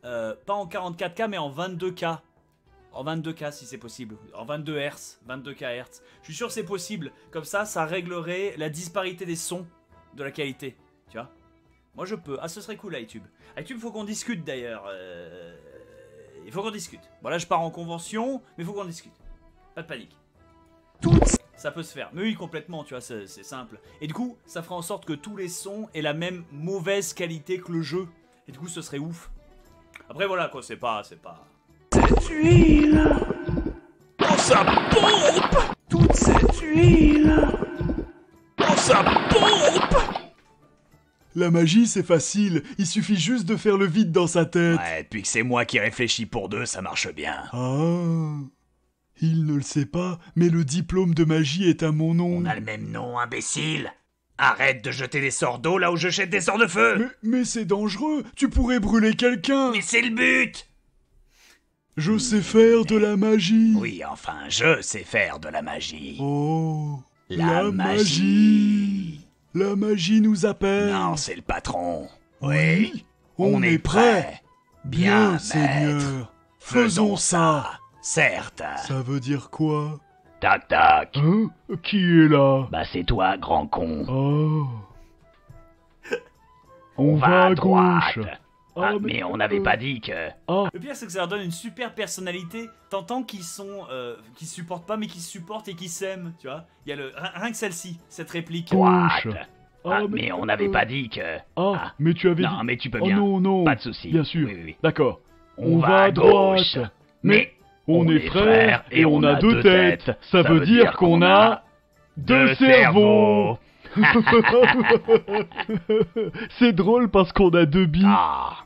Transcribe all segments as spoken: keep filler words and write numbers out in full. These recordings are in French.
euh, pas en quarante-quatre K mais en vingt-deux K. En vingt-deux K si c'est possible, en vingt-deux Hertz, vingt-deux K Hertz. Je suis sûr que c'est possible, comme ça, ça réglerait la disparité des sons de la qualité, tu vois. Moi je peux, ah ce serait cool iTube. iTube faut qu'on discute d'ailleurs, euh... il faut qu'on discute. Bon là je pars en convention, mais il faut qu'on discute. Pas de panique. Tout ça peut se faire, mais oui complètement, tu vois, c'est simple. Et du coup, ça fera en sorte que tous les sons aient la même mauvaise qualité que le jeu. Et du coup ce serait ouf. Après voilà quoi, c'est pas, c'est pas... Cette huile, Oh, ça pompe! toute cette huile, Oh, ça pompe! La magie, c'est facile, il suffit juste de faire le vide dans sa tête. Ouais, depuis que c'est moi qui réfléchis pour deux, ça marche bien. Ah, il ne le sait pas, mais le diplôme de magie est à mon nom. On a le même nom, imbécile! Arrête de jeter des sorts d'eau là où je jette des sorts de feu! Mais, mais c'est dangereux, tu pourrais brûler quelqu'un. Mais c'est le but! Je sais faire de la magie. Oui, enfin, je sais faire de la magie. Oh, La magie. La magie nous appelle. Non, c'est le patron. Oui, Oui, on, est prêt. Bien, Bien, Seigneur. maître. Faisons ça. Certes. Ça veut dire quoi? Tac, tac. Hein? Qui est là? Bah, c'est toi, grand con. Oh. On va à droite. Ah, Ah, mais on n'avait pas dit que... Le pire c'est que ça leur donne une super personnalité. T'entends qu'ils sont, euh, qu'ils se supportent pas mais qu'ils se supportent et qu'ils s'aiment, tu vois. Il y a le, rien que celle-ci, cette réplique. Droite. Ah, Ah, mais on n'avait pas dit que... Ah, Ah. mais tu avais dit... Non, mais tu peux Oh bien. non, non. Pas de souci. Bien sûr. Oui, oui, oui. D'accord. On, va à gauche. Mais on, est frères et on a deux têtes. Ça, veut dire qu'on a deux cerveaux. C'est drôle parce qu'on a deux billes. Ah.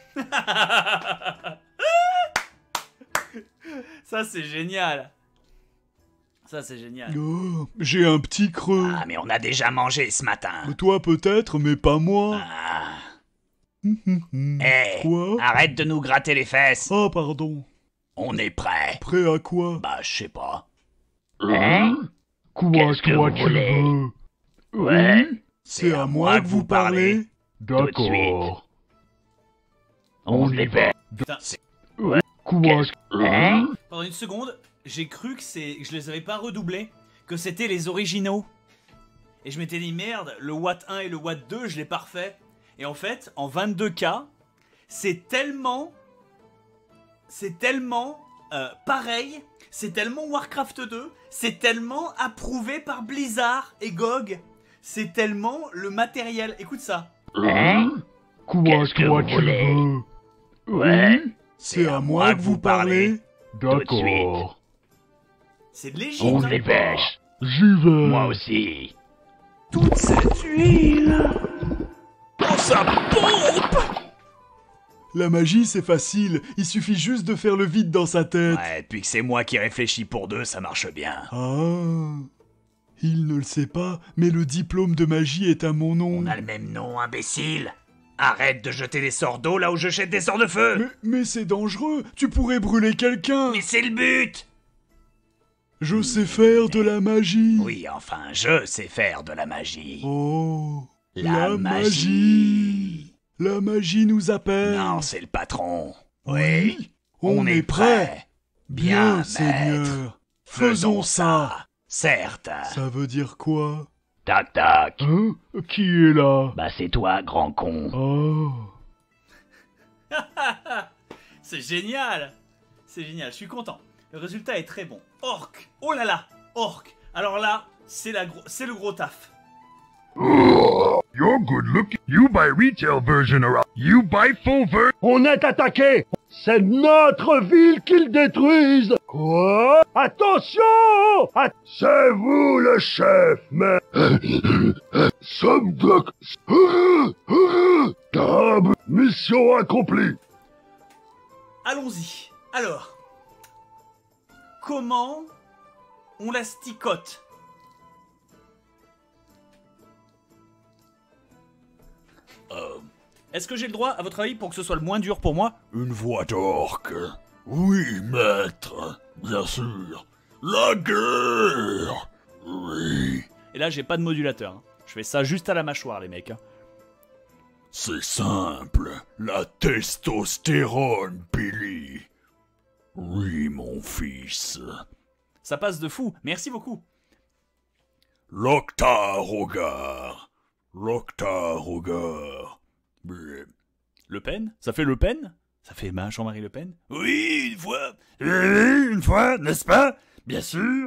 Ça c'est génial. Ça c'est génial. Oh, j'ai un petit creux. Ah, mais on a déjà mangé ce matin. Toi peut-être, mais pas moi. Ah. Hum, Eh, Quoi? arrête de nous gratter les fesses. Oh, pardon. On est prêt. Prêt à quoi? Bah, je sais pas. Hein? Quoi, Qu'est-ce que toi, vous tu voulez? veux? Ouais. Oui? C'est à moi que vous parlez? Tout de suite. D'accord. On se dépêche. Putain, Quoi? Hein? pendant une seconde, j'ai cru que c'est, que je les avais pas redoublés, que c'était les originaux. Et je m'étais dit merde, le Watt un et le Watt deux, je l'ai pas refait. Et en fait, en vingt-deux K, c'est tellement, c'est tellement euh, pareil, c'est tellement Warcraft deux, c'est tellement approuvé par Blizzard et G O G, c'est tellement le matériel. Écoute ça. Hein? Quoi, Qu'est-ce que toi, vous tu voulez? veux? Ouais. C'est à moi que vous parlez? Tout de suite. D'accord. C'est de l'Égypte. On hein. se dépêche. J'y vais. Moi aussi. toute cette huile, Oh, ça pompe! La magie, c'est facile. Il suffit juste de faire le vide dans sa tête. Ouais, depuis que c'est moi qui réfléchis pour deux, ça marche bien. Ah. Il ne le sait pas, mais le diplôme de magie est à mon nom. On a le même nom, imbécile. Arrête de jeter des sorts d'eau là où je jette des sorts de feu. Mais, mais c'est dangereux. Tu pourrais brûler quelqu'un. Mais c'est le but. Je sais faire de la magie. Oui, enfin, je sais faire de la magie. Oh. La magie. La magie nous appelle. Non, c'est le patron. Oui, on, est prêt. Bien, Bien, Seigneur. maître. Faisons ça. Certes. Ça veut dire quoi? Tac, tac. Hein? Qui est là? Bah, c'est toi, grand con. Oh. C'est génial. C'est génial, je suis content. Le résultat est très bon. Orc. Oh là là. Orc. Alors là, c'est la gros, c'est le gros taf. You're good looking. You buy retail version or you buy full version. On est attaqué! C'est notre ville qu'ils détruisent! Quoi? Attention! At- C'est vous le chef, mais... Somme de... Table, mission accomplie! Allons-y. Alors, comment on la sticote? Euh, Est-ce que j'ai le droit, à votre avis, pour que ce soit le moins dur pour moi? Une voix d'orque. Oui, maître. Bien sûr. La guerre. Oui. Et là, j'ai pas de modulateur. hein. Je fais ça juste à la mâchoire, les mecs. hein. C'est simple, la testostérone, Billy. Oui, mon fils. Ça passe de fou, merci beaucoup. L'octarogar. L'octarogar. Bleu. Le Pen? Ça fait Le Pen? Ça fait ben, Jean-Marie Le Pen? Oui, une fois. Oui, une fois, n'est-ce pas? Bien sûr.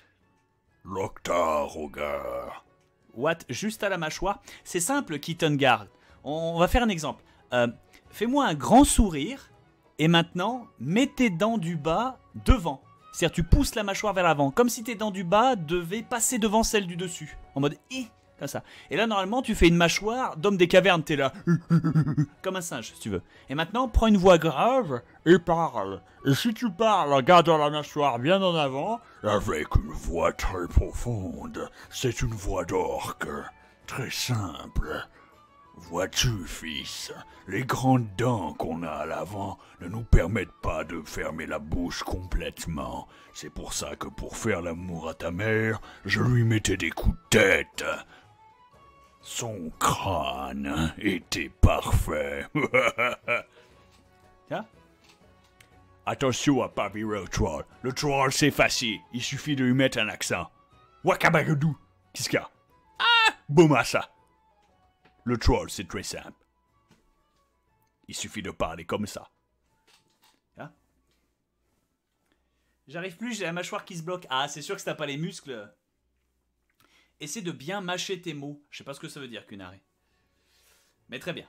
L'octarogar. What? Juste à la mâchoire? C'est simple, Keaton Guard. On va faire un exemple. Euh, Fais-moi un grand sourire, et maintenant, mets tes dents du bas devant. C'est-à-dire, tu pousses la mâchoire vers l'avant, comme si tes dents du bas devaient passer devant celles du dessus. En mode, eh, comme ça. Et là, normalement, tu fais une mâchoire d'homme des cavernes, t'es là. Comme un singe, si tu veux. Et maintenant, prends une voix grave et parle. Et si tu parles en gardant la mâchoire bien en avant... Avec une voix très profonde. C'est une voix d'orque. Très simple. Vois-tu, fils, les grandes dents qu'on a à l'avant ne nous permettent pas de fermer la bouche complètement. C'est pour ça que pour faire l'amour à ta mère, je lui mettais des coups de tête. Son crâne était parfait. Tiens. Attention à pas virer le troll. Le troll, c'est facile. Il suffit de lui mettre un accent. Wakabagadou. Qu'est-ce qu'il y a? Ah! Boumassa. Le troll, c'est très simple. Il suffit de parler comme ça. Hein? J'arrive plus, j'ai la mâchoire qui se bloque. Ah, c'est sûr que si t'as pas les muscles... Essaie de bien mâcher tes mots. Je sais pas ce que ça veut dire, Kunari. Mais très bien.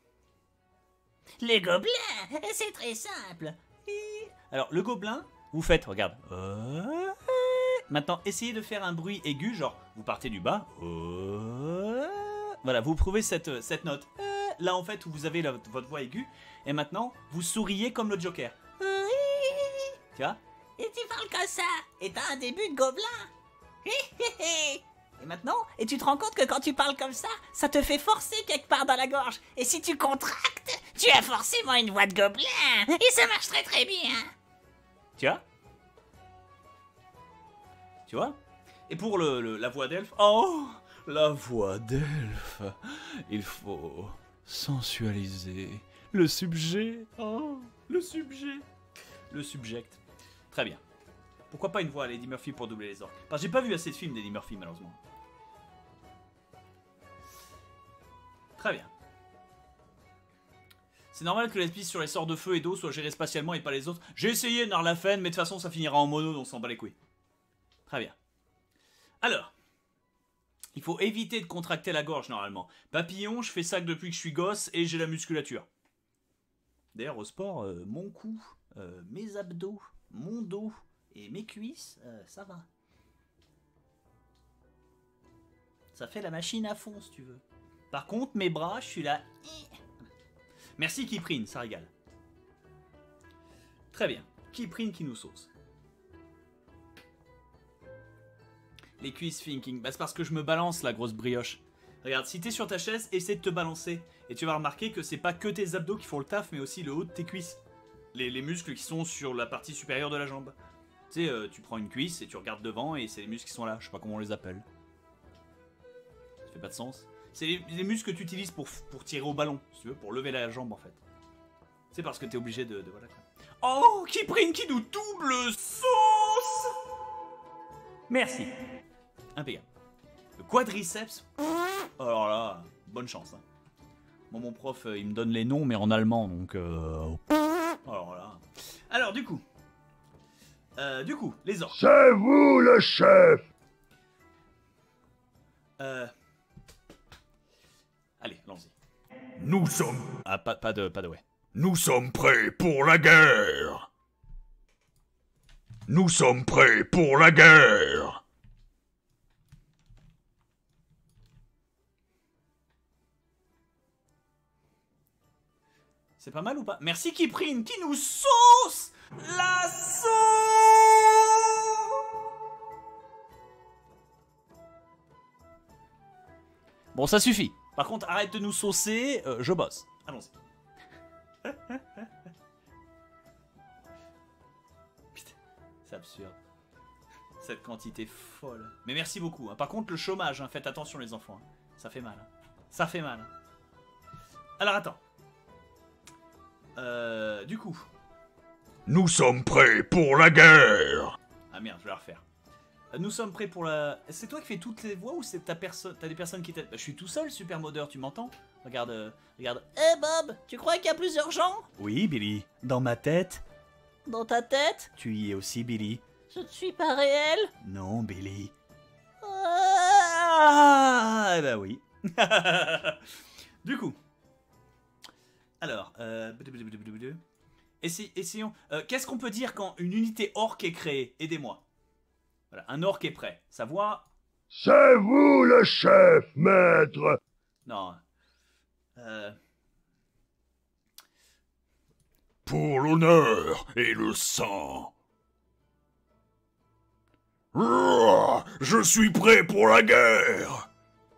Les gobelins, c'est très simple. Alors, le gobelin, vous faites, regarde. Euh... Maintenant, essayez de faire un bruit aigu, genre, vous partez du bas. Euh... Voilà, vous prouvez cette, cette note. Euh... Là, en fait, où vous avez la, votre voix aiguë. Et maintenant, vous souriez comme le Joker. Tu vois? Et tu parles comme ça. Et t'as un début de gobelin. Et maintenant, et tu te rends compte que quand tu parles comme ça, ça te fait forcer quelque part dans la gorge. Et si tu contractes, tu as forcément une voix de gobelin. Et ça marche très très bien. Tu vois? Tu vois? Et pour le, le, la voix d'elfe, oh, la voix d'elfe. Il faut sensualiser le subjet. Oh, le subjet. Le subject. Très bien. Pourquoi pas une voix à Lady Murphy pour doubler les orques? Parce que j'ai pas vu assez de films d'Eddie Murphy, malheureusement. Très bien. C'est normal que les pistes sur les sorts de feu et d'eau soient gérées spatialement et pas les autres. J'ai essayé, Narlafen, mais de toute façon ça finira en mono, donc on s'en bat les couilles. Très bien. Alors, il faut éviter de contracter la gorge normalement. Papillon, je fais ça depuis que je suis gosse et j'ai la musculature. D'ailleurs, au sport, euh, mon cou, euh, mes abdos, mon dos et mes cuisses, euh, ça va. Ça fait la machine à fond, si tu veux. Par contre, mes bras, je suis là. Merci Kiprine, ça régale. Très bien. Kiprine qui nous sauce. Les cuisses thinking. Bah, c'est parce que je me balance, la grosse brioche. Regarde, si t'es sur ta chaise, essaie de te balancer. Et tu vas remarquer que c'est pas que tes abdos qui font le taf, mais aussi le haut de tes cuisses. Les, les muscles qui sont sur la partie supérieure de la jambe. Tu sais, euh, tu prends une cuisse et tu regardes devant et c'est les muscles qui sont là. Je sais pas comment on les appelle. Ça fait pas de sens. C'est les, les muscles que tu utilises pour, pour tirer au ballon, si tu veux, pour lever la jambe en fait. C'est parce que t'es obligé de, de... Voilà. Oh, Kiprine qui nous double sauce. Merci. Impeccable. Le quadriceps. Alors là, bonne chance. Hein. Bon, mon prof, euh, il me donne les noms, mais en allemand, donc... Euh... Alors là... Alors, du coup... Euh, du coup, les orques. C'est vous le chef. Euh... Allez, allons-y. Nous sommes... Ah, pas, pas de... Pas de ouais. Nous sommes prêts pour la guerre. Nous sommes prêts pour la guerre. C'est pas mal ou pas? Merci Kiprine qui nous sauce la sauce. Bon, ça suffit. Par contre, arrête de nous saucer, euh, je bosse. Allons-y. Putain, c'est absurde. Cette quantité folle. Mais merci beaucoup. Hein. Par contre, le chômage, hein, faites attention les enfants. Hein. Ça fait mal. Hein. Ça fait mal. Hein. Alors attends. Euh, du coup. Nous sommes prêts pour la guerre. Ah merde, je vais la refaire. Euh, Nous sommes prêts pour la... C'est toi qui fais toutes les voix ou c'est ta personne... T'as des personnes qui t'aident? Bah, je suis tout seul, super modeur, tu m'entends? Regarde, euh, regarde. Eh Bob, tu crois qu'il y a plusieurs gens? Oui, Billy. Dans ma tête, Dans ta tête? tu y es aussi, Billy. Je ne suis pas réel? Non, Billy. Ah. Ah, eh ben oui. Du coup. Alors, euh... Essay- essayons. Euh, Qu'est-ce qu'on peut dire quand une unité orc est créée? Aidez-moi. Voilà, un orc est prêt. Sa voix... C'est vous le chef, maître. Non. Euh... Pour l'honneur et le sang. Ouah, je suis prêt pour la guerre.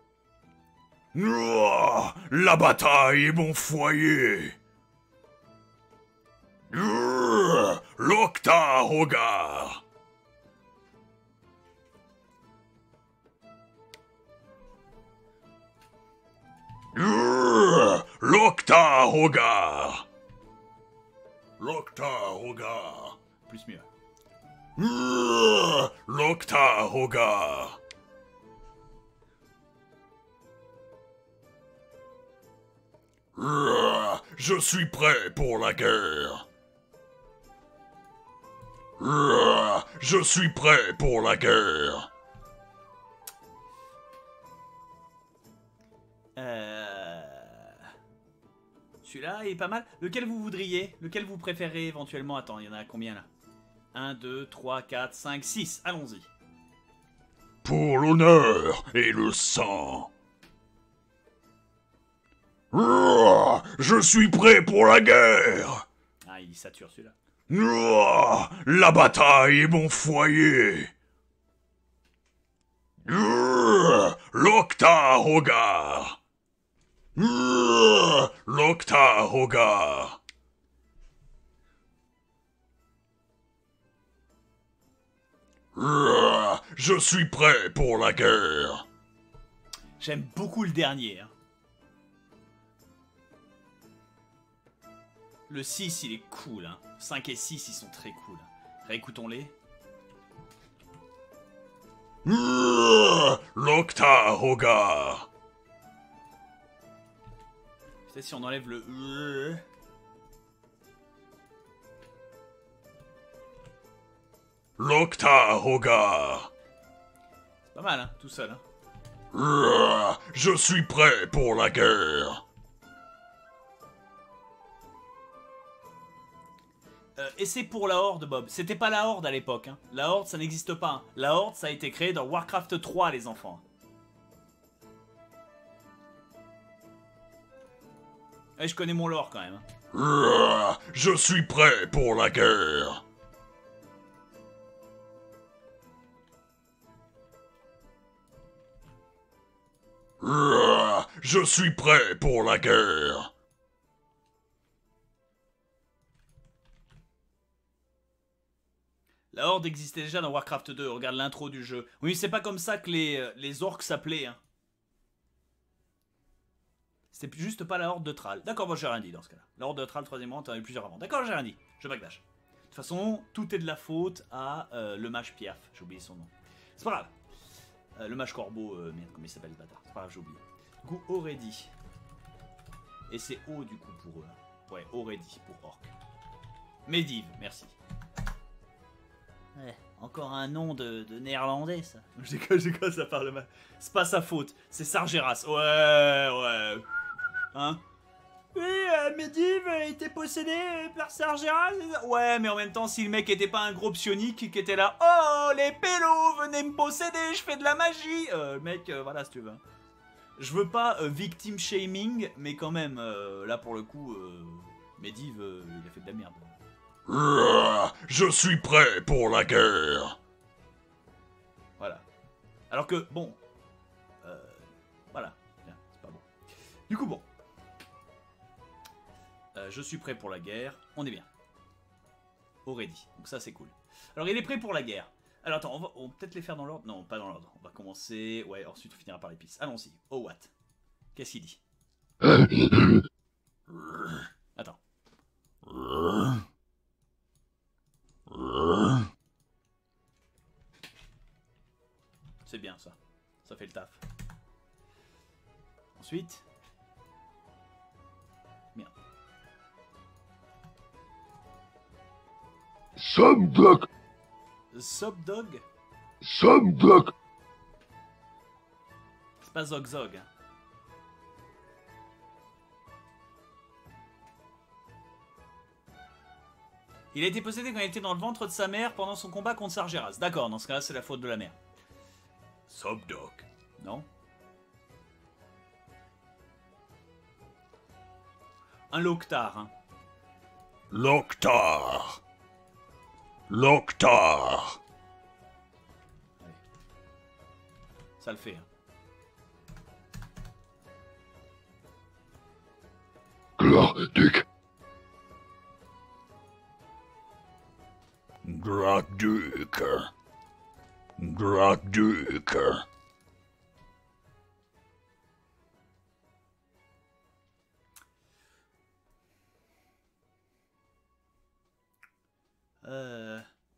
Ouah, la bataille est mon foyer. Ouah, L'Octarogar. Ouah, L'Octarogar. L'Octarogar. Plus mieux. Ouah, L'Octarogar. Ouah, Je suis prêt pour la guerre. Ouah, Je suis prêt pour la guerre. Euh... Celui-là est pas mal. Lequel vous voudriez? Lequel vous préférez éventuellement? Attends, il y en a combien là? un, deux, trois, quatre, cinq, six. Allons-y. Pour l'honneur et le sang. Ouah, Je suis prêt pour la guerre. Ah, il sature celui-là. Ouah, La bataille est mon foyer. Ouah, L'Octarogar. Ouah, L'Octarogar. Ouah, Je suis prêt pour la guerre. J'aime beaucoup le dernier. Hein. Le six, il est cool. Hein. cinq et six, ils sont très cool. Réécoutons-les. Ouah, L'Octarogar. Peut-être si on enlève le E. L'Octarogar. C'est pas mal, hein, tout seul. Hein. Ouah, Je suis prêt pour la guerre. Euh, et c'est pour la Horde, Bob. C'était pas la Horde à l'époque. Hein. La Horde, ça n'existe pas. Hein. La Horde, ça a été créé dans Warcraft trois, les enfants. Et je connais mon lore quand même. Hein. Ouah, Je suis prêt pour la guerre. Ouah, Je suis prêt pour la guerre. La Horde existait déjà dans Warcraft deux. Regarde l'intro du jeu. Oui, c'est pas comme ça que les, euh, les orques s'appelaient. Hein. C'était juste pas la Horde de Thrall. D'accord, moi j'ai rien dit dans ce cas-là. La Horde de Thrall, troisième rang, t'en as eu plusieurs avant. D'accord, j'ai rien dit. Je backdash. De toute façon, tout est de la faute à euh, le mage Piaf. J'ai oublié son nom. C'est pas grave. Euh, le mage Corbeau, euh, merde, comment il s'appelle ce bâtard? C'est pas grave, j'ai oublié. Du coup, Already. Et c'est O du coup pour eux. Ouais, Already pour Orc. Medivh, merci. Ouais, encore un nom de, de néerlandais, ça. J'ai quoi, j'ai quoi, ça parle mal. C'est pas sa faute, c'est Sargeras. Ouais, ouais. Hein? Oui, euh, Medivh était possédé par Sargeras. Ouais, mais en même temps, si le mec était pas un gros psionique qui était là, oh, les pélos, venez me posséder, je fais de la magie. Euh, le mec, euh, voilà, si tu veux. Je veux pas euh, victim shaming, mais quand même, euh, là pour le coup, euh, Medivh, euh, il a fait de la merde. Ouah, Je suis prêt pour la guerre. Voilà. Alors que, bon. Euh, voilà. Bien, c'est pas bon. Du coup, bon. Euh, je suis prêt pour la guerre. On est bien. Already. Donc ça, c'est cool. Alors, il est prêt pour la guerre. Alors, attends, on va, on va peut-être les faire dans l'ordre. Non, pas dans l'ordre. On va commencer. Ouais, ensuite, on finira par l'épice. Allons-y. Oh, what? Qu'est-ce qu'il dit? Attends. C'est bien ça. Ça fait le taf. Ensuite. Merde. Some duck, Sob Dog? some duck. C'est pas Zog Zog. Hein. Il a été possédé quand il était dans le ventre de sa mère pendant son combat contre Sargeras. D'accord, dans ce cas-là, c'est la faute de la mère. Sob Dog. Non? Un Loktar, hein. Loktar. Loktar. Allez. Ça le fait. Hein. Glorduc, Grakduk. Grakduk. Euh...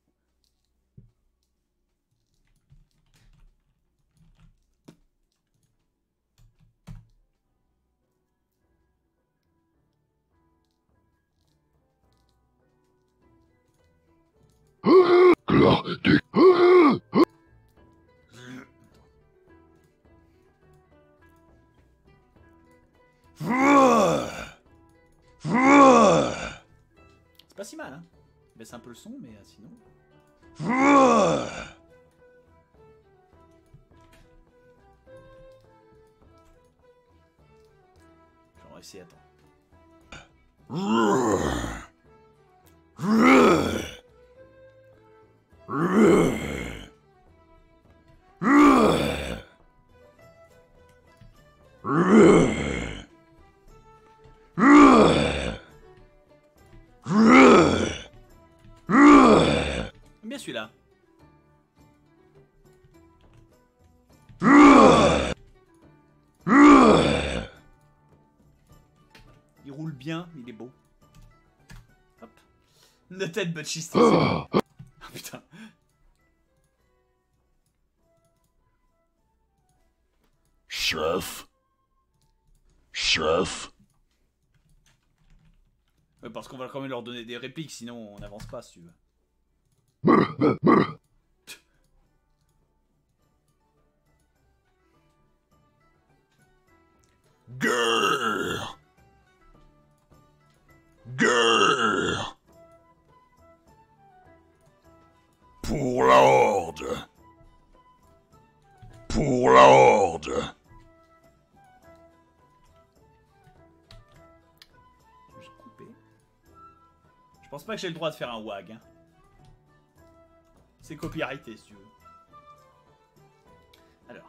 Glorduc, C'est pas si mal, hein. Baisse un peu le son, mais euh, sinon... J'aurais essayé, attends. Bien celui-là. Il roule bien, il est beau. Hop. Une tête but cheese. Oh putain. Chef. Chef. Ouais, parce qu'on va quand même leur donner des répliques, sinon on n'avance pas si tu veux. Guerre. Guerre. Pour la Horde. Pour la Horde. Je vais juste couper. Je pense pas que j'ai le droit de faire un wag. Hein. C'est copyrighté si tu veux. Alors.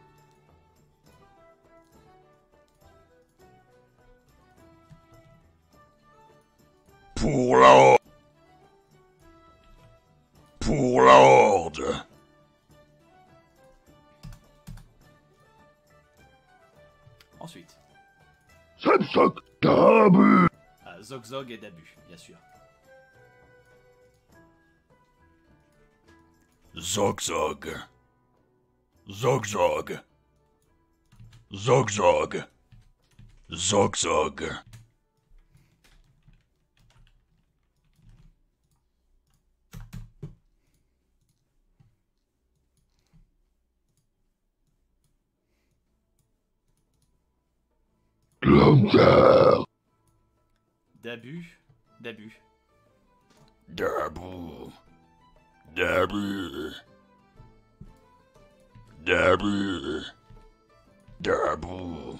Pour la Horde. Pour la Horde. Ensuite. Samsok, Dabu, Ah, Zog Zog et Dabu, bien sûr. Zog Zog. Zog Zog. Zog Zog. Zog Zog. Glomter, Dabu, Dabu. Dabu. Dabu. Dabu. Dabu.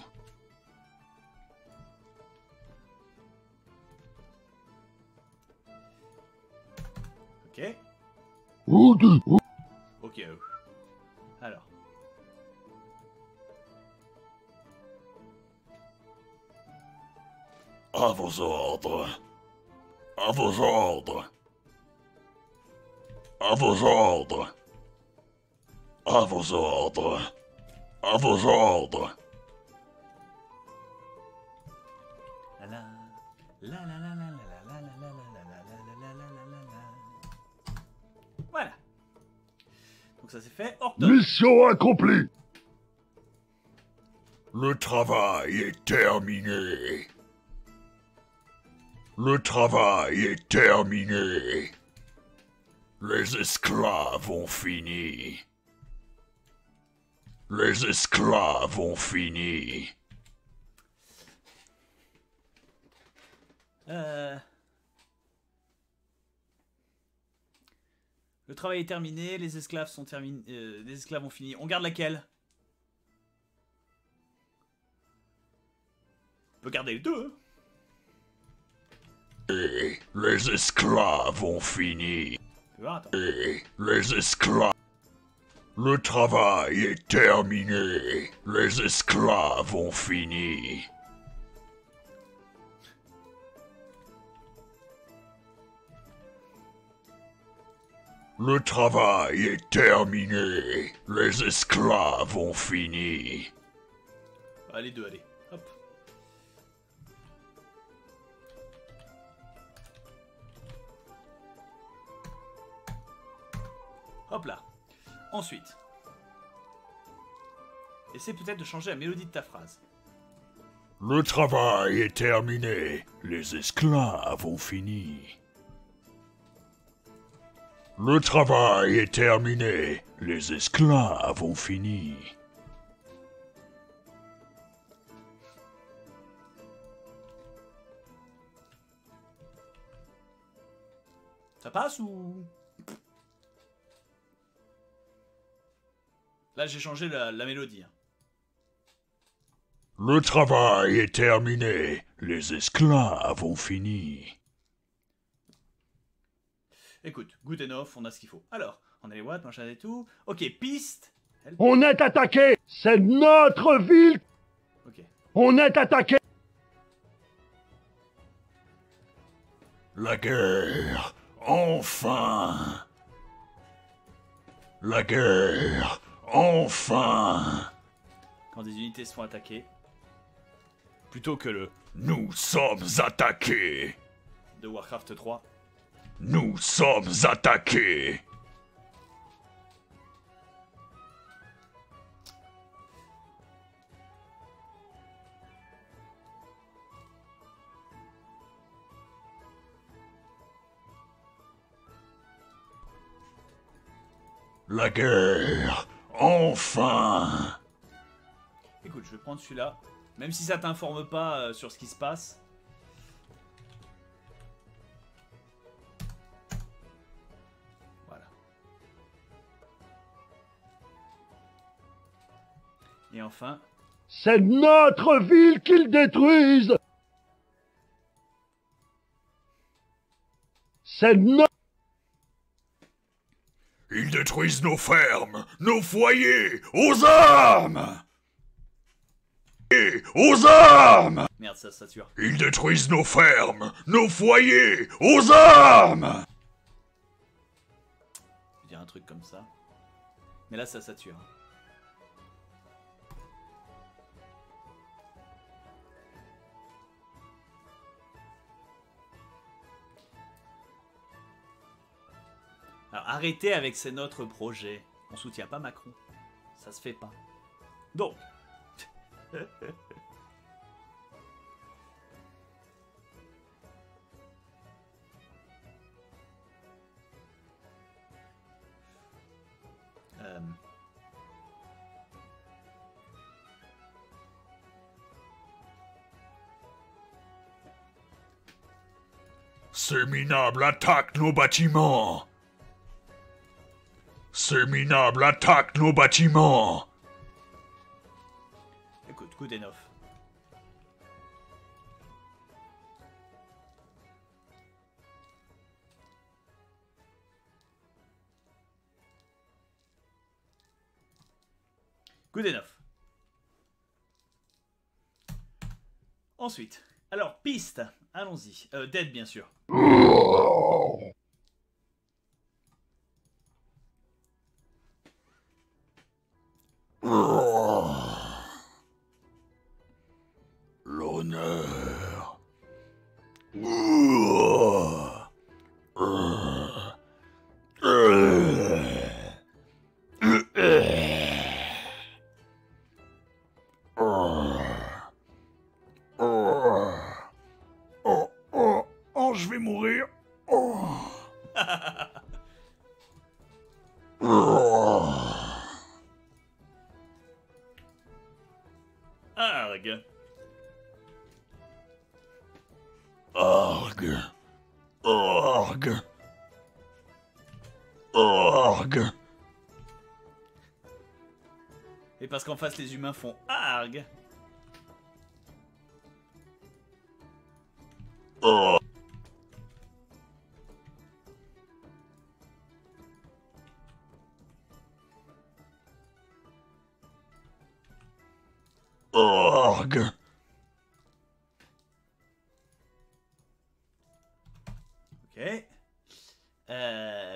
Ok. Oudu, Ok. euh. Alors. À vos ordres. À vos ordres. À vos ordres. À vos ordres. À vos ordres. La la La la la la la la la la la la la la la la la la. Voilà. Donc ça c'est fait. Horton. Mission accomplie. Le travail est terminé. Le travail est terminé. Les esclaves ont fini. Les esclaves ont fini. Euh... Le travail est terminé, les esclaves sont terminés, euh, les esclaves ont fini. On garde laquelle? On peut garder les deux. Hein. Et les esclaves ont fini. Voir, attends. Et les esclaves. Le travail est terminé. Les esclaves ont fini. Le travail est terminé. Les esclaves ont fini. Allez, deux, allez. Hop. Hop là. Ensuite. Essaie peut-être de changer la mélodie de ta phrase. Le travail est terminé. Les esclaves ont fini. Le travail est terminé. Les esclaves ont fini. Ça passe ou... Là j'ai changé la, la mélodie. Le travail est terminé. Les esclaves ont fini. Écoute, good enough, on a ce qu'il faut. Alors, on a les watts, machin et tout. Ok, piste. Elle- On est attaqué. C'est notre ville. Ok. On est attaqué. La guerre. Enfin. La guerre. Enfin. Quand des unités se font attaquer. Plutôt que le Nous sommes attaqués. de Warcraft trois. Nous sommes attaqués. La guerre. Enfin. Écoute, je vais prendre celui-là. Même si ça t'informe pas euh, sur ce qui se passe. Voilà. Et enfin... C'est notre ville qu'ils détruisent. C'est notre... Ils détruisent nos fermes, nos foyers, aux armes. Et aux armes. Merde, ça sature. Ils détruisent nos fermes, nos foyers, aux armes. Je vais dire un truc comme ça. Mais là, ça sature. Alors, arrêtez avec ces notre projet. On soutient pas Macron. Ça se fait pas. Donc. euh... Ces minables attaquent nos bâtiments. Ces minables attaquent nos bâtiments. Écoute, good enough. Good enough. Ensuite, alors, piste. Allons-y. Euh, dead, bien sûr. L'honneur. Oh, je vais mourir. Oh. Arg. Orgue. Orgue. Orgue. Et parce qu'en face, les humains font arg. Oh. Orgue. Ok. Euh...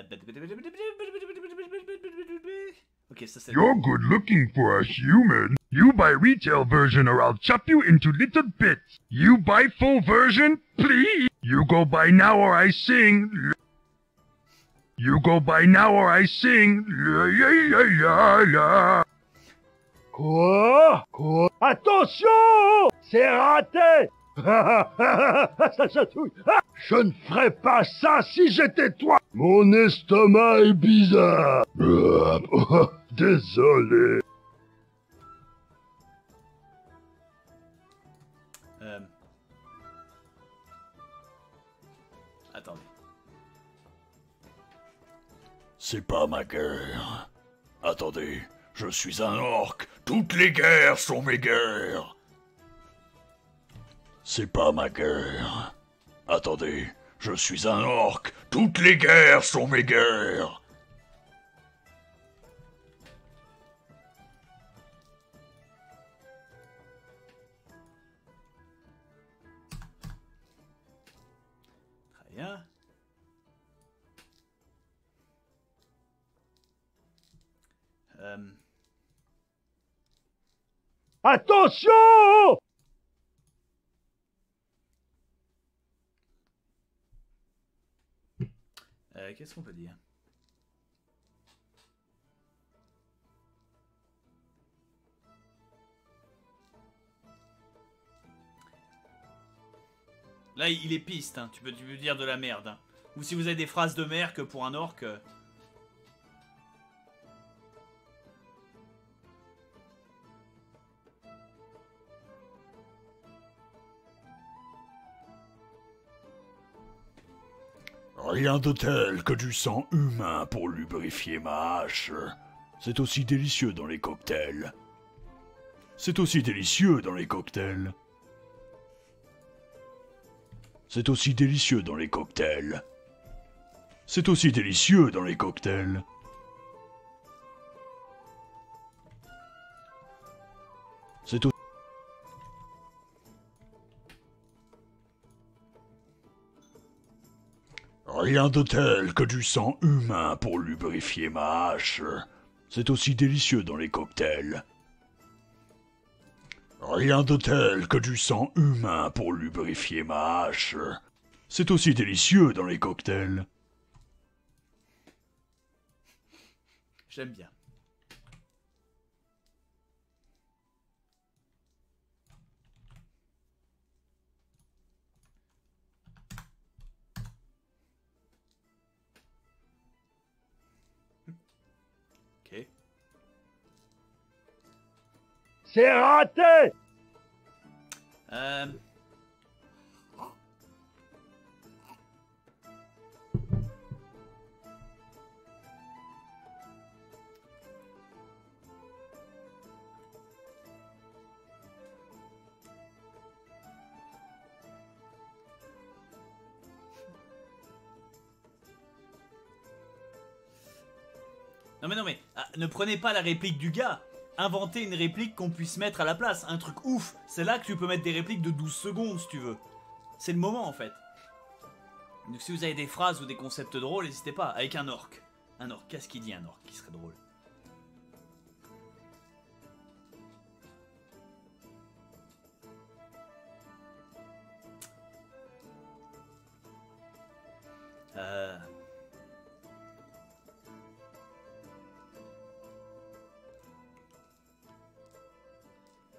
Ok, ça c'est... You're good looking for a human. You buy retail version or I'll chop you into little bits. You buy full version, please. You go buy now or I sing. You go buy now or I sing. La, la, la, la, la. Quoi? Quoi? Attention! C'est raté! Ça chatouille. Ah, je ne ferais pas ça si j'étais toi! Mon estomac est bizarre! Désolé! Euh... Attendez. C'est pas ma guerre. Attendez, je suis un orc. Toutes les guerres sont mes guerres. C'est pas ma guerre. Attendez, je suis un orc. Toutes les guerres sont mes guerres. Très bien. Euh... Attention! Euh, Qu'est-ce qu'on peut dire? Là, il est piste, hein. tu, peux, tu peux dire de la merde. Hein. Ou si vous avez des phrases de merde que pour un orc... Euh... Rien de tel que du sang humain pour lubrifier ma hache. C'est aussi délicieux dans les cocktails. C'est aussi délicieux dans les cocktails. C'est aussi délicieux dans les cocktails. C'est aussi délicieux dans les cocktails. C'est aussi... Rien de tel que du sang humain pour lubrifier ma hache. C'est aussi délicieux dans les cocktails. Rien de tel que du sang humain pour lubrifier ma hache. C'est aussi délicieux dans les cocktails. J'aime bien. Ok. C'est raté! Euh... Non mais non mais, ah, ne prenez pas la réplique du gars. Inventez une réplique qu'on puisse mettre à la place. Un truc ouf. C'est là que tu peux mettre des répliques de douze secondes si tu veux. C'est le moment en fait. Donc si vous avez des phrases ou des concepts drôles, n'hésitez pas. Avec un orc. Un orc, qu'est-ce qu'il dit un orc qui serait drôle? Euh...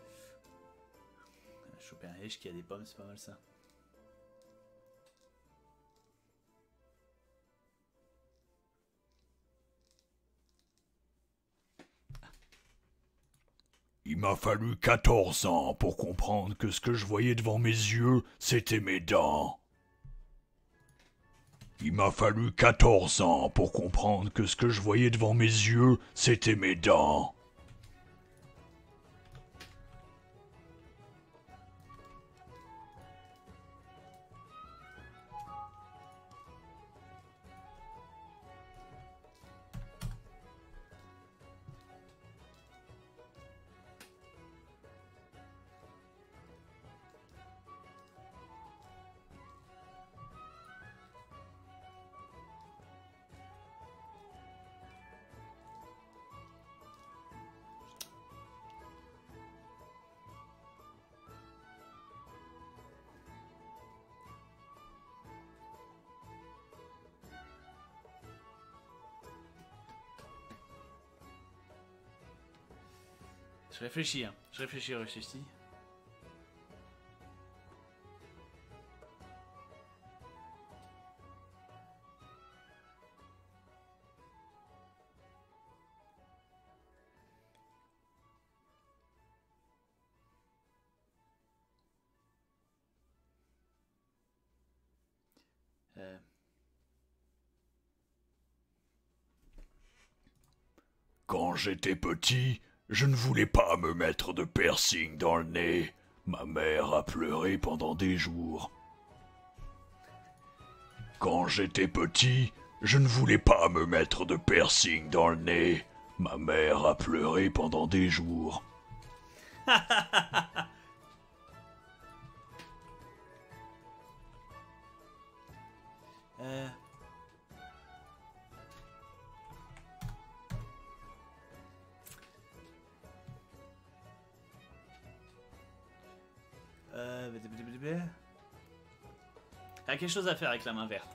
Choper un riche qui a des pommes, c'est pas mal ça. m'a fallu quatorze ans pour comprendre que ce que je voyais devant mes yeux, c'était mes dents. Il m'a fallu quatorze ans pour comprendre que ce que je voyais devant mes yeux, c'était mes dents. Je réfléchis, hein. Je réfléchis, je réfléchis. Euh... Quand j'étais petit, je ne voulais pas me mettre de piercing dans le nez. Ma mère a pleuré pendant des jours. Quand j'étais petit, je ne voulais pas me mettre de piercing dans le nez. Ma mère a pleuré pendant des jours. euh... Euh... Il y a quelque chose à faire avec la main verte.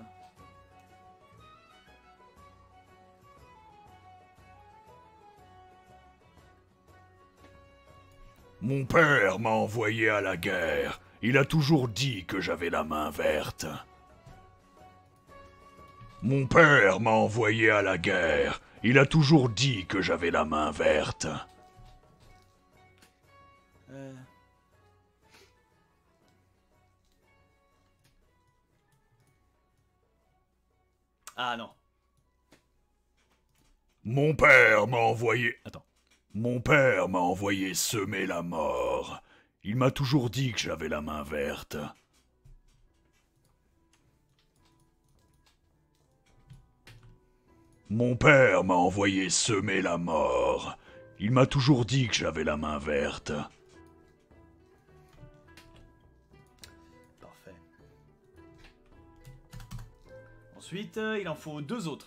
Mon père m'a envoyé à la guerre. Il a toujours dit que j'avais la main verte. Mon père m'a envoyé à la guerre. Il a toujours dit que j'avais la main verte. Euh... Ah non. Mon père m'a envoyé... Attends. Mon père m'a envoyé semer la mort. Il m'a toujours dit que j'avais la main verte. Mon père m'a envoyé semer la mort. Il m'a toujours dit que j'avais la main verte. Parfait. Ensuite, euh, il en faut deux autres.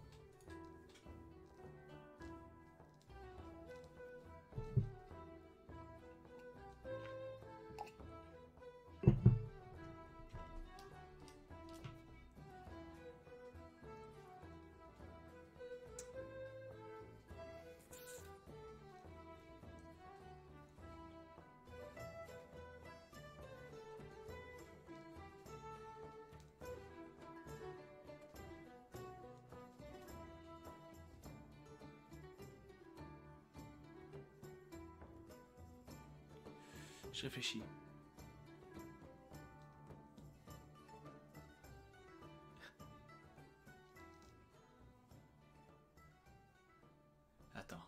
Je réfléchis. Attends.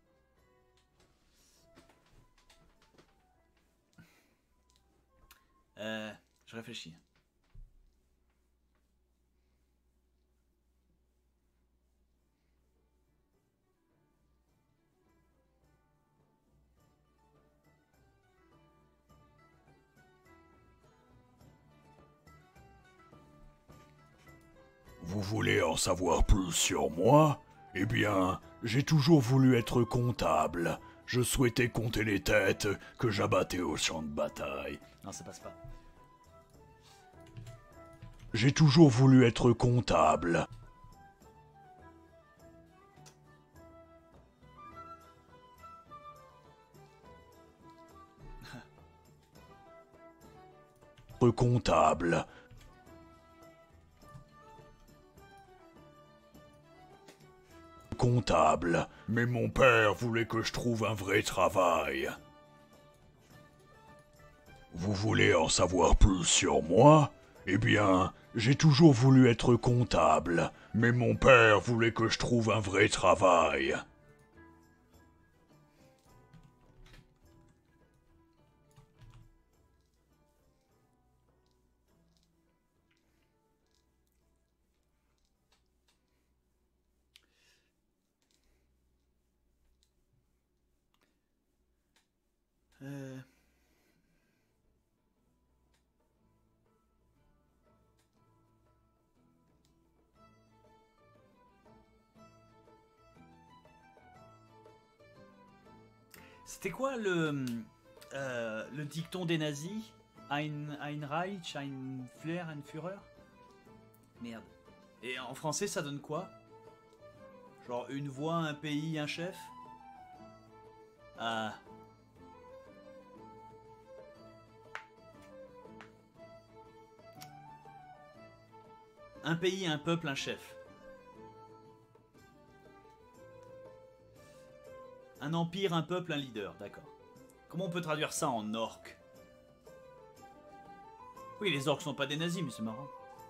Euh, je réfléchis. Vous voulez en savoir plus sur moi? Eh bien, j'ai toujours voulu être comptable. Je souhaitais compter les têtes que j'abattais au champ de bataille. Non, ça passe pas. J'ai toujours voulu être comptable. Être comptable. Comptable. Mais mon père voulait que je trouve un vrai travail. Vous voulez en savoir plus sur moi? Eh bien, j'ai toujours voulu être comptable, mais mon père voulait que je trouve un vrai travail. Euh... C'était quoi le, euh, le dicton des nazis? Ein, ein Reich, ein Flair, ein Führer? Merde. Et en français, ça donne quoi? Genre une voix, un pays, un chef? Ah. Un pays, un peuple, un chef. Un empire, un peuple, un leader, d'accord. Comment on peut traduire ça en orque? Oui, les orques sont pas des nazis, mais c'est marrant.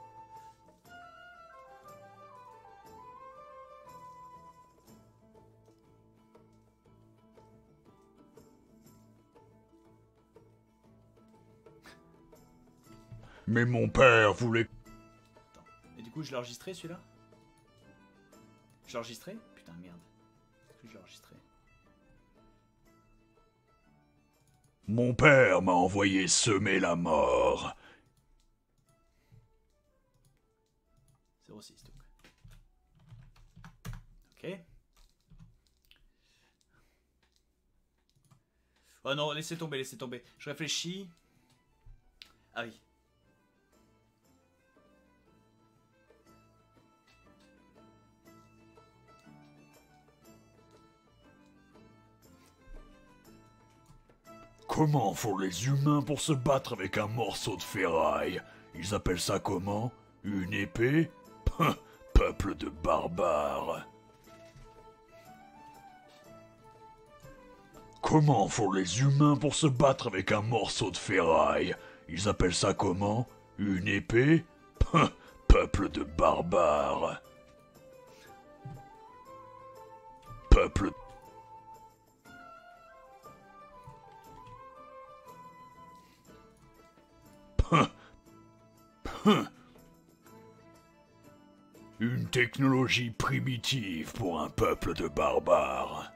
Mais mon père voulait... Attends. Et du coup, je l'ai enregistré celui-là? Je l'ai enregistré? Putain, merde. Est-ce que je l'ai enregistré? Mon père m'a envoyé semer la mort. zéro six donc. Ok. Oh non, laissez tomber, laissez tomber. Je réfléchis. Ah oui. Comment font les humains pour se battre avec un morceau de ferraille? Ils appellent ça comment? Une épée? Peuple de barbares. Comment font les humains pour se battre avec un morceau de ferraille? Ils appellent ça comment? Une épée? Peuple de barbares. Peuple... Une technologie primitive pour un peuple de barbares.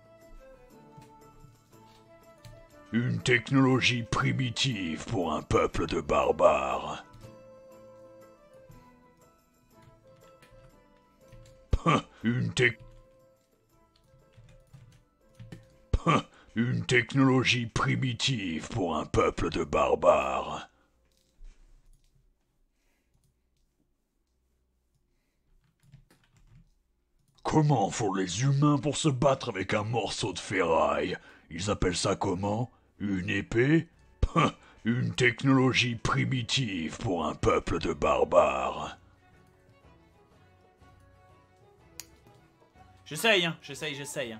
Une technologie primitive pour un peuple de barbares. Une tech... Une technologie primitive pour un peuple de barbares. Comment font les humains pour se battre avec un morceau de ferraille? Ils appellent ça comment? Une épée? Une technologie primitive pour un peuple de barbares. J'essaye, hein, j'essaye, j'essaye. Hein.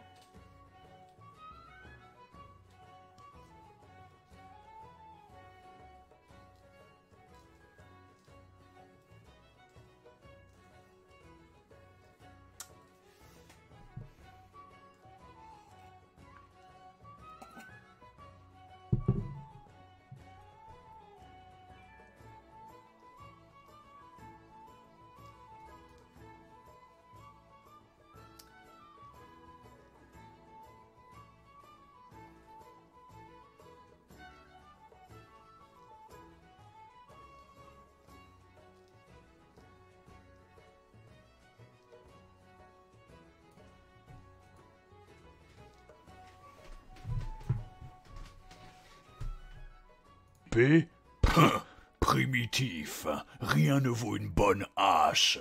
Épée? Primitif, rien ne vaut une bonne hache.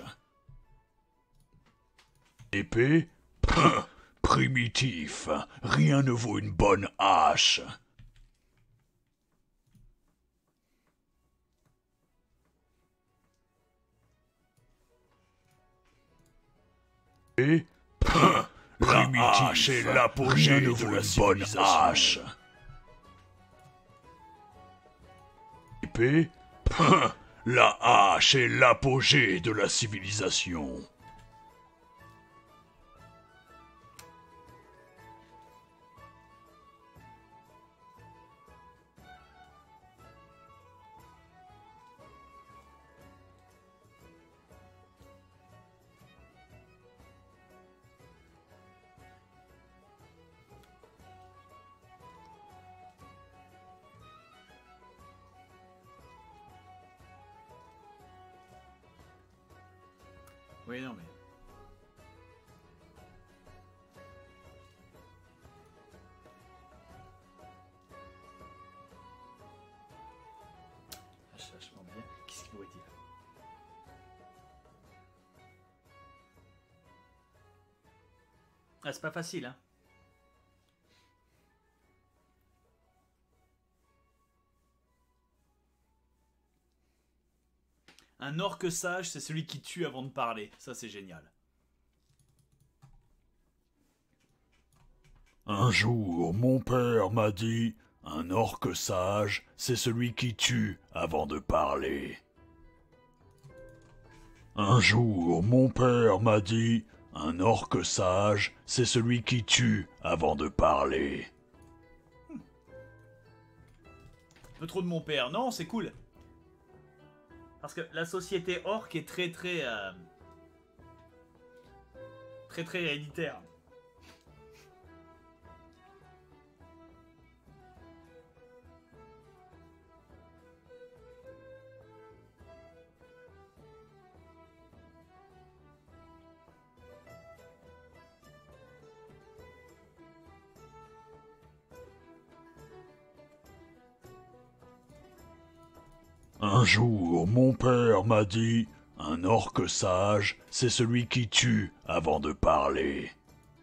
Épée? Primitif, rien ne vaut une bonne hache. Et primitif, et l'apogée de la bonne hache. l'épée. La hache est l'apogée de la civilisation. Oui, non, mais... Ah, je cherche vachement bien. Qu'est-ce qu'il pourrait dire? Ah, c'est pas facile, hein. Un orque sage, c'est celui qui tue avant de parler. Ça, c'est génial. Un jour, mon père m'a dit, un orque sage, c'est celui qui tue avant de parler. Un jour, mon père m'a dit, un orque sage, c'est celui qui tue avant de parler. Peu trop de mon père. Non, c'est cool. Parce que la société orque est très très... Euh, très très héréditaire. Un jour, mon père m'a dit, un orque sage, c'est celui qui tue avant de parler.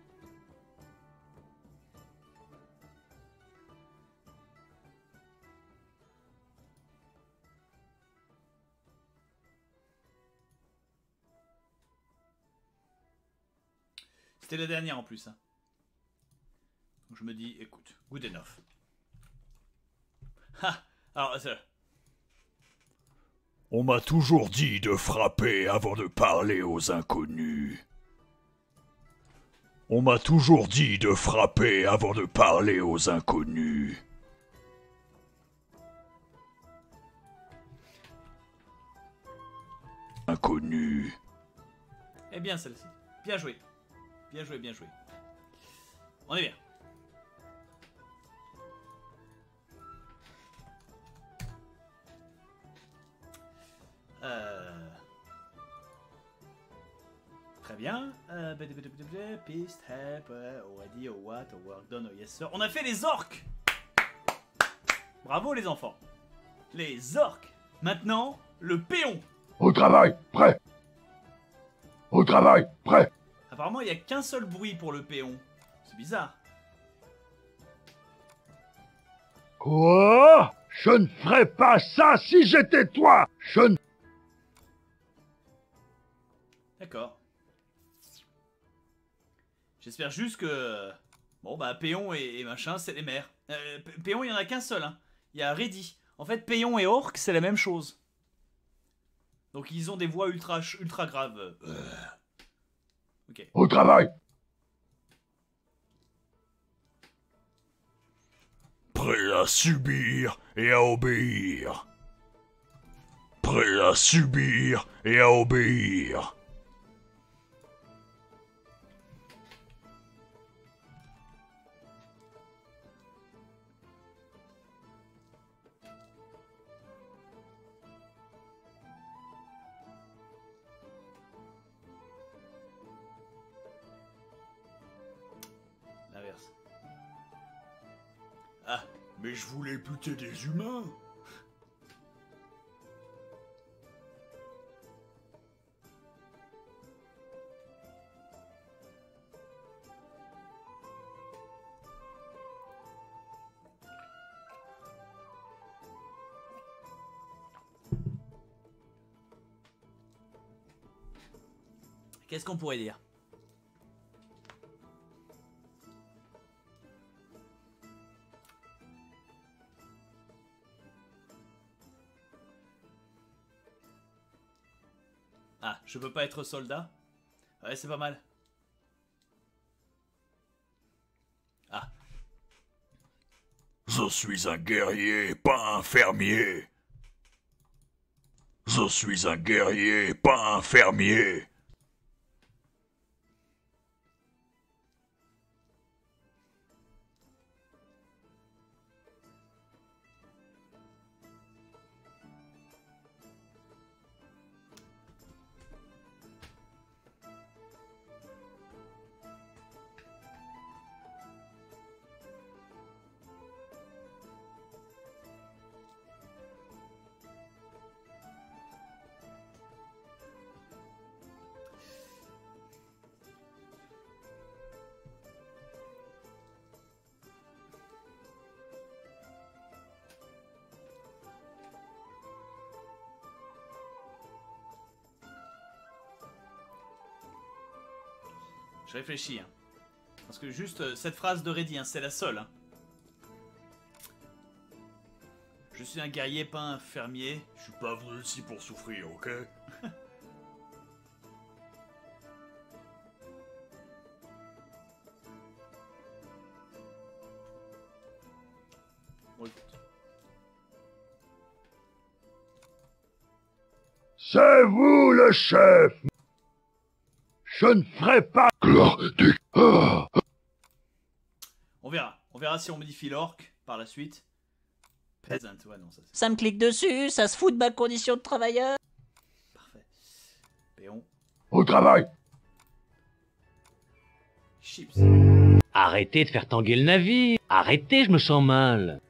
C'était la dernière en plus. Hein. Donc je me dis, écoute, good enough. Ha. Alors, ça... On m'a toujours dit de frapper avant de parler aux inconnus. On m'a toujours dit de frapper avant de parler aux inconnus. Inconnus. Eh bien, celle-ci. Bien joué. Bien joué, bien joué. On est bien. Euh... Très bien. Euh... Piste, help, already, oh what, oh work done, oh yes sir. On a fait les orques. Bravo les enfants. Les orques. Maintenant, le péon. Au travail, prêt. Au travail, prêt. Apparemment, il n'y a qu'un seul bruit pour le péon. C'est bizarre. Quoi? Je ne ferais pas ça si j'étais toi. Je ne... D'accord. J'espère juste que... Bon, bah, Péon et, et machin, c'est les mères. Euh, Péon, il n'y en a qu'un seul, hein. Il y a Reddy. En fait, Péon et Orc, c'est la même chose. Donc, ils ont des voix ultra, ultra graves. Euh... Ok. Au travail. Prêt à subir et à obéir. Prêt à subir et à obéir. L'inverse. Ah, mais je voulais buter des humains. Qu'est-ce qu'on pourrait dire? Je peux pas être soldat. Ouais, c'est pas mal. Ah. Je suis un guerrier, pas un fermier. Je suis un guerrier, pas un fermier. Je réfléchis, hein. Parce que juste euh, cette phrase de Reddy, hein, c'est la seule. Hein. Je suis un guerrier, pas un fermier. Je suis pas venu ici pour souffrir, ok? Bon, écoute. C'est vous le chef. Je ne ferai pas... On verra. On verra si on modifie l'orc par la suite. Peasant, ouais, non, ça c'est... Ça me clique dessus, ça se fout de ma condition de travailleur. Parfait. Péon. Au travail. Chips. Arrêtez de faire tanguer le navire. Arrêtez, je me sens mal.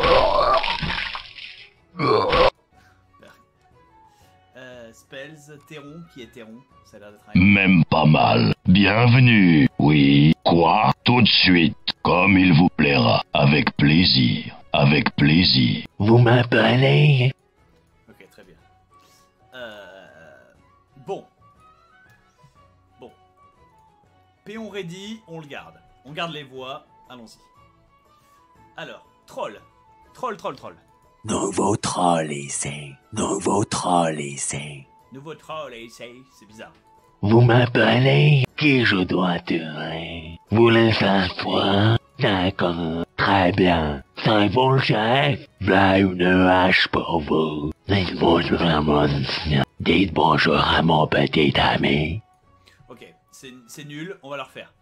Euh, spells, Théron, qui est Théron. Ça a l'air d'être un... Même pas mal. Bienvenue. Oui. Quoi? Tout de suite. Comme il vous plaira. Avec plaisir. Avec plaisir. Vous m'appelez? Ok, très bien. Euh... Bon. Bon. Péon ready, on le garde. On garde les voix, allons-y. Alors, troll. Troll, troll, troll. Nouveau troll ici. Nouveau troll ici. Nouveau troll et essaye, c'est bizarre. Vous m'appelez? Qui je dois tuer? Vous voulez faire quoi? D'accord, très bien. C'est vous le chef? Voilà une hache pour vous. Dites bonjour à mon... Dites bonjour à mon petit ami. Ok, c'est nul, on va le refaire.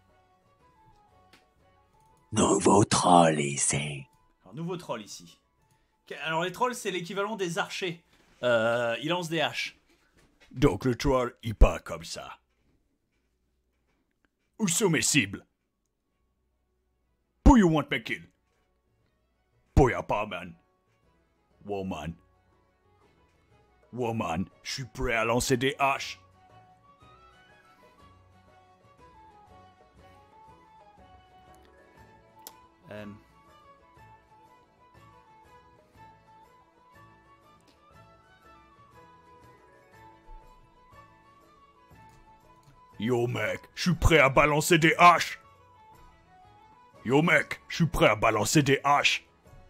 Nouveau troll ici. Alors, nouveau troll ici. Alors les trolls, c'est l'équivalent des archers. Euh, ils lancent des haches. Donc le troll, il part comme ça. Où sont mes cibles? Who you want me kill? Boya pas, man. Woman. Woman, je suis prêt à lancer des haches. Euh... Yo mec, je suis prêt à balancer des haches. Yo mec, je suis prêt à balancer des haches.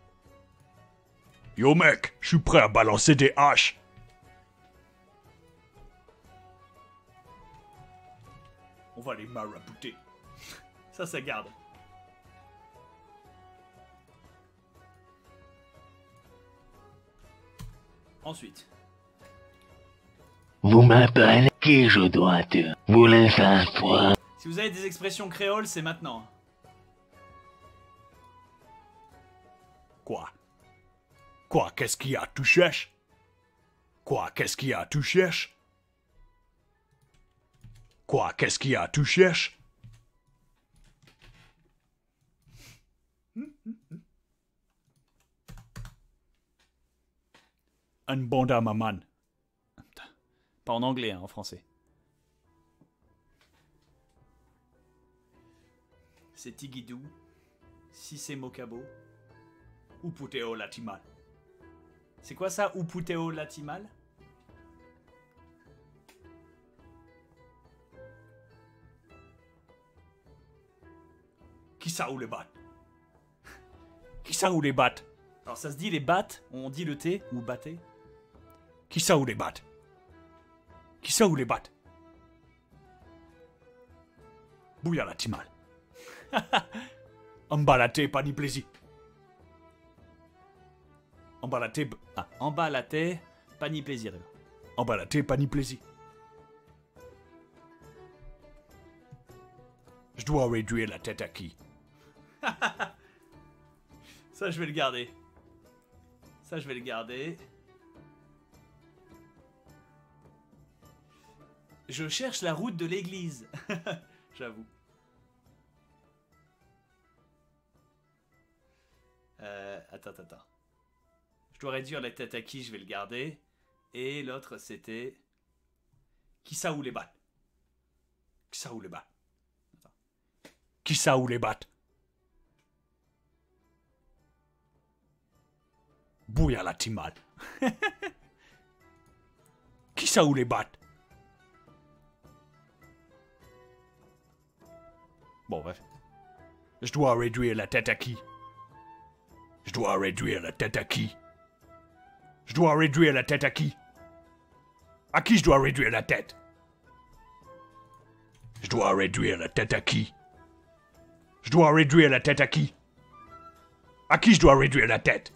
Yo mec, je suis prêt à balancer des haches. On va les marabouter. Ça, ça garde. Ensuite. Vous m'appelez? Qui je dois tuer? Vous voulez faire quoi? Si vous avez des expressions créoles, c'est maintenant. Quoi? Quoi? Qu'est-ce qu'il y a? Tu cherches? Quoi? Qu'est-ce qu'il y a? Tu cherches? Quoi? Qu'est-ce qu'il y a? Tu cherches? Un bonda maman. Pas en anglais, hein, en français. C'est Tigidou. Si c'est Mokabo. Uputeo latimal. C'est quoi ça, Uputeo latimal? Qui ça ou les battes? Qui ça ou les battes? Alors ça se dit les battes, on dit le T, ou batté. Qui ça ou les battes? Qui ça ou les battes? Bouillard la timal. Embalaté, pas ni plaisir. Embalaté, Ah, en bas la thé, pas ni plaisir. embalaté, pas ni plaisir. Je dois réduire la tête à qui? Ça, je vais le garder. Ça, je vais le garder. Je cherche la route de l'église. J'avoue. Euh, attends, attends, attends. Je dois réduire la tête à qui, je vais le garder. Et l'autre, c'était... Qui ça ou les battes? Qui ça ou les battes? Qui ça ou les battes? Bouillard la timal. Qui ça ou les battes? Bon, bref. Je dois réduire la tête à qui? Je dois réduire la tête à qui? Je dois réduire la tête à qui? À qui je dois réduire la tête? Je dois réduire la tête à qui? Je dois réduire la tête à qui? À qui je dois réduire la tête?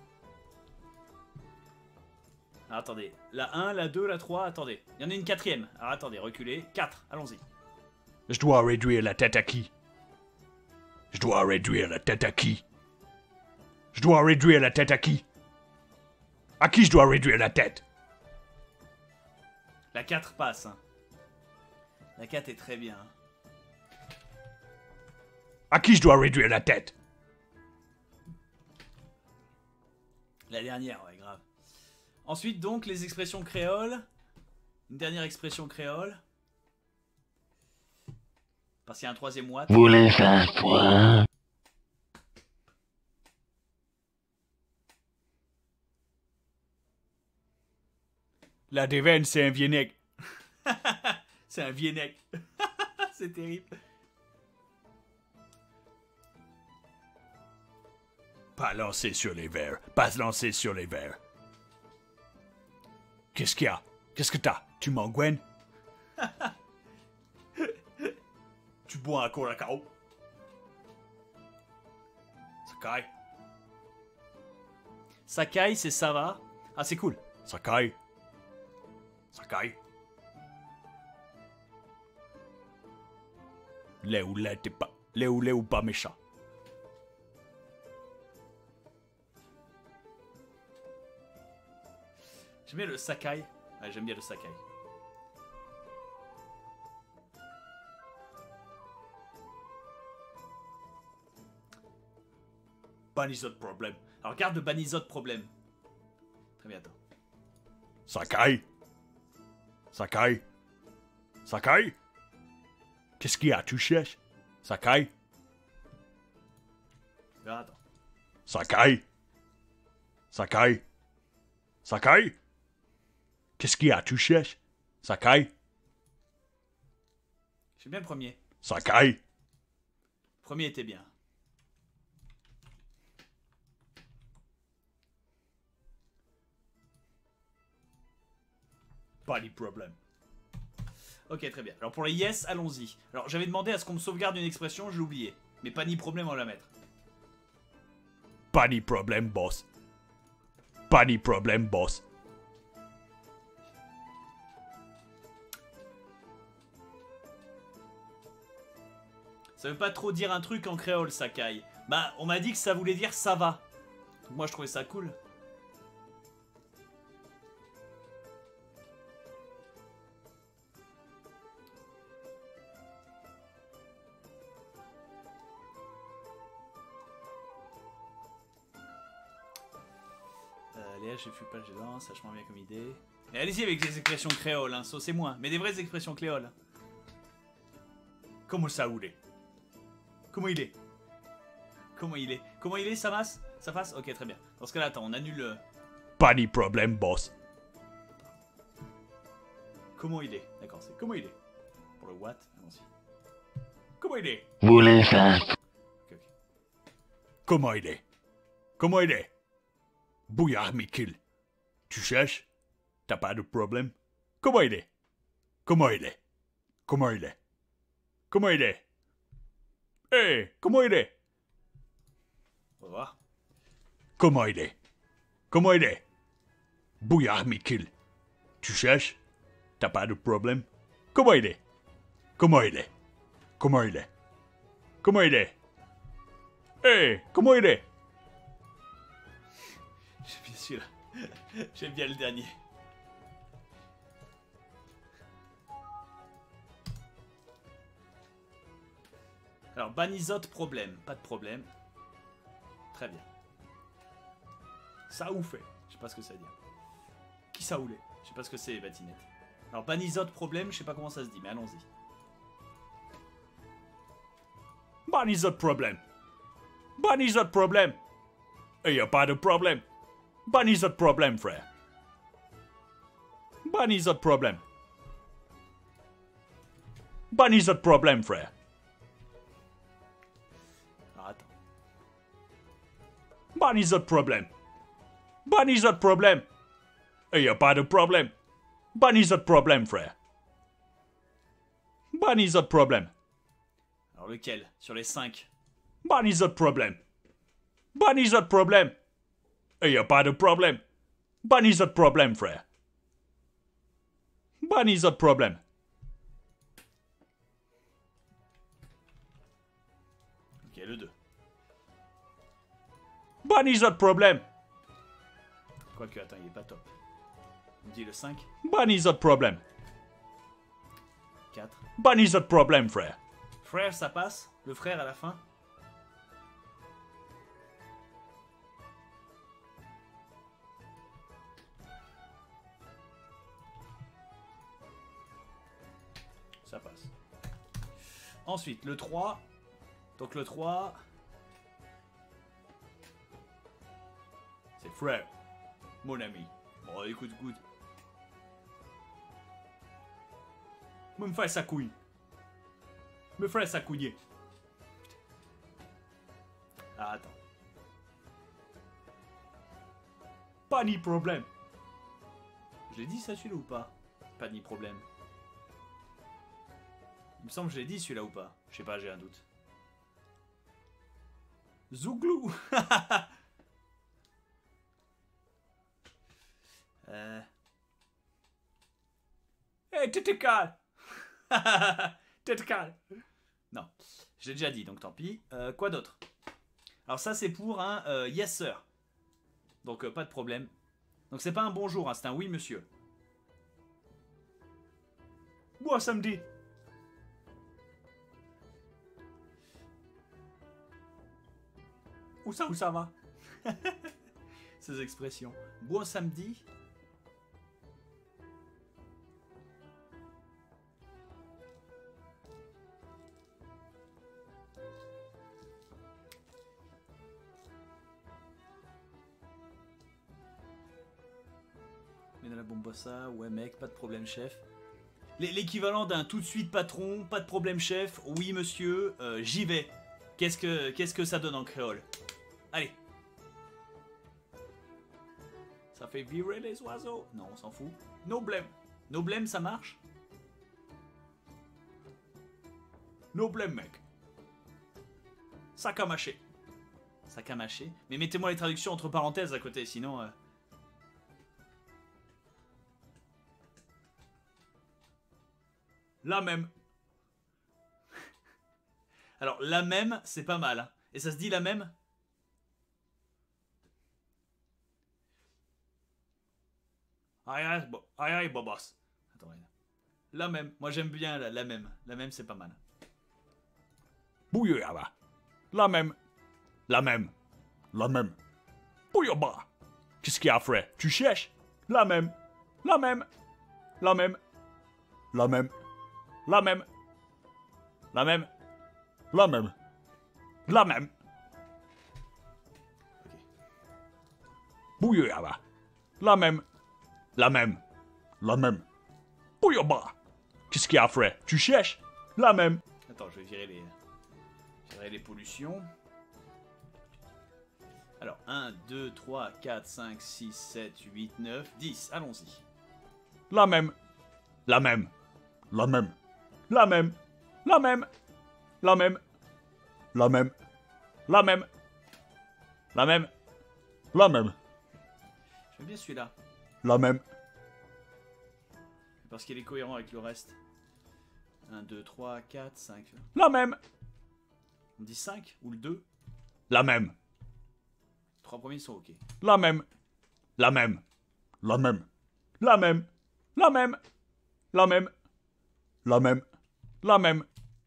Alors, attendez. La un, la deux, la trois, attendez. Il y en a une quatrième. Alors attendez, reculez. quatre, allons-y. Je dois réduire la tête à qui? Je dois réduire la tête à qui? Je dois réduire la tête à qui? À qui je dois réduire la tête? La quatre passe. Hein. La quatre est très bien. Hein. À qui je dois réduire la tête? La dernière, ouais, grave. Ensuite, donc, les expressions créoles. Une dernière expression créole. Parce qu'il y a un troisième watt. Vous voulez savoir? La déveine, c'est un vieux nègre. C'est un vieux nec. C'est terrible. Pas lancer sur les verres. Pas lancer sur les verres. Qu'est-ce qu'il y a? Qu'est-ce que t'as? Tu m'enguènes? Tu bois un colacao. Sakai. Sakai, c'est ça va. Ah, c'est cool. Sakai. Sakai. Lait ou lait, t'es pas. Lait ou lait ou pas méchant. J'aime bien le Sakai. Ouais, j'aime bien le Sakai. Banisote problème. Alors regarde le Banisote problème. Très bien, attends. Sakai. Sakai. Sakai. Qu'est-ce qu'il y a? Tu cherches? Sakai. Alors, attends. Sakai. Sakai. Sakai. Qu'est-ce qu'il y a? Tu cherches? Sakai. J'aime bien le premier. Sakai. Le premier était bien. Pas de problème. Ok, très bien. Alors pour les yes, allons-y. Alors j'avais demandé à ce qu'on me sauvegarde une expression, j'ai oublié. Mais pas ni problème, on va la mettre. Pas de problème, boss. Pas de problème, boss. Ça veut pas trop dire un truc en créole, Sakai. Bah, on m'a dit que ça voulait dire ça va. Donc moi je trouvais ça cool. Euh, Léa, j'ai fui pas le géant, sachement bien comme idée. Mais allez-y avec les expressions créoles, hein, saucez-moi. Mais des vraies expressions créoles. Comment ça roule? Comment il est? Comment il est? Comment il est, Samas? Ça passe? Ok, très bien. Dans ce cas-là, attends, on annule le... Pas de problème, boss. Comment il est? D'accord, c'est comment il est? Pour le what? Allons-y. Comment il est? Vous voulez savoir? Ok, ok. Comment il est? Comment il est? Bouillard Mikil. Tu cherches? T'as pas de problème? Comment il est? Comment il est? Comment il est? Comment il est? Hé, comment il est? On va voir. Comment il est? Comment il est? Bouillard Mikil. Tu cherches? T'as pas de problème? Comment il est? Comment il est? Comment il est? Comment il est? Hé, comment il est? J'aime bien celui-là. J'aime bien le dernier. Alors, Banizote, problème. Pas de problème. Très bien. Ça ou fait. Je sais pas ce que ça veut dire. Qui ça oulait? Je sais pas ce que c'est, Batinette. Alors, Banizote, problème. Je sais pas comment ça se dit, mais allons-y. Banizote, problème. Banizote, problème. Et y a pas de problème. Banizote, problème, frère. Banizote, problème. Banizote, problème, frère. Alors, attends. Banizote, problème. Banizote, problème. Et y a pas de problème. Banizote, problème, frère. Banizote, problème. Alors, lequel? Sur les cinq. Banizote, problème. Banizote, problème. Et y a pas de problème. Banizote, problème, frère. Banizote, problème. Ok, le deux. Banizote, problème. Quoique, attends, il est pas top. On dit le cinq. Banizote, problème. quatre. Banizote, problème, frère. Frère, ça passe? Le frère à la fin? Ça passe. Ensuite, le trois. Donc le trois... C'est frère. Mon ami. Bon, écoute, good. Me me fais sa couille. Me ferait sa couiller. Ah, attends. Pas ni problème. Je l'ai dit ça celui-là ou pas? Pas ni problème. Il me semble que je l'ai dit celui-là ou pas? Je sais pas, j'ai un doute. Zouglou. euh... Hey, t'étais calme. T'étais calme. Non, je l'ai déjà dit, donc tant pis. Euh, quoi d'autre? Alors ça, c'est pour un euh, yes sir. Donc euh, pas de problème. Donc c'est pas un bonjour, hein, c'est un oui monsieur. Bon samedi. Où ça, où ça va? Ces expressions. Bon samedi. Mais dans la bombossa, ouais mec, pas de problème chef. L'équivalent d'un tout de suite patron, pas de problème chef, oui monsieur, euh, j'y vais. Qu'est-ce que qu'est-ce que ça donne en créole? Allez. Ça fait virer les oiseaux? Non, on s'en fout. No blême. No blême, ça marche? No blême, mec. Sac à mâcher. Sac à mâcher. Mais mettez-moi les traductions entre parenthèses à côté, sinon... Euh... La même. Alors, la même, c'est pas mal. Hein. Et ça se dit la même? Aïe aïe, bo aïe aïe, bobos. Attends, regarde. La même. Moi, j'aime bien la, la même. La même, c'est pas mal. Bouillaba. La même. La même. La même. Bouillaba. Qu'est-ce qu'il y a, frère? Tu cherches? La même. La même. La même. La même. La même. La même. La même. La même. Ok. Bouillaba. La même. La même. La même. Bouillaba. Qu'est-ce qu'il y a, frère? Tu cherches? La même. Attends, je vais virer les... Virer les pollutions. Alors, un, deux, trois, quatre, cinq, six, sept, huit, neuf, dix. Allons-y. La même. La même. La même. La même. La même. La même. La même. La même. La même. La même. J'aime bien celui-là. La même. Parce qu'il est cohérent avec le reste. un, deux, trois, quatre, cinq. La même. On dit cinq ou le deux? La même. Trois premiers sont ok. La même. La même. La même. La même. La même. La même. La même. La même.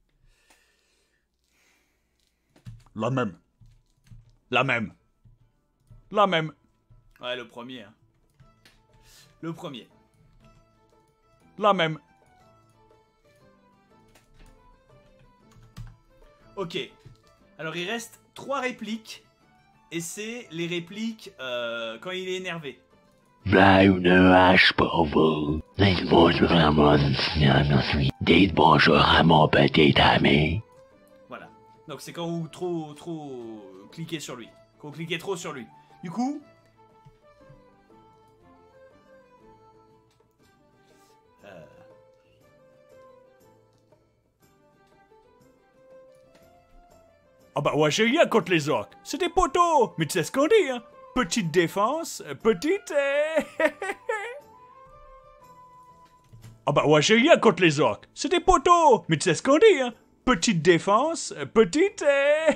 La même. La même. La même. Ouais, le premier. Hein. Le premier. La même. Ok. Alors il reste trois répliques. Et c'est les répliques euh, quand il est énervé. V'là une hache pour vous. Dites bonjour à mon ensuite. Dites bonjour à mon petit ami. Voilà. Donc c'est quand vous trop trop cliquez sur lui. Quand vous cliquez trop sur lui. Du coup. Euh... Ah bah ouais, j'ai rien contre les orques. C'est des poteaux. Mais tu sais ce qu'on dit, hein. Petite défense, petite... euh, ah bah ouais, j'ai rien contre les orques. C'est des poteaux. Mais tu sais ce qu'on dit, hein. Petite défense, petite... euh,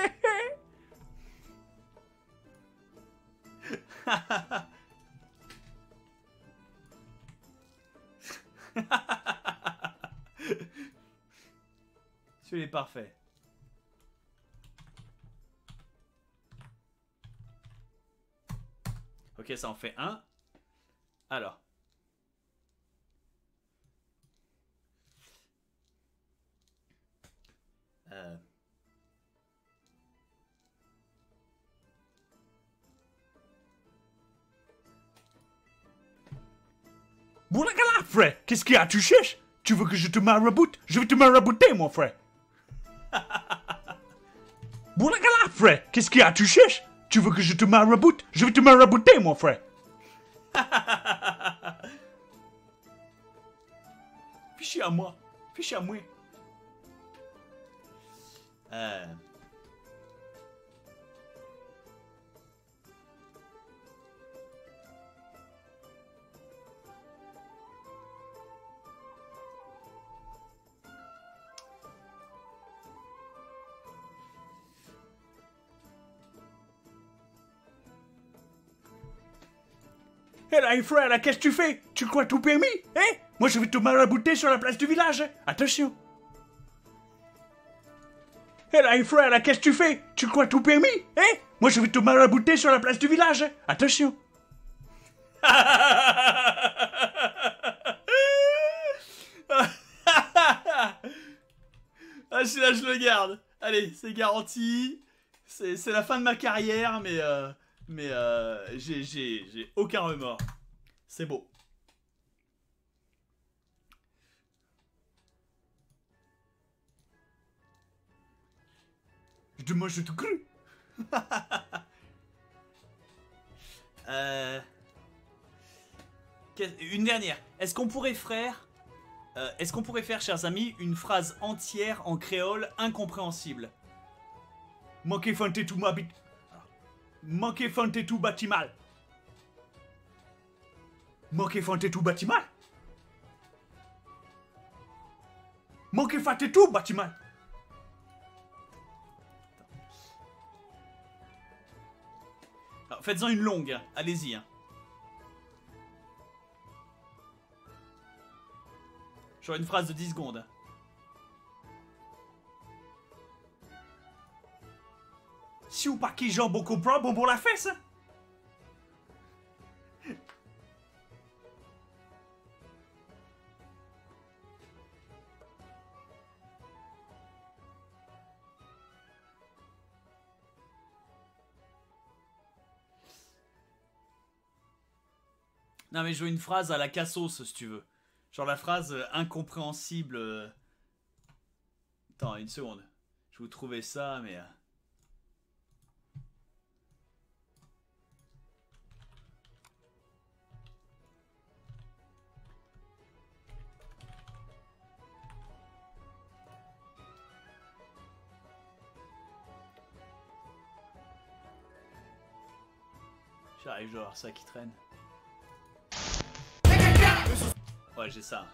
Celui-là est parfait. Ok, ça en fait un. Alors. Euh. Boulagala, frère. Qu'est-ce qu'il y a, tu cherches? Tu veux que je te maraboute? Je vais te marabouter, mon frère. Boulagala, frère. Qu'est-ce qu'il y a, tu cherches? Tu veux que je te maraboute? Je vais te marabouter, mon frère. Fichier à moi. Fichier à moi. Euh... Hé là, frère, là, qu'est-ce que tu fais? Tu crois tout permis? Hein? Moi, je vais te marabouter sur la place du village. Hein? Attention. Hé là, frère, là, qu'est-ce que tu fais? Tu crois tout permis? Hein? Moi, je vais te marabouter sur la place du village. Hein? Attention. Ah, celui-là, je le garde. Allez, c'est garanti. C'est c'est la fin de ma carrière, mais... Euh... Mais euh, j'ai, j'ai, j'ai aucun remords. C'est beau. Je moi je te cru. euh... Une dernière. Est-ce qu'on pourrait faire... Euh, est-ce qu'on pourrait faire, chers amis, une phrase entière en créole incompréhensible? Manquez fanté tout ma bite. Manquez fanté tout bâtimal. Manquez fanté tout bâtimal. Manquez fanté tout bâtimal. Alors, faites-en une longue, hein. Allez-y. Hein. Genre une phrase de dix secondes. Si ou pas qui jambes beaucoup pro, bon pour la fesse. Non mais je veux une phrase à la Cassos si tu veux. Genre la phrase euh, incompréhensible. Euh... Attends, une seconde. Je vais vous trouver ça, mais... Euh... J'arrive, je dois avoir ça qui traîne. Ouais, j'ai ça.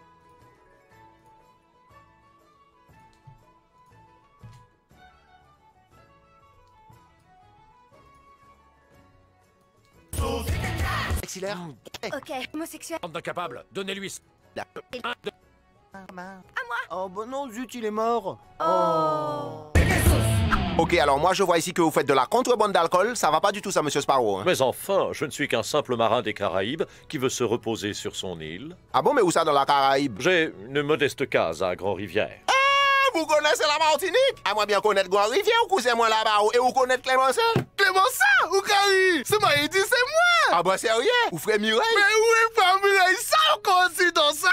Maxillaire. Ok, homosexuel. Bande d'incapables, donnez-lui. À moi. Oh bah non, zut, il est mort. Oh. Ok, alors moi je vois ici que vous faites de la contrebande d'alcool, ça va pas du tout ça, monsieur Sparrow. Hein. Mais enfin, je ne suis qu'un simple marin des Caraïbes qui veut se reposer sur son île. Ah bon, mais où ça dans la Caraïbe? J'ai une modeste case à Grand-Rivière. Ah, vous connaissez la Martinique? À moi bien connaître Grand-Rivière, ou cousin moi là-bas, et vous connaissez Clémenceau? Clémenceau? Ou Carrie? C'est moi, il dit c'est moi! Ah bah sérieux? Ou frère Mireille? Mais où est frère Mireille? Ça encore aussi dans ça?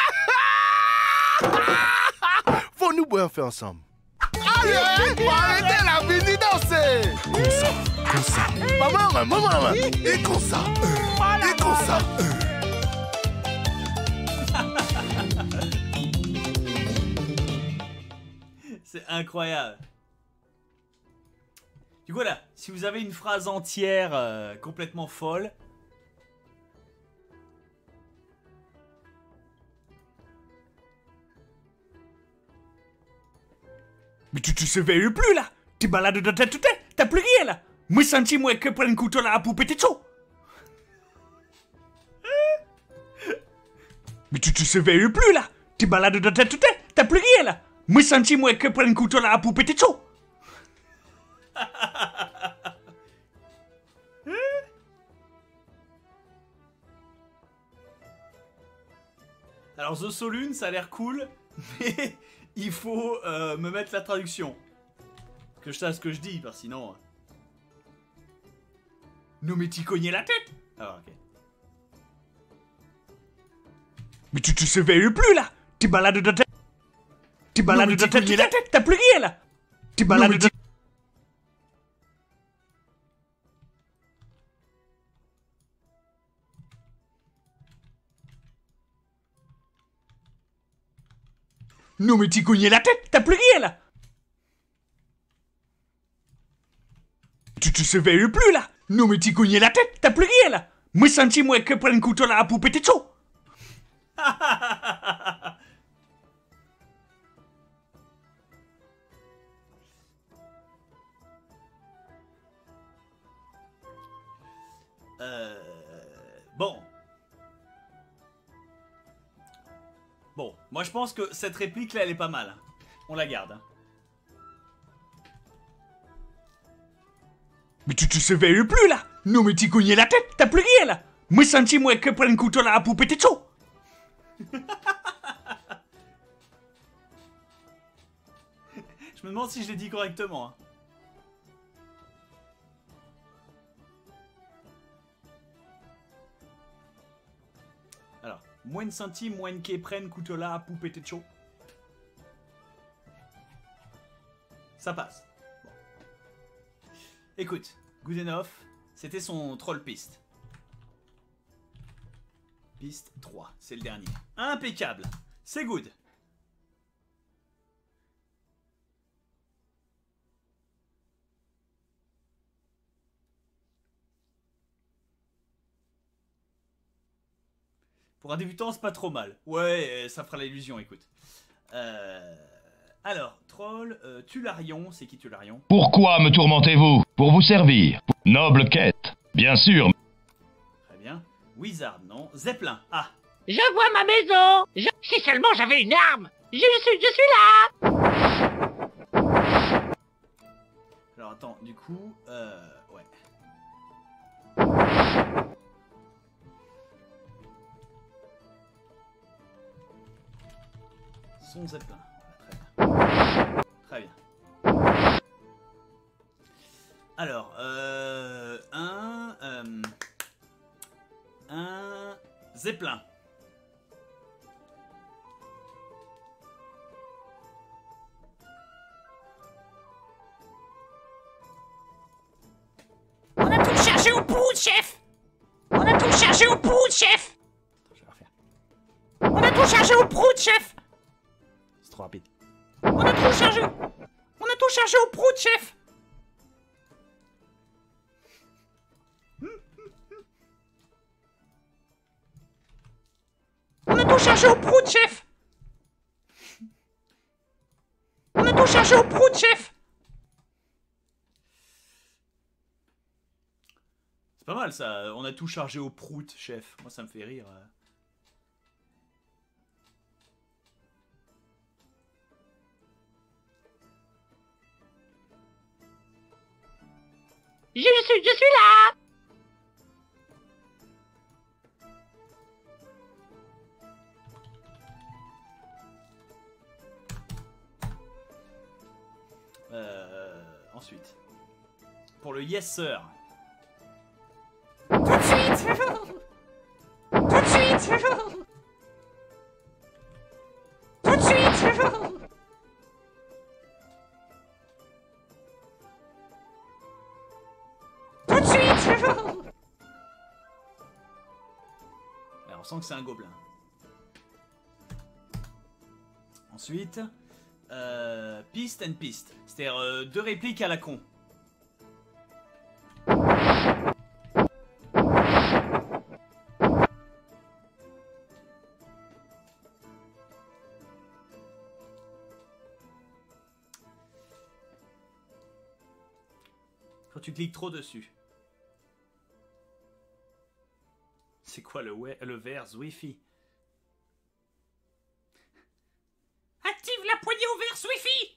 Faut nous boire faire ensemble. Allez, arrêtez la vie danser. Comme ça, comme ça. Maman, maman, maman. Et comme ça. Et comme ça. C'est incroyable. Du coup là, si vous avez une phrase entière euh, complètement folle. Mais tu te surveilles plus là. T'es balade dans ta tête, t'as plus rien là. Moi senti moi que prendre un couteau là pour péter chaud. Mais tu te surveilles plus là. T'es balade dans ta tête, t'as plus rien là. Moi senti moi que prendre un couteau là pour péter chaud. Alors The Saloon ça a l'air cool, mais il faut euh, me mettre la traduction. Que je sache ce que je dis, parce que sinon... Non mais t'y cognais la tête. Alors ok. Mais tu te surveilles plus là. T'es balade dans ta... T'es balade dans ta tête, t'as plus rien là. T'es balade dans... Non mais t'y cognais la tête, t'as plus rien là. Tu te surveilles plus là. Non mais t'y cognais la tête, t'as plus rien là. Moi senti moi que prendre un couteau là pour péter chaud. euh... Bon. Bon, moi je pense que cette réplique là elle est pas mal. Hein. On la garde. Hein. Mais tu te surveilles plus là. Non mais t'y cognais la tête, t'as plus rien là. Moi senti moi que prendre un couteau là pour péter chaud. Je me demande si je l'ai dit correctement. Hein. Alors, moins de centimes, moins de qu'est prennent couteau là pour péter chaud. Ça passe. Bon. Écoute, good enough, c'était son troll piste. Piste trois, c'est le dernier. Impeccable, c'est good. Pour un débutant, c'est pas trop mal. Ouais, ça fera l'illusion, écoute. Euh... Alors, troll, euh, Tularion, c'est qui Tularion? Pourquoi me tourmentez-vous? Pour vous servir. Noble quête, bien sûr. Très bien. Wizard, non. Zeppelin, ah. Je vois ma maison. Je... Si seulement j'avais une arme. Je suis, je suis là. Alors attends, du coup, euh, ouais. Son Zeppelin. Très bien. Alors, euh, un, euh, un Zeppelin. On a tout chargé au poudre, chef. On a tout chargé au poudre, chef. Attends, je vais refaire. On a tout chargé au prout, chef. C'est trop rapide. On a tout chargé. On a tout chargé au prout, chef. Hmm. chargé au prout, chef. C'est pas mal ça, on a tout chargé au prout, chef. Moi ça me fait rire. Je suis, je suis là. Euh, ensuite. Pour le yes sir. Tout de suite. Tout de suite. Tout de suite. Tout de suite. Alors, on sent que c'est un gobelin. Ensuite, euh, piste and piste. C'est-à-dire euh, deux répliques à la con. Quand tu cliques trop dessus. C'est quoi le, we le vers Wi-Fi? Active la poignée au vert Wi-Fi.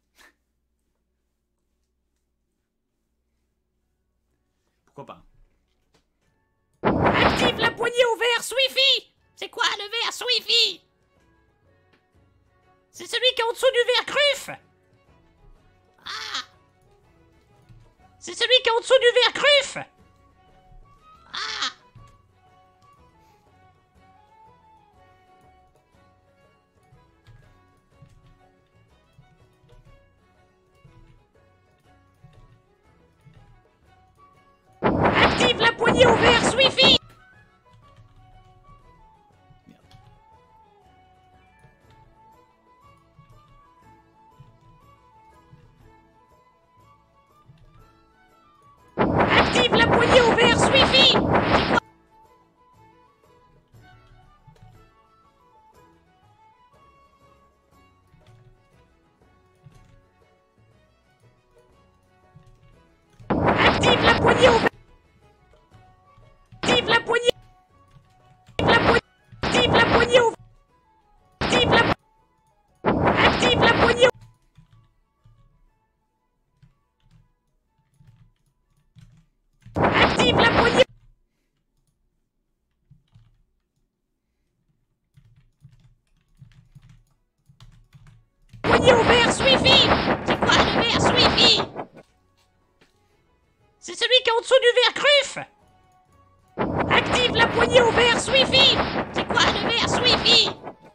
Pourquoi pas? Active la poignée au vert Wi-Fi. C'est quoi le vers Wi-Fi? C'est celui qui est en dessous du verre cruf. Ah! C'est celui qui est en dessous du verre cruf. Ah! Active la poignée au vert Wi-Fi. Active la poignée au vert Wi-Fi. Active la poignée au vert. Active la poignée. Active la poignée au. Active la. Active la poignée. Active la poignée. Poignée au vert Wi-Fi. C'est quoi le vers Wi-Fi? C'est celui qui est en dessous du verre cruf. Active la poignée au vert Wi-Fi. C'est quoi le vers Wi-Fi?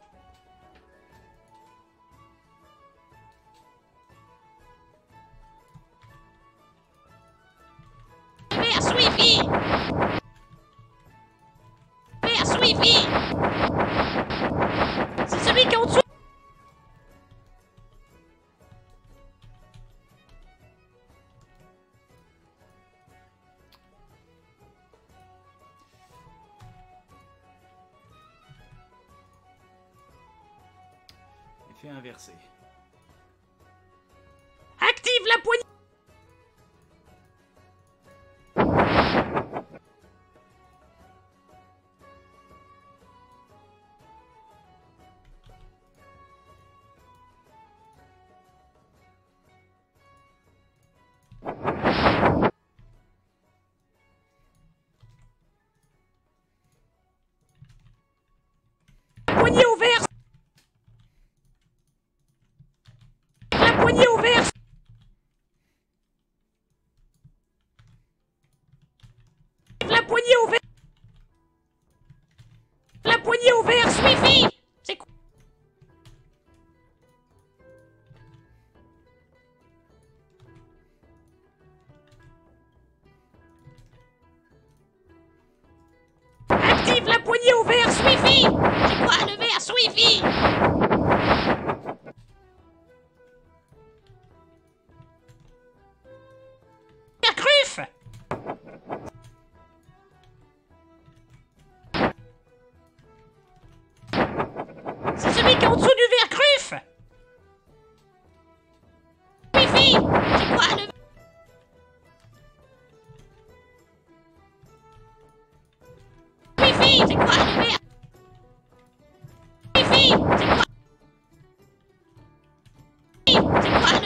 Vers Wi-Fi. Vers Wi-Fi. C'est celui qui est en dessous. Effet inversé. Active la poignée. Poignée au vert. La poignée au vert. La poignée au vert. La poignée au vert Wi-Fi. C'est quoi? Active la poignée au vert Wi-Fi. C'est quoi le vers Wi-Fi? Verre cruf. C'est celui qui est en dessous du verre cruf.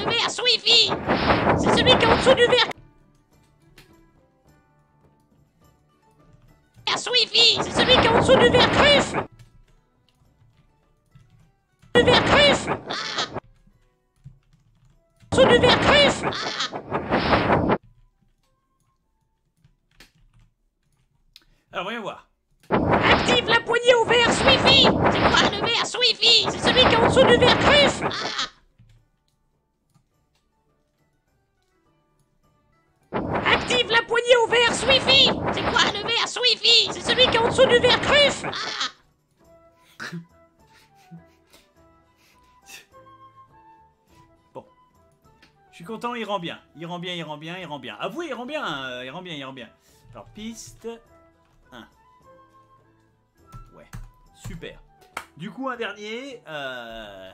le verre Swiffy? C'est celui qui est en dessous du verre. Swiffy, c'est celui qui est en dessous du verre Cruf. Du verre Cruf. Ah. En dessous du verre Cruf. Ah. Alors, voyons voir. Active la poignée au verre Swiffy. C'est quoi le verre Swiffy? C'est celui qui est en dessous du verre Cruf. Ah. Active la poignée au verre Swiffy. C'est quoi le verre Swiffy? C'est celui qui est en dessous du verre Cruf. Ah. Bon. Je suis content, il rend bien. Il rend bien, il rend bien, il rend bien. Avouez, il rend bien, euh, il rend bien, il rend bien. Alors, piste un. Ouais, super. Du coup, un dernier. Euh...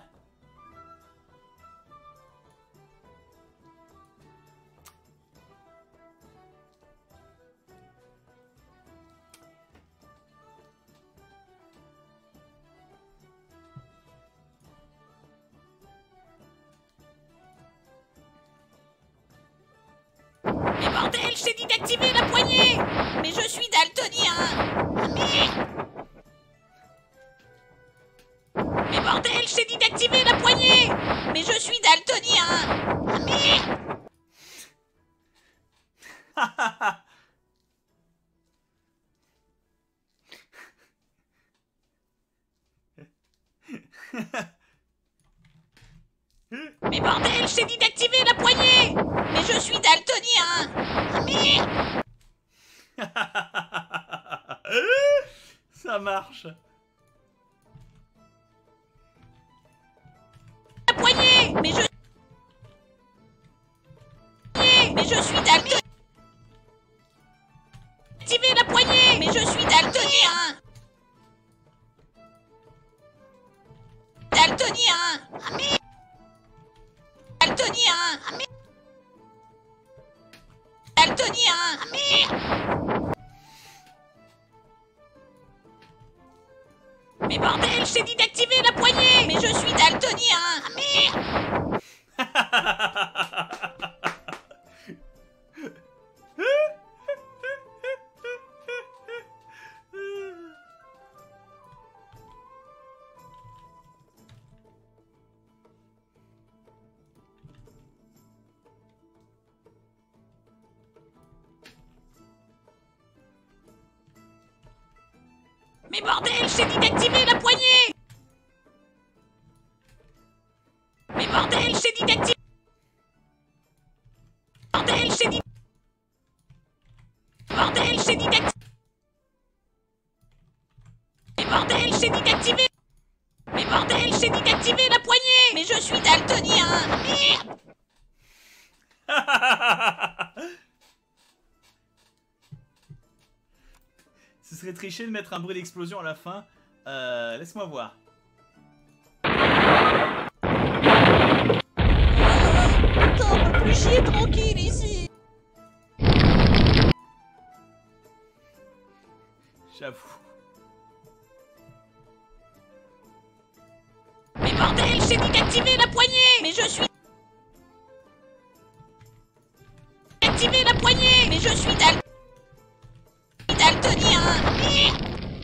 Mais bordel, je t'ai dit d'activer la poignée. Mais je suis daltonien. Ah, mais... Mais bordel, je t'ai dit d'activer la poignée. Mais je suis daltonien. Ah, mais... Mais bordel, je t'ai dit d'activer la poignée. Mais je suis daltonien. Ah, mais... Ça marche. La poignée. Mais je... Mais je suis daltonien. Activer la poignée. Mais je suis daltonien. Daltonien. Ah, mais... Daltonien. Ah, mais... Daltonien. Ah, mais... Mais bordel, je t'ai dit d'activer la poignée. Mais je suis daltonien. Ah, mais... Mais bordel, je t'ai dit d'activer la poignée. Mais bordel, je t'ai dit d'activer... Bordel, je t'ai dit... Bordel, je t'ai dit d'activer... Mais bordel, je t'ai dit d'activer... Mais bordel, je t'ai dit d'activer la poignée. Mais je suis daltonien. Merde. Ce serait triché de mettre un bruit d'explosion à la fin. Euh, laisse-moi voir. Putain, on peut plus chier tranquille ici. J'avoue. Mais bordel, je t'ai dit d'activer la poignée. Mais je suis... Activer la poignée. Mais je suis dal... daltonien. Merde.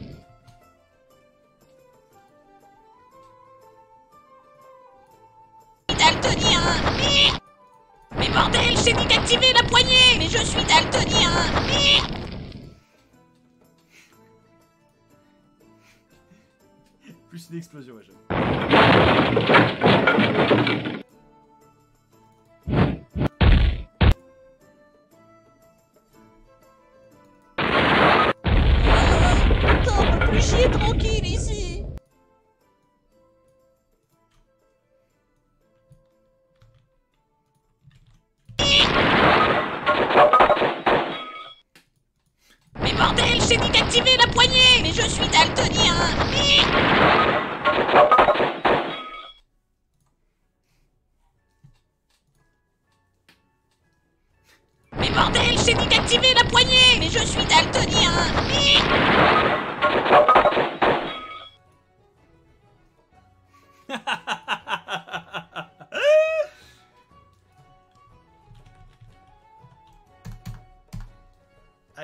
Daltonien. Merde. Mais bordel, je t'ai dit d'activer la poignée. Mais je suis daltonien. Merde. Plus une explosion, ouais, j'avoue. Putain, on peut plus chier tranquille ici. Mais bordel, je t'ai dit d'activer la poignée. Mais je suis daltonien. Merde. Mais bordel, je t'ai dit d'activer la poignée. Mais je suis daltonien. Merde.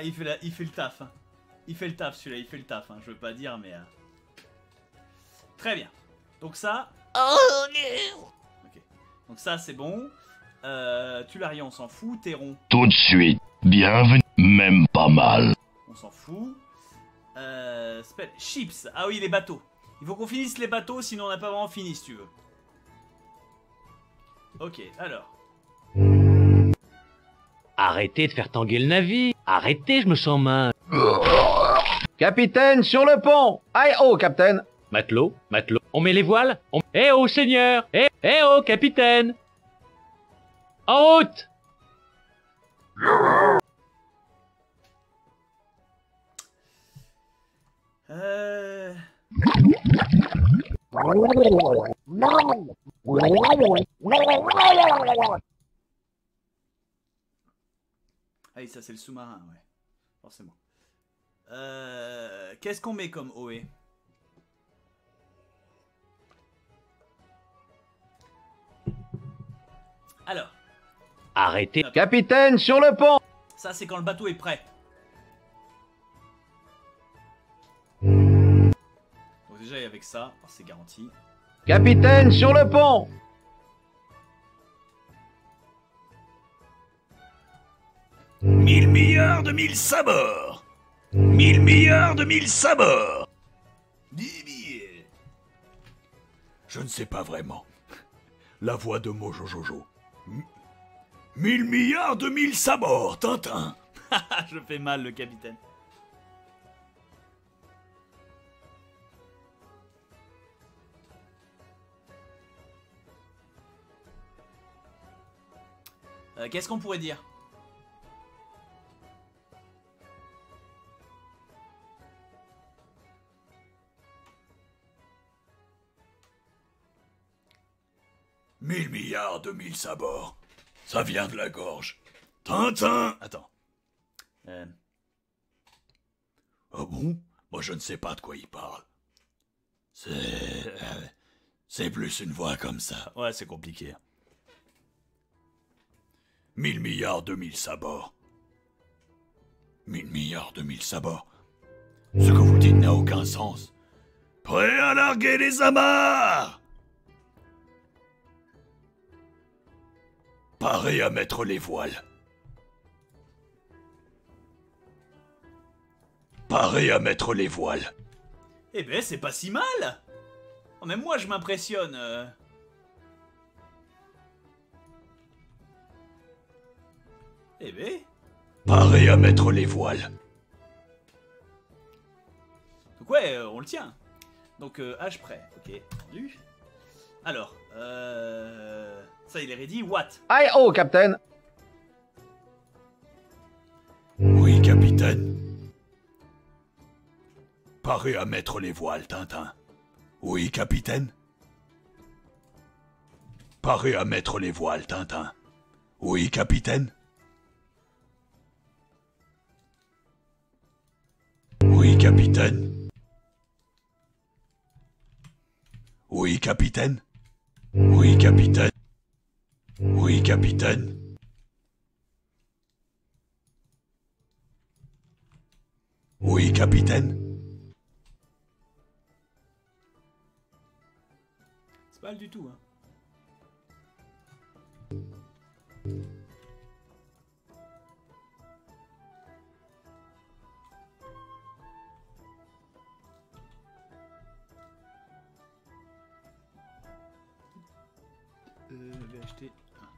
Ah, il fait, la... il fait le taf. Hein. Il fait le taf, celui-là, il fait le taf. Hein. Je veux pas dire, mais... Euh... Très bien. Donc ça... Oh non. Ok. Donc ça, c'est bon. Euh, Tularia, on s'en fout. Théron. Tout de suite. Bienvenue. Même pas mal. On s'en fout. Euh, spell... Chips. Ah oui, les bateaux. Il faut qu'on finisse les bateaux, sinon on n'a pas vraiment fini, si tu veux. Ok, alors. Arrêtez de faire tanguer le navire. Arrêtez, je me sens mal. Capitaine, sur le pont. Aïe, oh, capitaine. Matelot, matelot. On met les voiles. On... Eh oh, seigneur. Eh, eh oh, capitaine. En route. Euh... Ah oui, ça c'est le sous-marin, ouais. Forcément. Euh... Qu'est-ce qu'on met comme O E? Alors. Arrêtez. Capitaine, sur le pont. Ça c'est quand le bateau est prêt. Donc déjà avec ça, c'est garanti. Capitaine, sur le pont. Mille milliards de mille sabords. Mille milliards de mille sabords. Dix billets. Je ne sais pas vraiment. La voix de Mojo Jojo. M- Mille milliards de mille sabords, Tintin. Je fais mal, le capitaine. Euh, Qu'est-ce qu'on pourrait dire? Mille milliards de mille sabords. Ça vient de la gorge. Tintin. Attends. Euh... Ah bon? Moi je ne sais pas de quoi il parle. C'est... C'est plus une voix comme ça. Ouais, c'est compliqué. Mille milliards de mille sabords. Mille milliards de mille sabords. Ce que vous dites n'a aucun sens. Prêt à larguer les amarres! Paré à mettre les voiles. Paré à mettre les voiles. Eh ben, c'est pas si mal. Oh, même moi, je m'impressionne. Euh... Eh ben... Paré à mettre les voiles. Donc ouais, euh, on le tient. Donc, euh, H prêt. Ok, entendu. Alors, euh... ça, il est ready. What? Aïe, oh, capitaine. Oui, capitaine. Paré à mettre les voiles, Tintin. Oui, capitaine. Paré à mettre les voiles, Tintin. Oui, capitaine. Oui, capitaine. Oui, capitaine. Oui, capitaine. Oui, capitaine. Oui, capitaine. C'est pas mal du tout, hein. Euh, je vais acheter...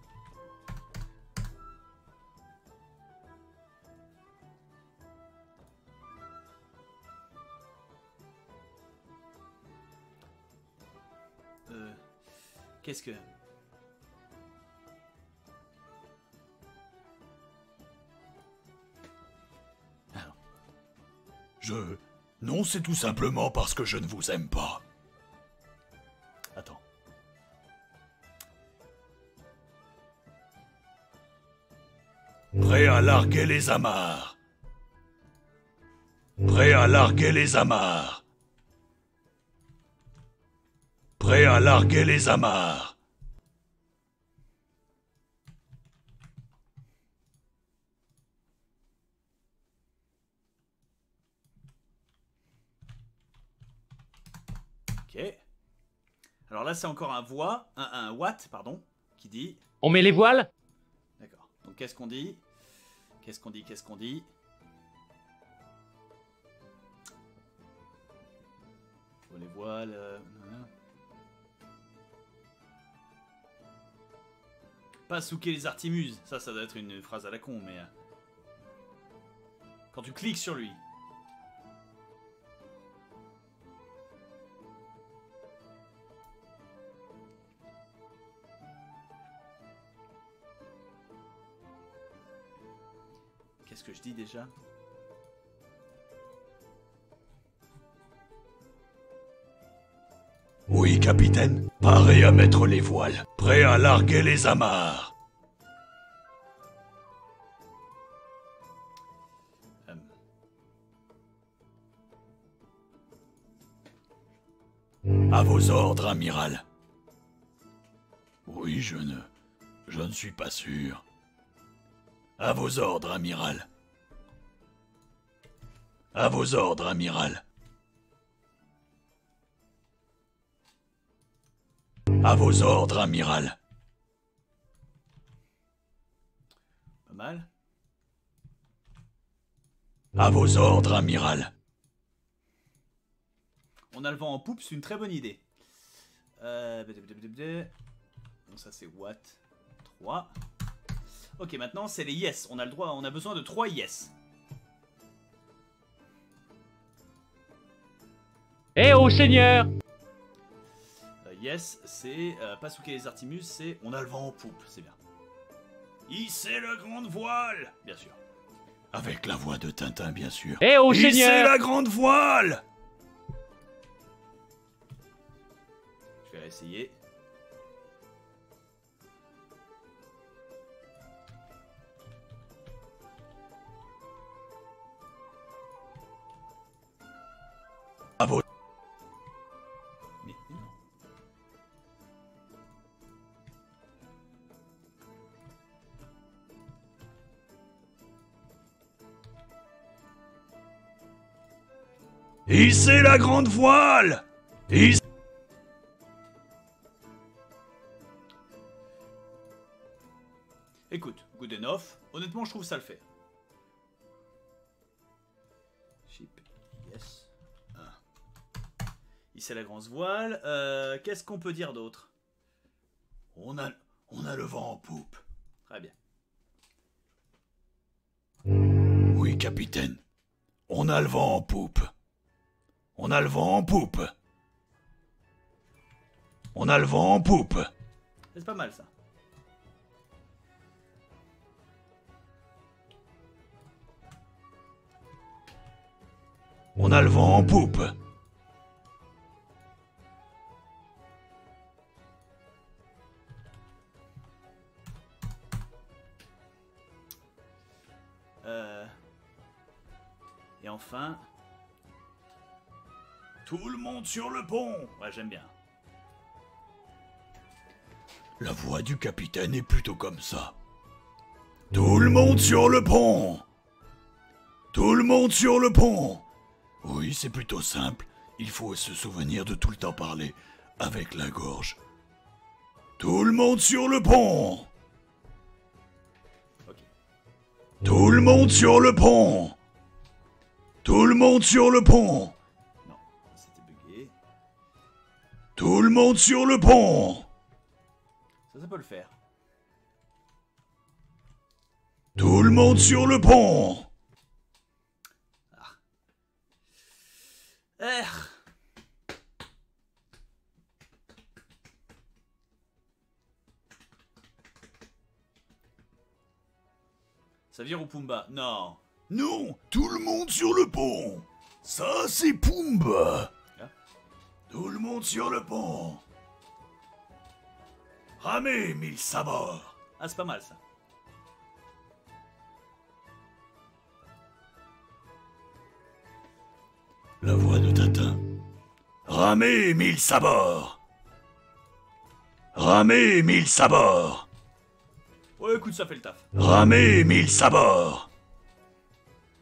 Euh... Qu'est-ce que... Alors, je... Non, c'est tout simplement parce que je ne vous aime pas. Attends. Prêt à larguer les amarres. Prêt à larguer les amarres. Prêt à larguer les amarres. Ok. Alors là, c'est encore un voix, un, un watt, pardon, qui dit... On met les voiles? D'accord. Donc qu'est-ce qu'on dit? Qu'est-ce qu'on dit? Qu'est-ce qu'on dit? Faut les voiles... Euh... Pas souquer les artimuses. Ça, ça doit être une phrase à la con, mais... Quand tu cliques sur lui. Qu'est-ce que je dis déjà? Oui, capitaine. Paré à mettre les voiles. Prêt à larguer les amarres. Euh. À vos ordres, amiral. Oui, je ne... Je ne suis pas sûr. À vos ordres, amiral. À vos ordres, amiral. À vos ordres, amiral. Pas mal. À vos ordres, amiral. On a le vent en poupe, c'est une très bonne idée. Euh... Donc ça c'est Watt trois. Ok, maintenant c'est les yes. On a le droit, on a besoin de trois yes. Eh oh Seigneur! euh, Yes, c'est euh, pas souquer les artimus, c'est on a le vent en poupe, c'est bien. Hissez la grande voile! Bien sûr. Avec la voix de Tintin, bien sûr. Eh oh Hissez Seigneur! la grande voile! Je vais essayer. À vos... Mais, mais non. Hissez la grande voile! Hissez... Écoute, good enough. Honnêtement, je trouve ça le fait. Ship, yes. Ah. Ici la grande voile. Euh, Qu'est-ce qu'on peut dire d'autre? On a... On a le vent en poupe. Très bien. Oui, capitaine. On a le vent en poupe. On a le vent en poupe. On a le vent en poupe. C'est pas mal ça. On a le vent en poupe. Euh... Et enfin... Tout le monde sur le pont. Ouais, j'aime bien. La voix du capitaine est plutôt comme ça. Tout le monde sur le pont. Tout le monde sur le pont. Oui, c'est plutôt simple. Il faut se souvenir de tout le temps parler avec la gorge. Tout le monde sur le pont. Ok. Tout le monde sur le pont. Tout le monde sur le pont. Non, c'était bugué. Tout le monde sur le pont. Ça, ça peut le faire. Tout le monde sur le pont. R. Ça vire ou Pumba? Non. Non, tout le monde sur le pont. Ça, c'est Pumba. Ah. Tout le monde sur le pont. Ramez mille sabords. Ah, c'est pas mal ça. La voix de Tintin. Ramez mille sabords. Ramez mille sabords. Ouais, écoute, ça fait le taf. Ramez mille sabords.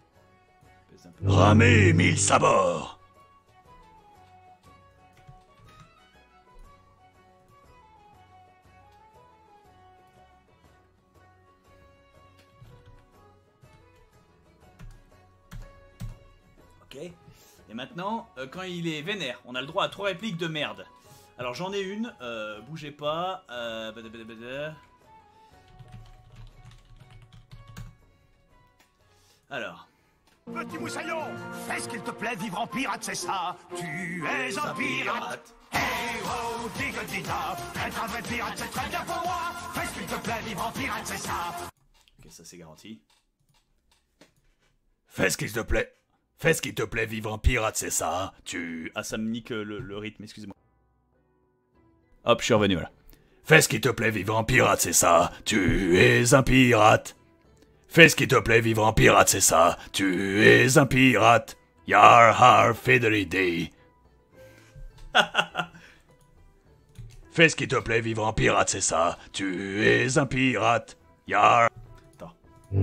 Ramez mille sabords. Ok. Et maintenant, euh, quand il est vénère, on a le droit à trois répliques de merde. Alors j'en ai une, euh, bougez pas. Euh... Alors. Petit moussaillon, fais ce qu'il te plaît, vivre en pirate, c'est ça. Tu es un pirate. Hey oh, diga-dida, être un vrai pirate, c'est très bien pour moi. Fais ce qu'il te plaît, vivre en pirate, c'est ça. Ok, ça c'est garanti. Fais ce qu'il te plaît. Fais ce qu'il te plaît, vivre en pirate, c'est ça. Tu... Ah, ça me nique le, le rythme, excusez-moi. Hop, je suis revenu, voilà. Fais ce qu'il te plaît, vivre en pirate, c'est ça. Tu es un pirate. Fais ce qu'il te plaît, vivre en pirate, c'est ça. Tu es un pirate. Yar har fiddly-dee. Fais ce qu'il te plaît, vivre en pirate, c'est ça. Tu es un pirate. Yar. Attends.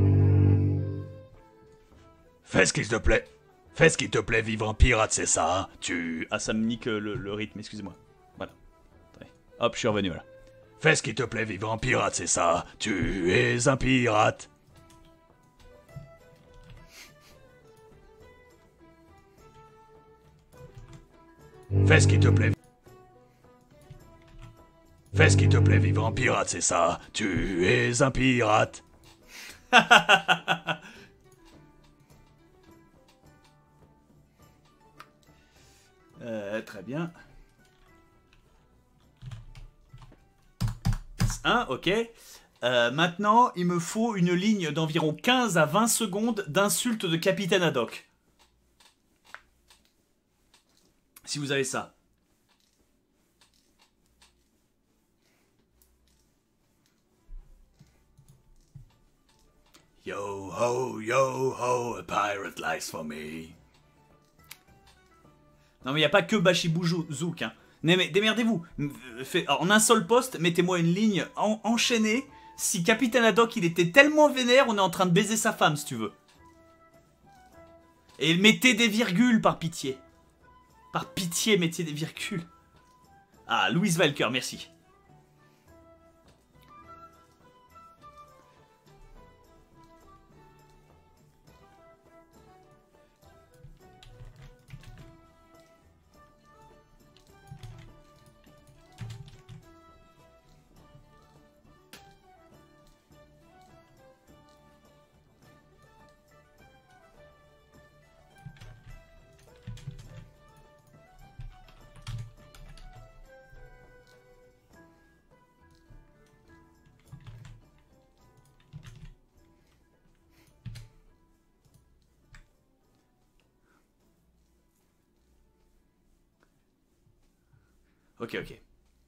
Fais ce qu'il te plaît. Fais ce qu'il te plaît, vivre en pirate, c'est ça. Tu... Ah, ça me nique le, le rythme, excusez-moi. Voilà. Attendez. Hop, je suis revenu, voilà. Fais ce qu'il te plaît, vivre en pirate, c'est ça. Tu es un pirate. Fais ce qu'il te plaît. Fais ce qu'il te plaît, vivre en pirate, c'est ça. Tu es un pirate. euh, très bien. un, ok. Euh, maintenant, il me faut une ligne d'environ quinze à vingt secondes d'insultes de Capitaine Haddock. Si vous avez ça. Yo ho, yo ho, a pirate lies for me. Non mais il n'y a pas que Bashibouzouk, hein. Mais, mais démerdez-vous. En un seul poste, mettez-moi une ligne en, enchaînée. Si Capitaine Haddock il était tellement vénère, on est en train de baiser sa femme si tu veux. Et mettez des virgules par pitié. Par pitié, mettez des virgules. Ah, Louise Walker, merci. Ok, ok.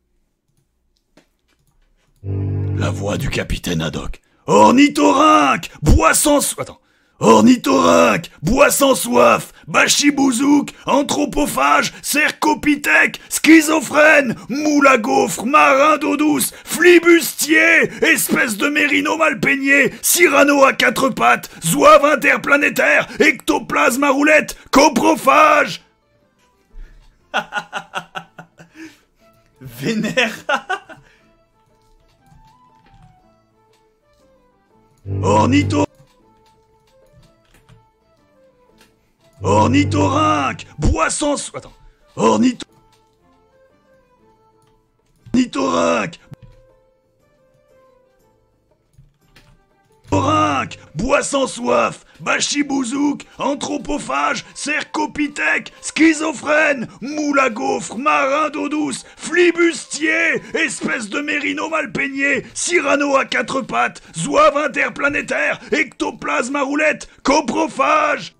La voix du capitaine Haddock. Ornithorynque, bois sans soif. Attends. Ornithorynque, bois sans soif, bachibouzouk, anthropophage, cercopithèque, schizophrène, moule à gaufre, marin d'eau douce, flibustier, espèce de mérino mal peigné, cyrano à quatre pattes, zouave interplanétaire, ectoplasme à roulette, coprophage. Vénère. Ornitho... Ornithorynque, bois sans soif. Attends. Ornitho... Ornithorynque. Ornithorynque, bois sans soif, bachibouzouk, anthropophage, cercopithèque, schizophrène, moule à gaufre, marin d'eau douce, flibustier, espèce de mérino mal peigné, cyrano à quatre pattes, zouave interplanétaire, ectoplasme à roulette, coprophage.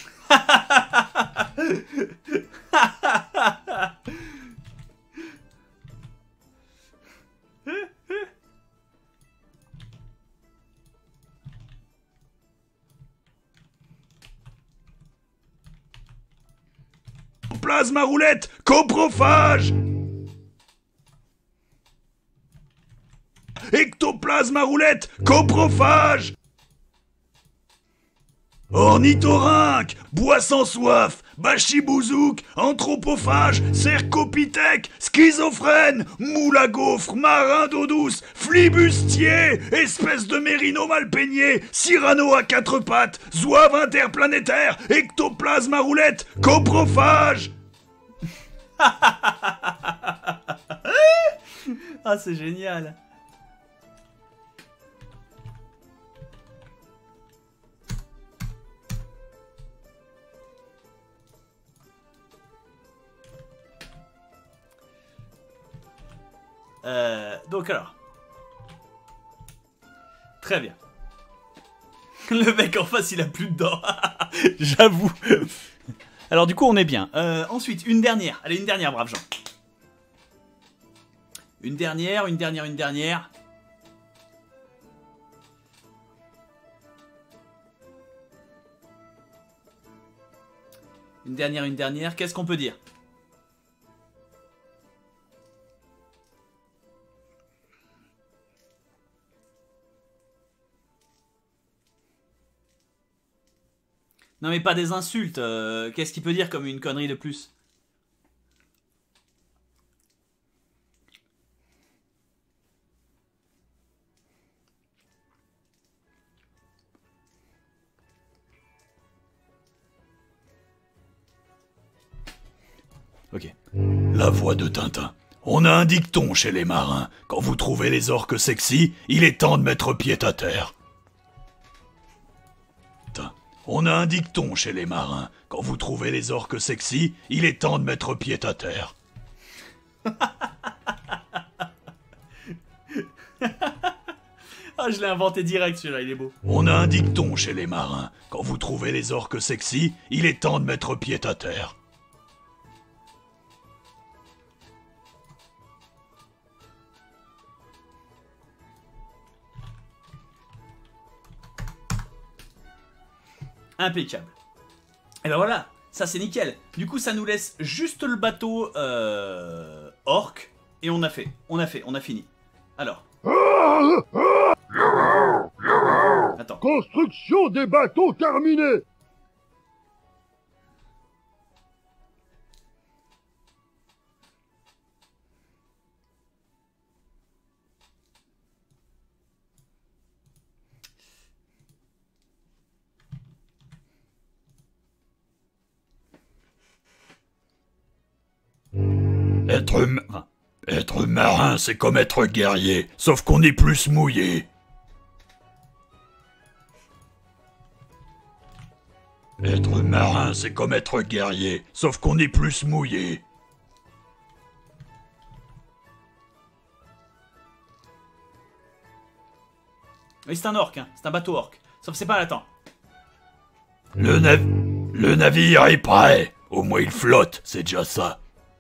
Plasma roulette, coprophage. Ectoplasme à roulette, coprophage. Ornithorynque, bois sans soif, bachibouzouk, anthropophage, cercopithèque, schizophrène, moule à gaufre, marin d'eau douce, flibustier, espèce de mérino mal peigné, cyrano à quatre pattes, zouave interplanétaire, ectoplasme à roulette, coprophage. Ah, c'est génial. Euh, donc alors. Très bien. Le mec en face, il a plus de dents. J'avoue. Alors du coup, on est bien. Euh, ensuite, une dernière. Allez, une dernière, braves gens. Une dernière, une dernière, une dernière. Une dernière, une dernière. Qu'est-ce qu'on peut dire ? Non mais pas des insultes, euh, qu'est-ce qu'il peut dire comme une connerie de plus? Ok. La voix de Tintin. On a un dicton chez les marins. Quand vous trouvez les orques sexy, il est temps de mettre pied à terre. On a un dicton chez les marins. Quand vous trouvez les orques sexy, il est temps de mettre pied à terre. Ah, je l'ai inventé direct celui-là, il est beau. On a un dicton chez les marins. Quand vous trouvez les orques sexy, il est temps de mettre pied à terre. Impeccable. Et ben voilà, ça c'est nickel. Du coup, ça nous laisse juste le bateau euh, orc. Et on a fait, on a fait, on a fini. Alors. Attends. Construction des bateaux terminée. Être, enfin, être marin, c'est comme être guerrier, sauf qu'on est plus mouillé. Être marin, c'est comme être guerrier, sauf qu'on est plus mouillé. Oui, c'est un orc, hein. C'est un bateau orc. Sauf c'est pas à temps. Le, nav le navire est prêt. Au moins il flotte, c'est déjà ça.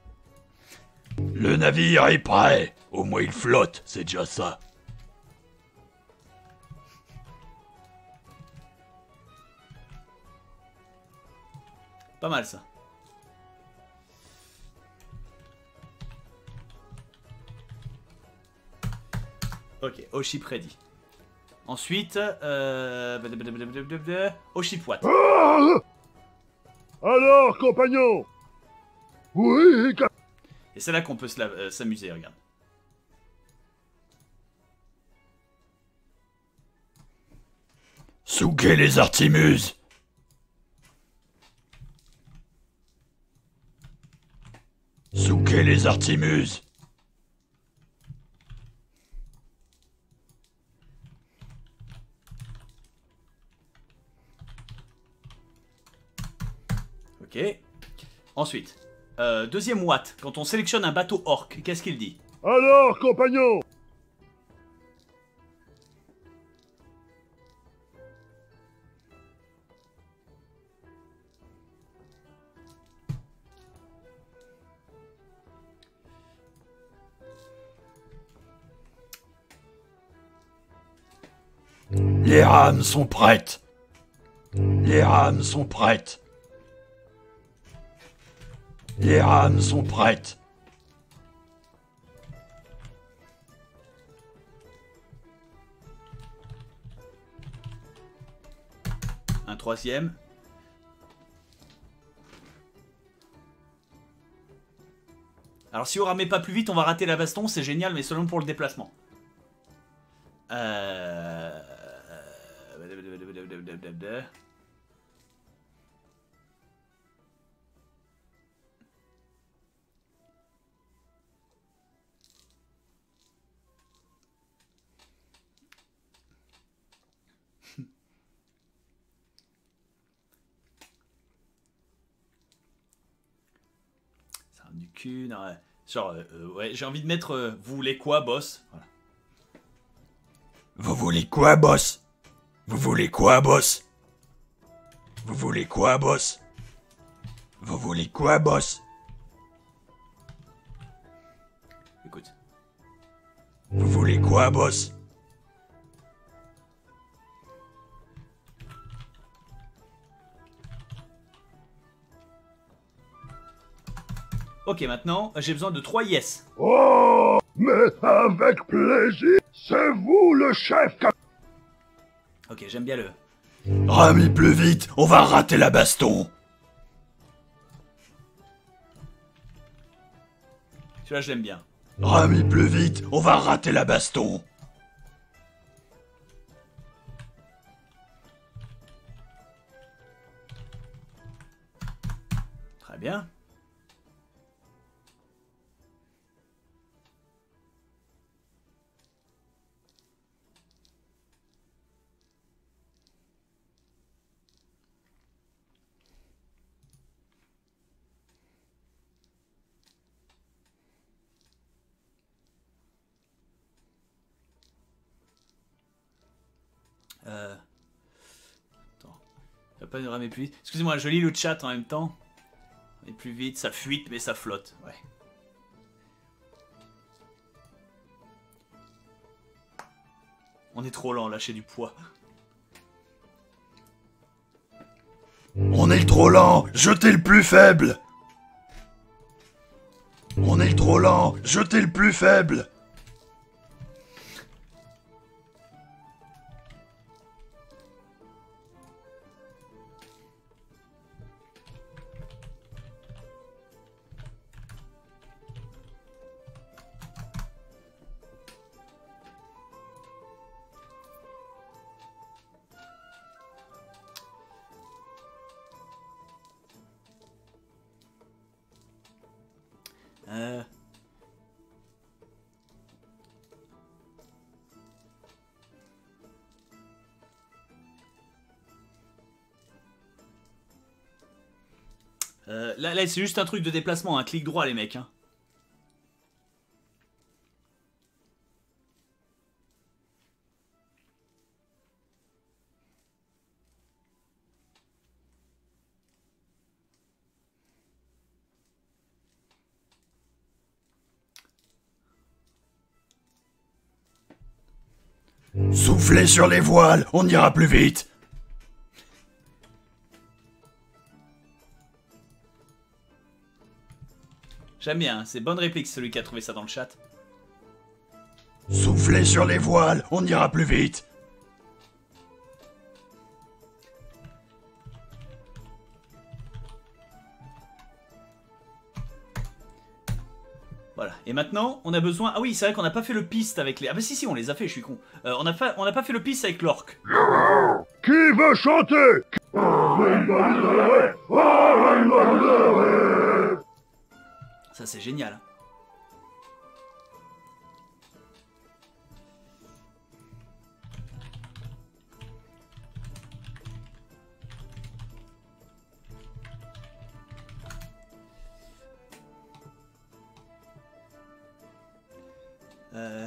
Le navire est prêt. Au moins il flotte, c'est déjà ça. Pas mal ça. Ok, au ship ready. Ensuite, euh... au ship what? Ah alors, compagnon? Oui, cap... Et c'est là qu'on peut s'amuser, euh, regarde. Souquez les Artimuses. Souquez les Artimuses. Ok. Ensuite, euh, deuxième watt. Quand on sélectionne un bateau orc, qu'est-ce qu'il dit? Alors, compagnon? Les rames sont prêtes. Les rames sont prêtes. Les rames sont prêtes. Un troisième. Alors si on ramait pas plus vite, on va rater la baston, c'est génial, mais seulement pour le déplacement. Euh... Ça rend du cul, non, ouais. Genre, euh, ouais, j'ai envie de mettre euh, vous voulez quoi, boss? Voilà. Vous voulez quoi, boss? Vous voulez quoi, boss? Vous voulez quoi, boss? Vous voulez quoi, boss? Écoute. Vous voulez quoi, boss? Ok, maintenant, j'ai besoin de trois yes. Oh, mais avec plaisir. C'est vous le chef. Ok, j'aime bien le... Rami, plus vite, on va rater la baston. Celui-là, je l'aime bien. Rami, plus vite, on va rater la baston. Très bien. Euh... Attends. Ça va pas nous ramer plus vite. Excusez-moi, je lis le chat en même temps. On est plus vite, ça fuite mais ça flotte. Ouais. On est trop lent, lâcher du poids. On est le trop lent, jetez le plus faible. On est le trop lent, jetez le plus faible. Euh... Euh, là, là c'est juste un truc de déplacement, un clic droit les mecs. Hein. Soufflez sur les voiles, on ira plus vite. J'aime bien, hein, c'est bonne réplique celui qui a trouvé ça dans le chat. Soufflez sur les voiles, on ira plus vite. Voilà, et maintenant, on a besoin... Ah oui, c'est vrai qu'on n'a pas fait le piste avec les... Ah bah si, si, on les a fait, je suis con. Euh, on n'a pas... On n'a pas fait le piste avec l'orque. Qui veut chanter? Ça, c'est génial. Euh...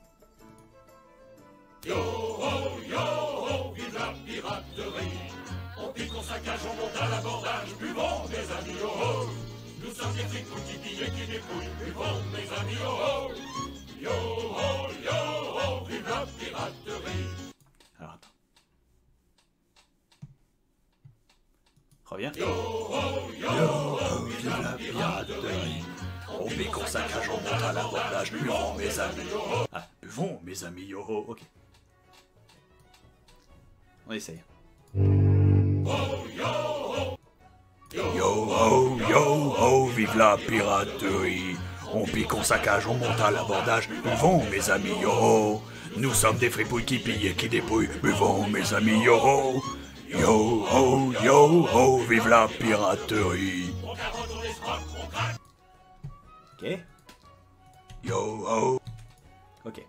Yo ho, yo ho, vive la piraterie. On pique, on saccage, on monte à l'abordage. Buvons, mes amis, yo ho. Nous sommes des flics multipliés qui dépouillent. Buvons, mes amis, yo ho. Yo ho, yo ho, vive la piraterie. Alors attends. Reviens. Yo ho, yo ho, vive la piraterie. On pique, on saccage, on monte à l'abordage. Buvons, mes amis, yo ho. Ah, buvons, mes amis, yo ho. Ok. On essaye. Yo ho, yo ho, vive la piraterie. On pique, on saccage, on monte à l'abordage. Buvons, mes amis, yo ho. Nous sommes des fripouilles qui pillent et qui dépouillent. Buvons, mes amis, yo ho. Yo ho, yo ho, vive la piraterie. Ok. Yo ho. Ok.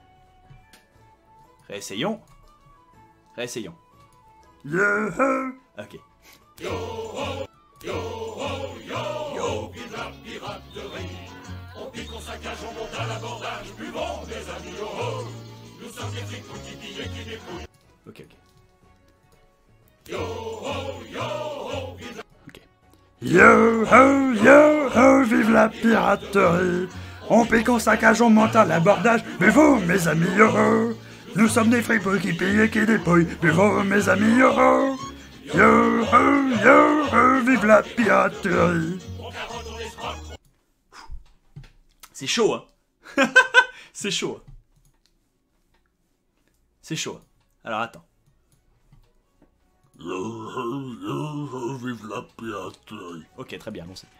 Réessayons. Réessayons. Yo ho. Ok. Yo ho, yo ho, yo ho, vive la piraterie. On pique, on saccage, on monte à l'abordage. Buvons, mes amis, yo ho. Nous sommes des fripouilles qui pillent et qui dépouillent. Ok, ok. Yo ho, yo ho, vive la... Ok. Yo ho, yo ho, vive la piraterie. On pique, on saccage, on monte à l'abordage. Buvons, mes amis, yo ho. Nous sommes des fripouilles qui pillent et qui dépouillent. Buvons, mes amis, yo ho. Yo ho, yo ho, vive la piraterie. C'est chaud, hein. C'est chaud. C'est chaud. Alors attends. Yo ho, yo ho, vive la piraterie. Ok, très bien, allons-y.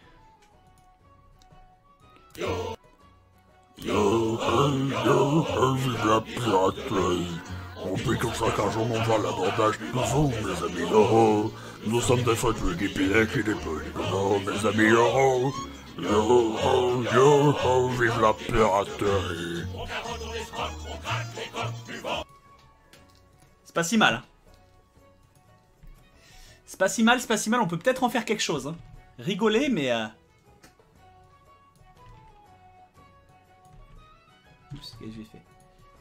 Yo, yo ho, yo ho, vive la piraterie. On pique, on saccage, on monte à l'abordage. Buvons, mes amis, yo ho. Nous sommes des fripouilles qui pillent et qui dépouillent. Buvons, mes amis, yo ho. Yo ho, yo ho, vive la piraterie. C'est pas si mal. Hein. C'est pas si mal, c'est pas si mal. On peut peut-être en faire quelque chose. Hein. Rigoler, mais... Euh... Oups, qu'est-ce que j'ai fait?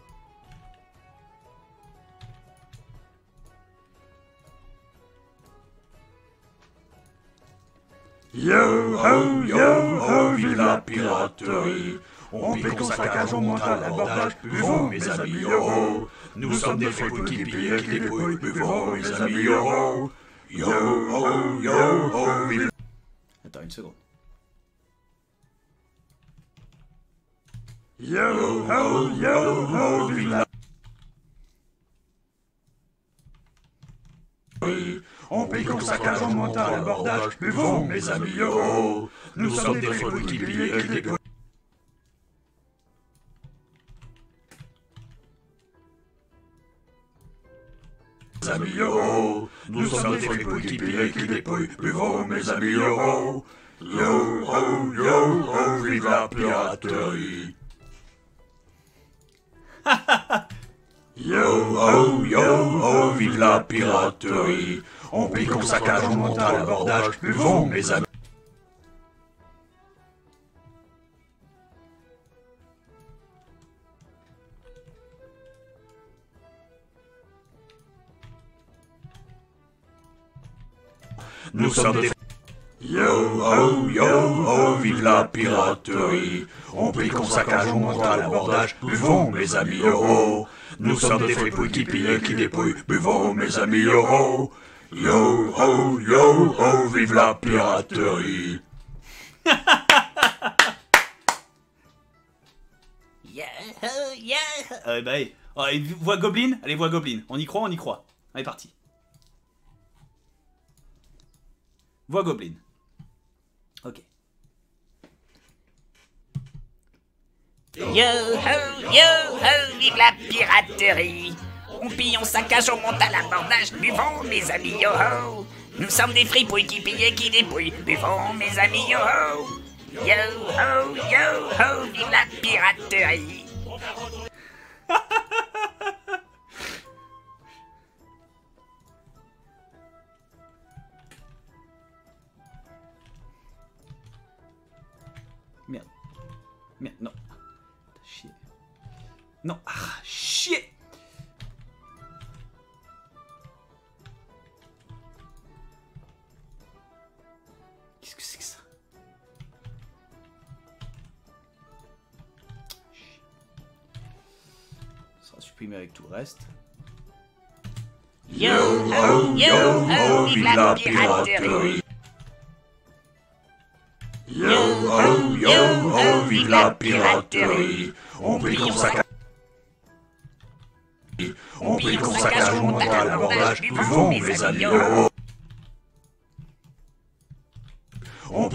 Yo ho, yo ho, vive la piraterie. On pique, on saccage, on monte à l'abordage. Buvons, mes amis, yo ho. Nous sommes des fripouilles qui pillent et qui dépouillent. Buvons, mes amis, yo ho. Yo ho, yo ho, vive... Attends, une seconde. Yo ho, yo ho, vive la... On pique, on saccage, on monte à l'abordage. Buvons, mes amis, yo ho. Nous sommes des fripouilles qui pillent et qui dépouillent. Mes amis, yo ho. Nous sommes des fripouilles qui pillent et qui dépouillent. Buvons, mes amis, yo ho. Yo ho, yo ho, vive la piraterie. Yo ho, yo ho, vive la piraterie. On pique, on saccage, on monte à l'abordage. Buvons, mes amis. Nous sommes des... Yo ho, yo ho, vive la piraterie. On pique, on saccage, on monte à l'abordage. Buvons, mes amis, yo ho. Nous sommes des fripouilles qui pillent et qui dépouillent. Buvons, mes amis, yo ho. Yo ho, yo ho, vive la piraterie. Yo ho, yo ho. Euh, bah, allez. Oh, allez, voix goblin. Allez, voix goblin. On y croit, on y croit. Allez, parti. Voix goblin. Ok. Yo ho, yo ho, vive la piraterie. On pille, on saccage, on monte à l'abordage. Buvons, mes amis, yo ho. Nous sommes des fripouilles qui pillent et qui dépouillent. Buvons, mes amis, yo ho. Yo ho, yo ho, vive la piraterie. Merde. Merde, non. Chier. Non, ah, chier. Qu'est-ce que c'est que ça? Ça sera supprimé avec tout le reste. Yo ho, yo ho, vive la piraterie. Yo ho, yo ho, vive la piraterie. On pique, on saccage. On pique, on saccage, on monte à l'abordage. Buvons, mes amis, yo ho.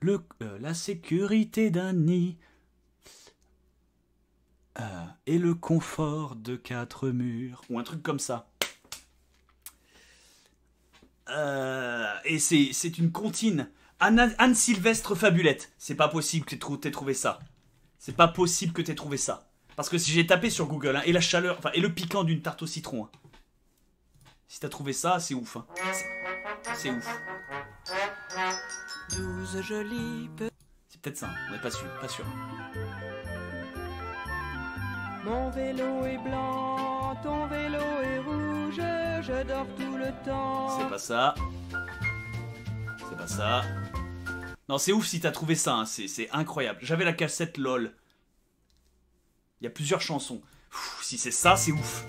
Le, euh, la sécurité d'un nid. Euh, et le confort de quatre murs. Ou un truc comme ça. Euh, et c'est une comptine. Anne, Anne Sylvestre Fabulette. C'est pas possible que t'aies trouvé ça. C'est pas possible que t'aies trouvé ça. Parce que si j'ai tapé sur Google, hein, et la chaleur, enfin, et le piquant d'une tarte au citron. Hein. Si t'as trouvé ça, c'est ouf. Hein. C'est ouf. douze jolis peu. C'est peut-être ça, on n'est pas sûr, pas sûr. Mon vélo est blanc, ton vélo est rouge, je dors tout le temps. C'est pas ça. C'est pas ça. Non, c'est ouf si t'as trouvé ça, hein. C'est incroyable. J'avais la cassette LOL. Il y a plusieurs chansons. Ouf, si c'est ça, c'est ouf.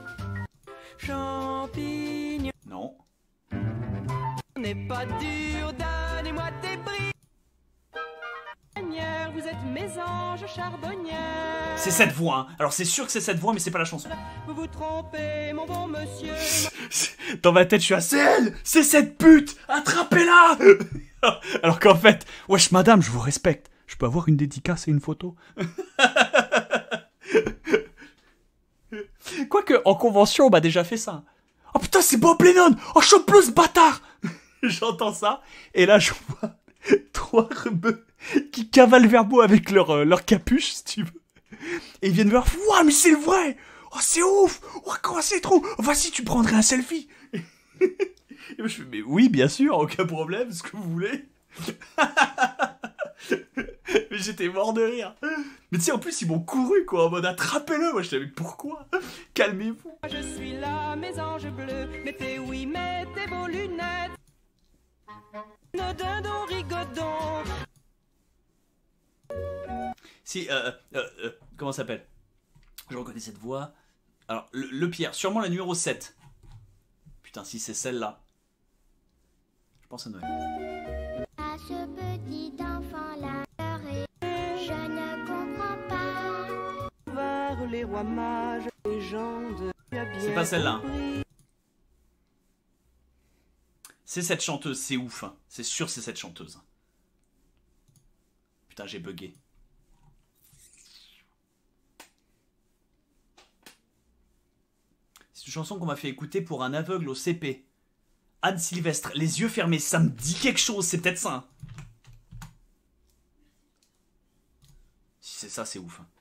Champignons. Non. N'est pas dur, donnez-moi tes bris. Vous êtes mes anges charbonnières. C'est cette voix, hein. Alors c'est sûr que c'est cette voix, mais c'est pas la chanson. Vous vous trompez, mon bon monsieur. Dans ma tête, je suis à c'est elle. C'est cette pute. Attrapez-la. Alors qu'en fait, wesh madame, je vous respecte. Je peux avoir une dédicace et une photo. Quoique, en convention, on m'a déjà fait ça. Oh putain, c'est Bob Lennon. Oh, chope-le ce bâtard. J'entends ça, et là je vois trois rebeux qui cavalent vers moi avec leur, euh, leur capuche, si tu veux. Et ils viennent me voir, ouah, mais c'est le vrai. Oh, c'est ouf. Oh, comment c'est trop. Voici, tu prendrais un selfie. Et moi, je fais, mais oui, bien sûr, aucun problème, ce que vous voulez. Mais j'étais mort de rire. Mais tu sais, en plus, ils m'ont couru, quoi, en mode attrapez-le. Moi, je savais pourquoi. Calmez-vous. Je suis là, mes anges bleus. Mettez, oui, mettez vos lunettes. Nos dindons rigodons. Si, euh, euh, euh, comment ça s'appelle? Je reconnais cette voix. Alors, le, le pire, sûrement la numéro sept. Putain, si c'est celle-là. Je pense à Noël. À ce petit enfant-là, je ne comprends pas. Vers les rois mages, légende. C'est pas celle-là. C'est cette chanteuse, c'est ouf. Hein. C'est sûr, c'est cette chanteuse. Putain, j'ai bugué. C'est une chanson qu'on m'a fait écouter pour un aveugle au C P. Anne Sylvestre, les yeux fermés, ça me dit quelque chose, c'est peut-être ça. Hein. Si c'est ça, c'est ouf. Hein.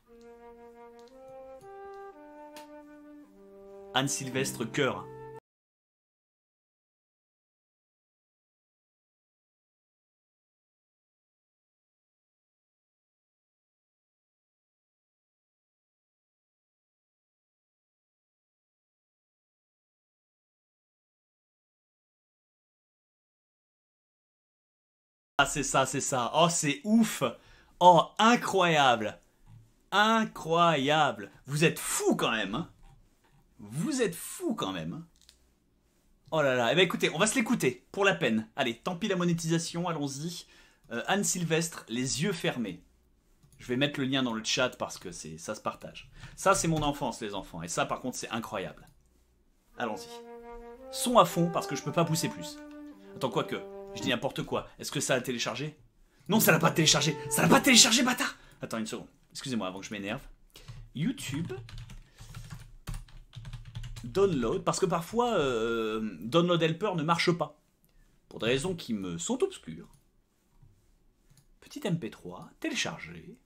Anne Sylvestre, cœur. Ah, c'est ça, c'est ça. Oh, c'est ouf. Oh, incroyable. Incroyable. Vous êtes fous quand même. Hein. Vous êtes fous quand même. Hein. Oh là là. Eh ben écoutez, on va se l'écouter. Pour la peine. Allez, tant pis la monétisation, allons-y. Euh, Anne Sylvestre, les yeux fermés. Je vais mettre le lien dans le chat parce que c'est ça se partage. Ça, c'est mon enfance, les enfants. Et ça, par contre, c'est incroyable. Allons-y. Son à fond parce que je peux pas pousser plus. Attends, quoi que... Je dis n'importe quoi. Est-ce que ça a téléchargé? Non, ça l'a pas téléchargé. Ça l'a pas téléchargé, bâtard. Attends une seconde. Excusez-moi avant que je m'énerve. YouTube. Download. Parce que parfois, euh, Download Helper ne marche pas. Pour des raisons qui me sont obscures. Petit M P trois. Téléchargé.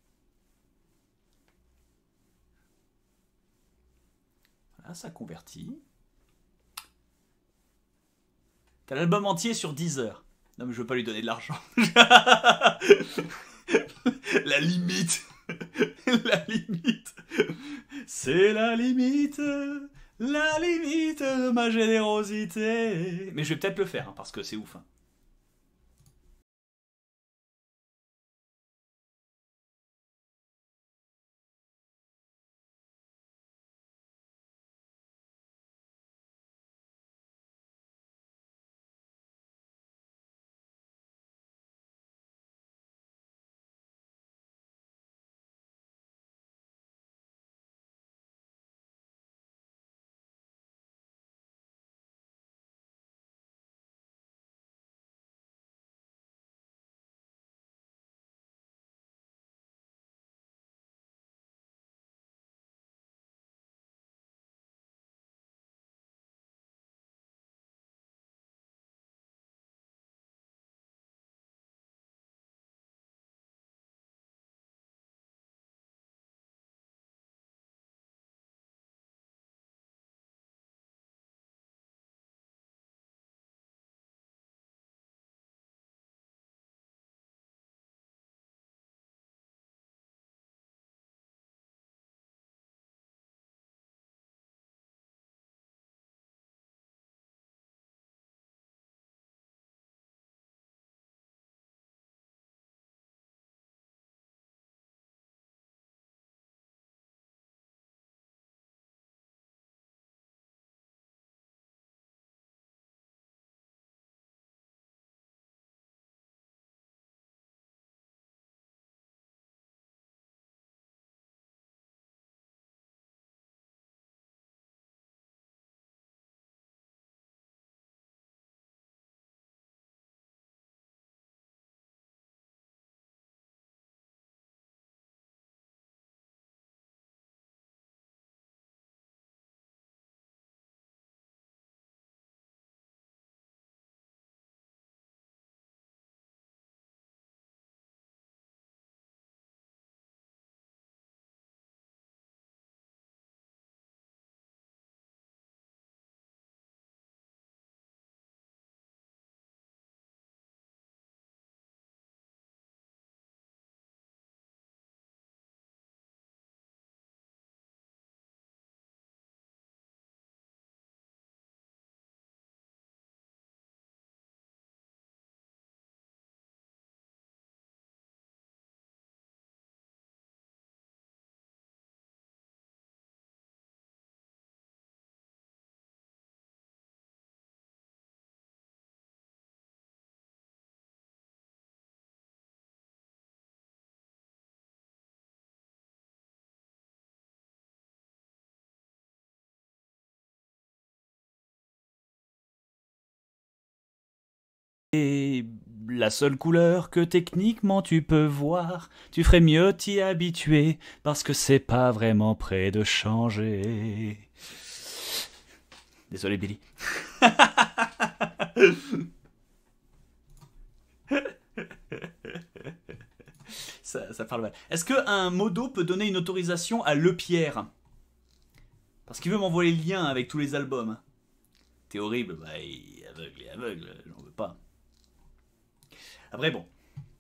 Voilà, ça convertit. T'as l'album entier sur Deezer. Non mais je veux pas lui donner de l'argent. La limite. La limite. C'est la limite. La limite de ma générosité. Mais je vais peut-être le faire, hein, parce que c'est ouf. Hein. la seule couleur que techniquement tu peux voir. Tu ferais mieux t'y habituer, parce que c'est pas vraiment près de changer. Désolé Billy. ça, ça parle mal. Est-ce qu'un modo peut donner une autorisation à Le Pierre? Parce qu'il veut m'envoyer le lien avec tous les albums. T'es horrible, bah il est aveugle et aveugle, j'en veux pas. Après bon.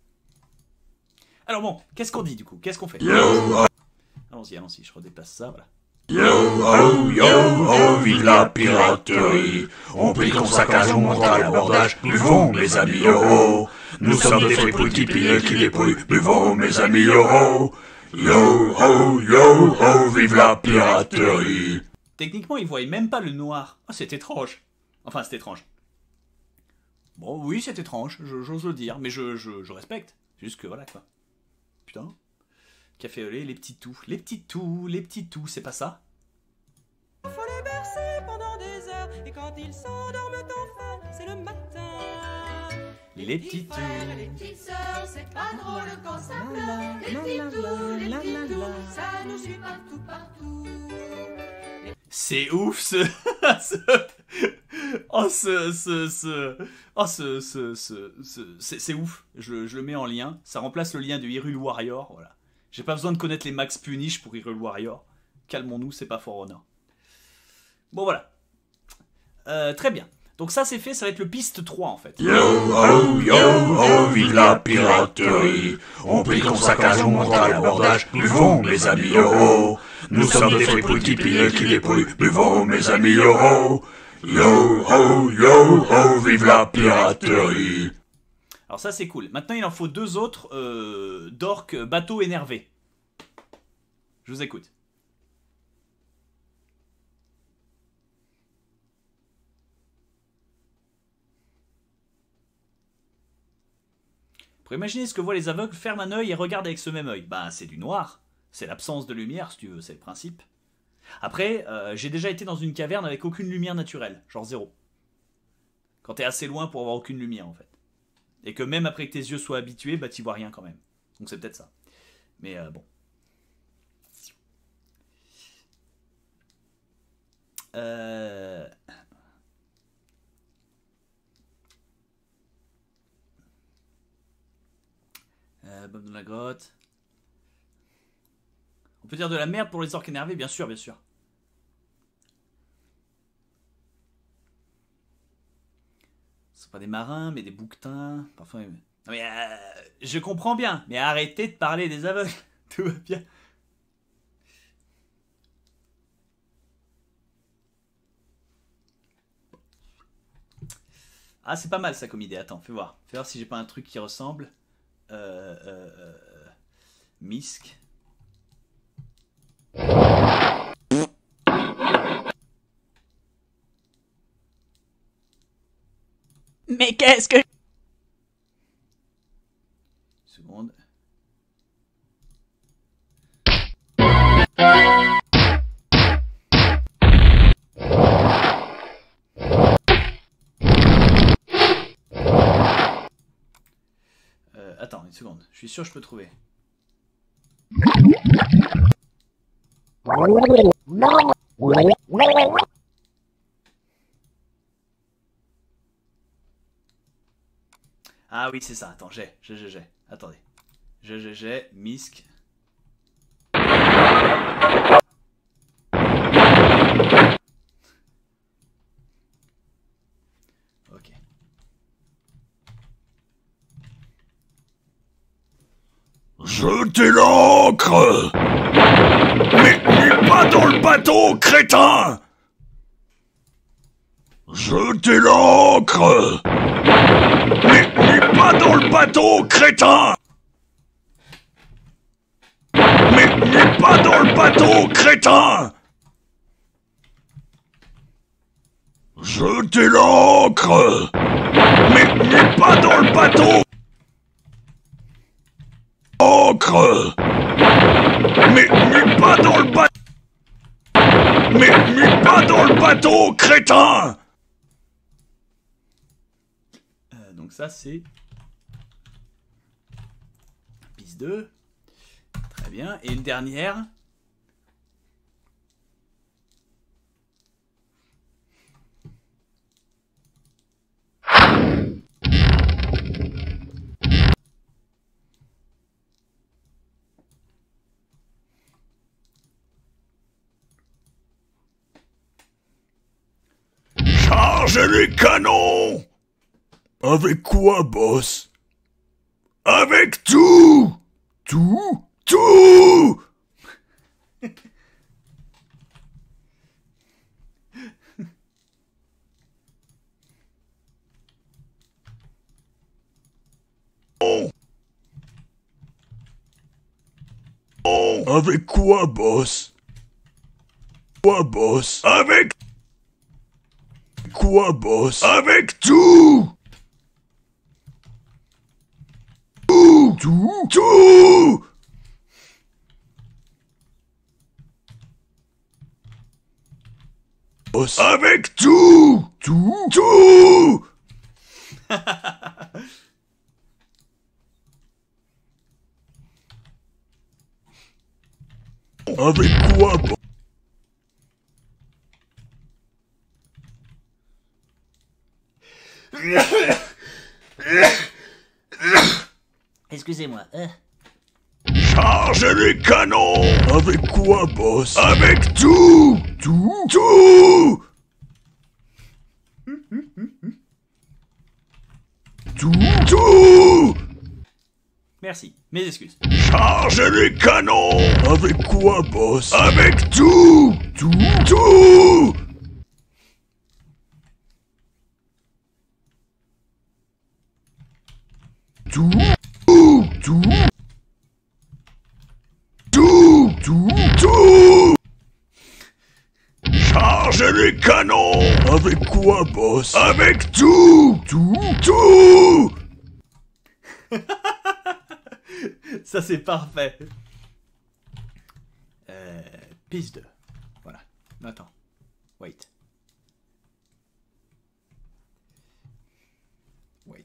Alors bon, qu'est-ce qu'on dit du coup? Qu'est-ce qu'on fait? Allons-y, allons-y, je redéplace ça, voilà. Yo oh, yo oh, vive la piraterie. On prie qu'on saccage, on monte à l'abordage. Buvons, mes amis, yo oh. Nous sommes des fripouilles qui pillent, qui dépouillent. Buvons, mes amis, yo oh. Yo oh, yo oh, vive la piraterie. Techniquement, il voyait même pas le noir. Ah, c'est étrange. Enfin, c'est étrange. Bon, oui, c'est étrange, j'ose le dire, mais je, je, je respecte. C'est juste que voilà, quoi. Putain. Café au lait, les petits toux. Les petits toux, les petits toux, c'est pas ça? Faut les bercer pendant des heures, et quand ils s'endorment enfin, c'est le matin. Les petits toux. Les petites sœurs, c'est pas drôle quand ça pleure. Les petits toux, les petits toux, ça nous suit partout, partout. C'est ouf ce... ce... Oh ce... ce... ce... Oh ce... ce... ce... ce... C'est ouf. Je, je le mets en lien. Ça remplace le lien de Hyrule Warrior. Voilà. J'ai pas besoin de connaître les max punish pour Hyrule Warrior. Calmons-nous, c'est pas For Honor. Bon voilà. Euh, très bien. Donc ça c'est fait, ça va être le piste trois en fait. Yo oh, yo oh, vive la piraterie. On prie qu'on saccage, on monte à l'abordage. Buvons, mes amis, yo oh. Nous sommes des fripouilles qui pillent, qui dépouillent. Buvons, mes amis, yo oh. Yo oh, yo oh, vive la piraterie. Alors ça c'est cool. Maintenant il en faut deux autres euh, d'orques bateaux énervés. Je vous écoute. Pour imaginer ce que voient les aveugles, ferme un œil et regarde avec ce même œil. Bah c'est du noir. C'est l'absence de lumière si tu veux, c'est le principe. Après, euh, j'ai déjà été dans une caverne avec aucune lumière naturelle. Genre zéro. Quand t'es assez loin pour avoir aucune lumière en fait. Et que même après que tes yeux soient habitués, bah t'y vois rien quand même. Donc c'est peut-être ça. Mais euh, bon. Euh... euh... Bob dans la grotte. On peut dire de la merde pour les orques énervés, bien sûr, bien sûr. Ce sont pas des marins, mais des bouquetins. Parfois. Non mais euh, je comprends bien, mais arrêtez de parler des aveugles. Tout va bien. Ah, c'est pas mal ça comme idée. Attends, fais voir. Fais voir si j'ai pas un truc qui ressemble. Euh, euh, euh, Misk. Mais qu'est-ce que... Seconde. Euh, attends, une seconde. Je suis sûr que je peux trouver. Ah oui, c'est ça. Attends, j'ai, j'ai, j'ai, j'ai. Attendez. J'ai, j'ai, j'ai. Misk. Ok. Jetez l'ancre! Mais, mais pas dans le bateau, crétin! Jetez l'ancre! Mais, mais pas dans le bateau, crétin! Mais, mais pas dans le bateau, crétin! Jetez l'ancre! Mais, mais pas dans le bateau! Ancre! Mais, mais pas dans le bateau! Mais, mais pas dans le bateau, crétin! Euh, donc ça c'est deux. Très bien. Et une dernière. Chargez les canons! Avec quoi, boss? Avec tout! Tout? Tout! Oh. Oh. Avec quoi, boss? Quoi, boss? Avec... Quoi, boss? Avec tout! Tout! Tout! Tout! Boss. Avec tout! Tout! Tout! Avec quoi, boss? Excusez-moi. Euh... Chargez les canons! Avec quoi, boss? Avec tout! Tout! Tout! Tout! Tout! Merci, mes excuses. Chargez les canons! Avec quoi, boss? Avec tout! Tout! Tout! Tout! Tout! Tout! Tout! Tout! Chargez les canons! Avec quoi, boss? Avec tout! Tout! Tout! Ça c'est parfait. Euh, piste deux. Voilà. Attends. Wait. Wait.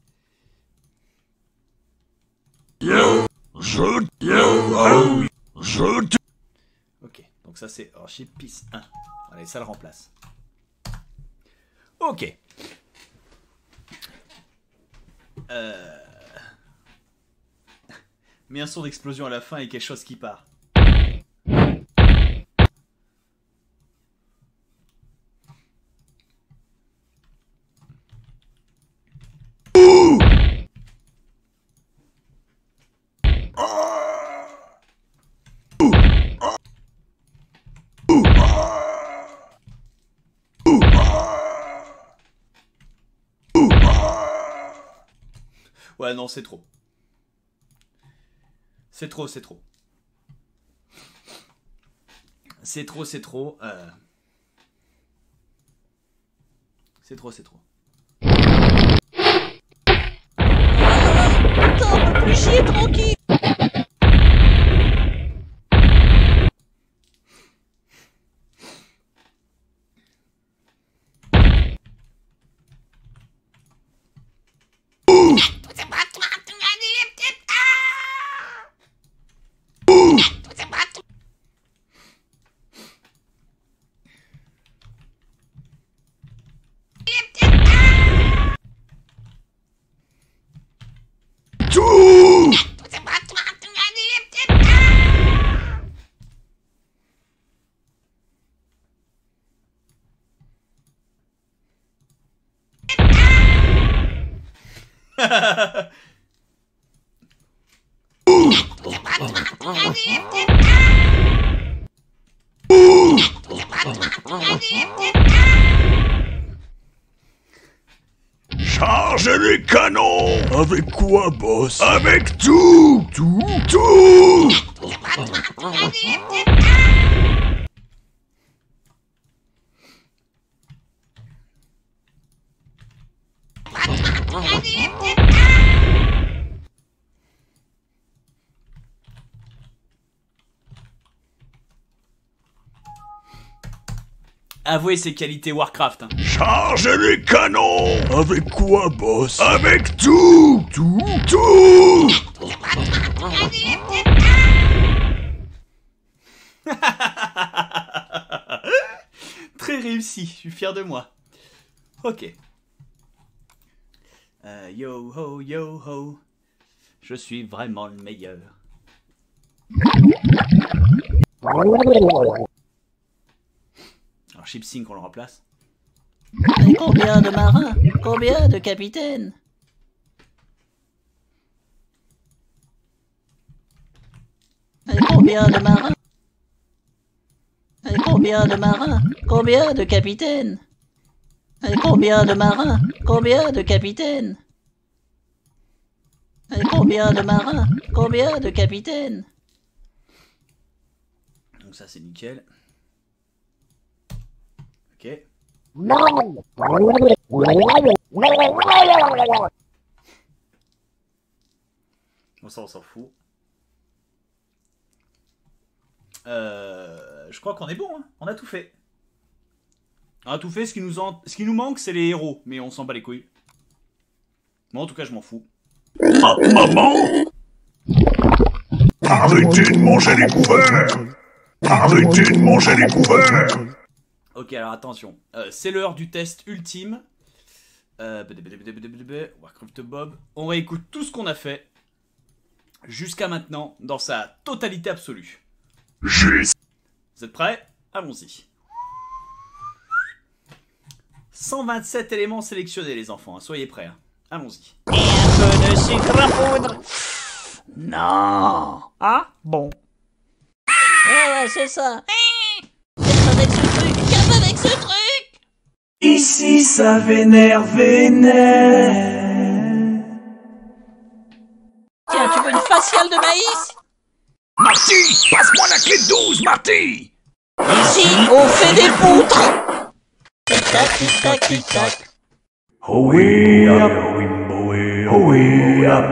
Yo, je, yo, je. Ok, donc ça c'est archi piste un. Allez, ça le remplace. Ok. Euh... Mais un son d'explosion à la fin et quelque chose qui part. Ouais, non, c'est trop. C'est trop, c'est trop. C'est trop, c'est trop. Euh... C'est trop, c'est trop. Attends, on peut plus chier tranquille. Chargez les canons! Avec quoi, boss? Avec tout! Tout! Tout! Avouez ses qualités Warcraft. Hein. Chargez les canons! Avec quoi, boss? Avec tout! Tout! Tout! Très réussi, je suis fier de moi. Ok. Euh, yo ho, yo ho. Je suis vraiment le meilleur. Alors Chip Sync, on le remplace. Et combien de marins? Combien de capitaines? Et combien de marins? Et combien de marins? Combien de capitaines? Et combien de marins? Combien de capitaines? Et combien de marins? Combien de capitaines? Donc ça c'est nickel. Ok. Bon ça on s'en fout. Euh, je crois qu'on est bon, hein. On a tout fait. On a tout fait, ce qui nous, en... ce qui nous manque c'est les héros, mais on s'en bat les couilles. Moi en tout cas je m'en fous. Ah, maman! Arrêtez de manger les couverts! Arrêtez de manger les couverts! Ok, alors attention. Euh, c'est l'heure du test ultime. Euh, Warcraft Bob. On réécoute tout ce qu'on a fait jusqu'à maintenant dans sa totalité absolue. Juste. Vous êtes prêts? Allons-y. cent vingt-sept éléments sélectionnés, les enfants. Hein. Soyez prêts. Hein. Allons-y. Et un peu de sucre à poudre. Non. Ah, bon. Ouais, ouais, c'est ça. Qu'est-ce avec ce truc? Qu'est-ce avec ce truc? Ici, ça vénère, vénère. Tiens, tu veux une faciale de maïs? Marty, passe-moi la clé de douze, Marty. Ici, on fait des poutres. Tic-tac, tic-tac, tic-tac. Hoi up, Wimboe, hoi up,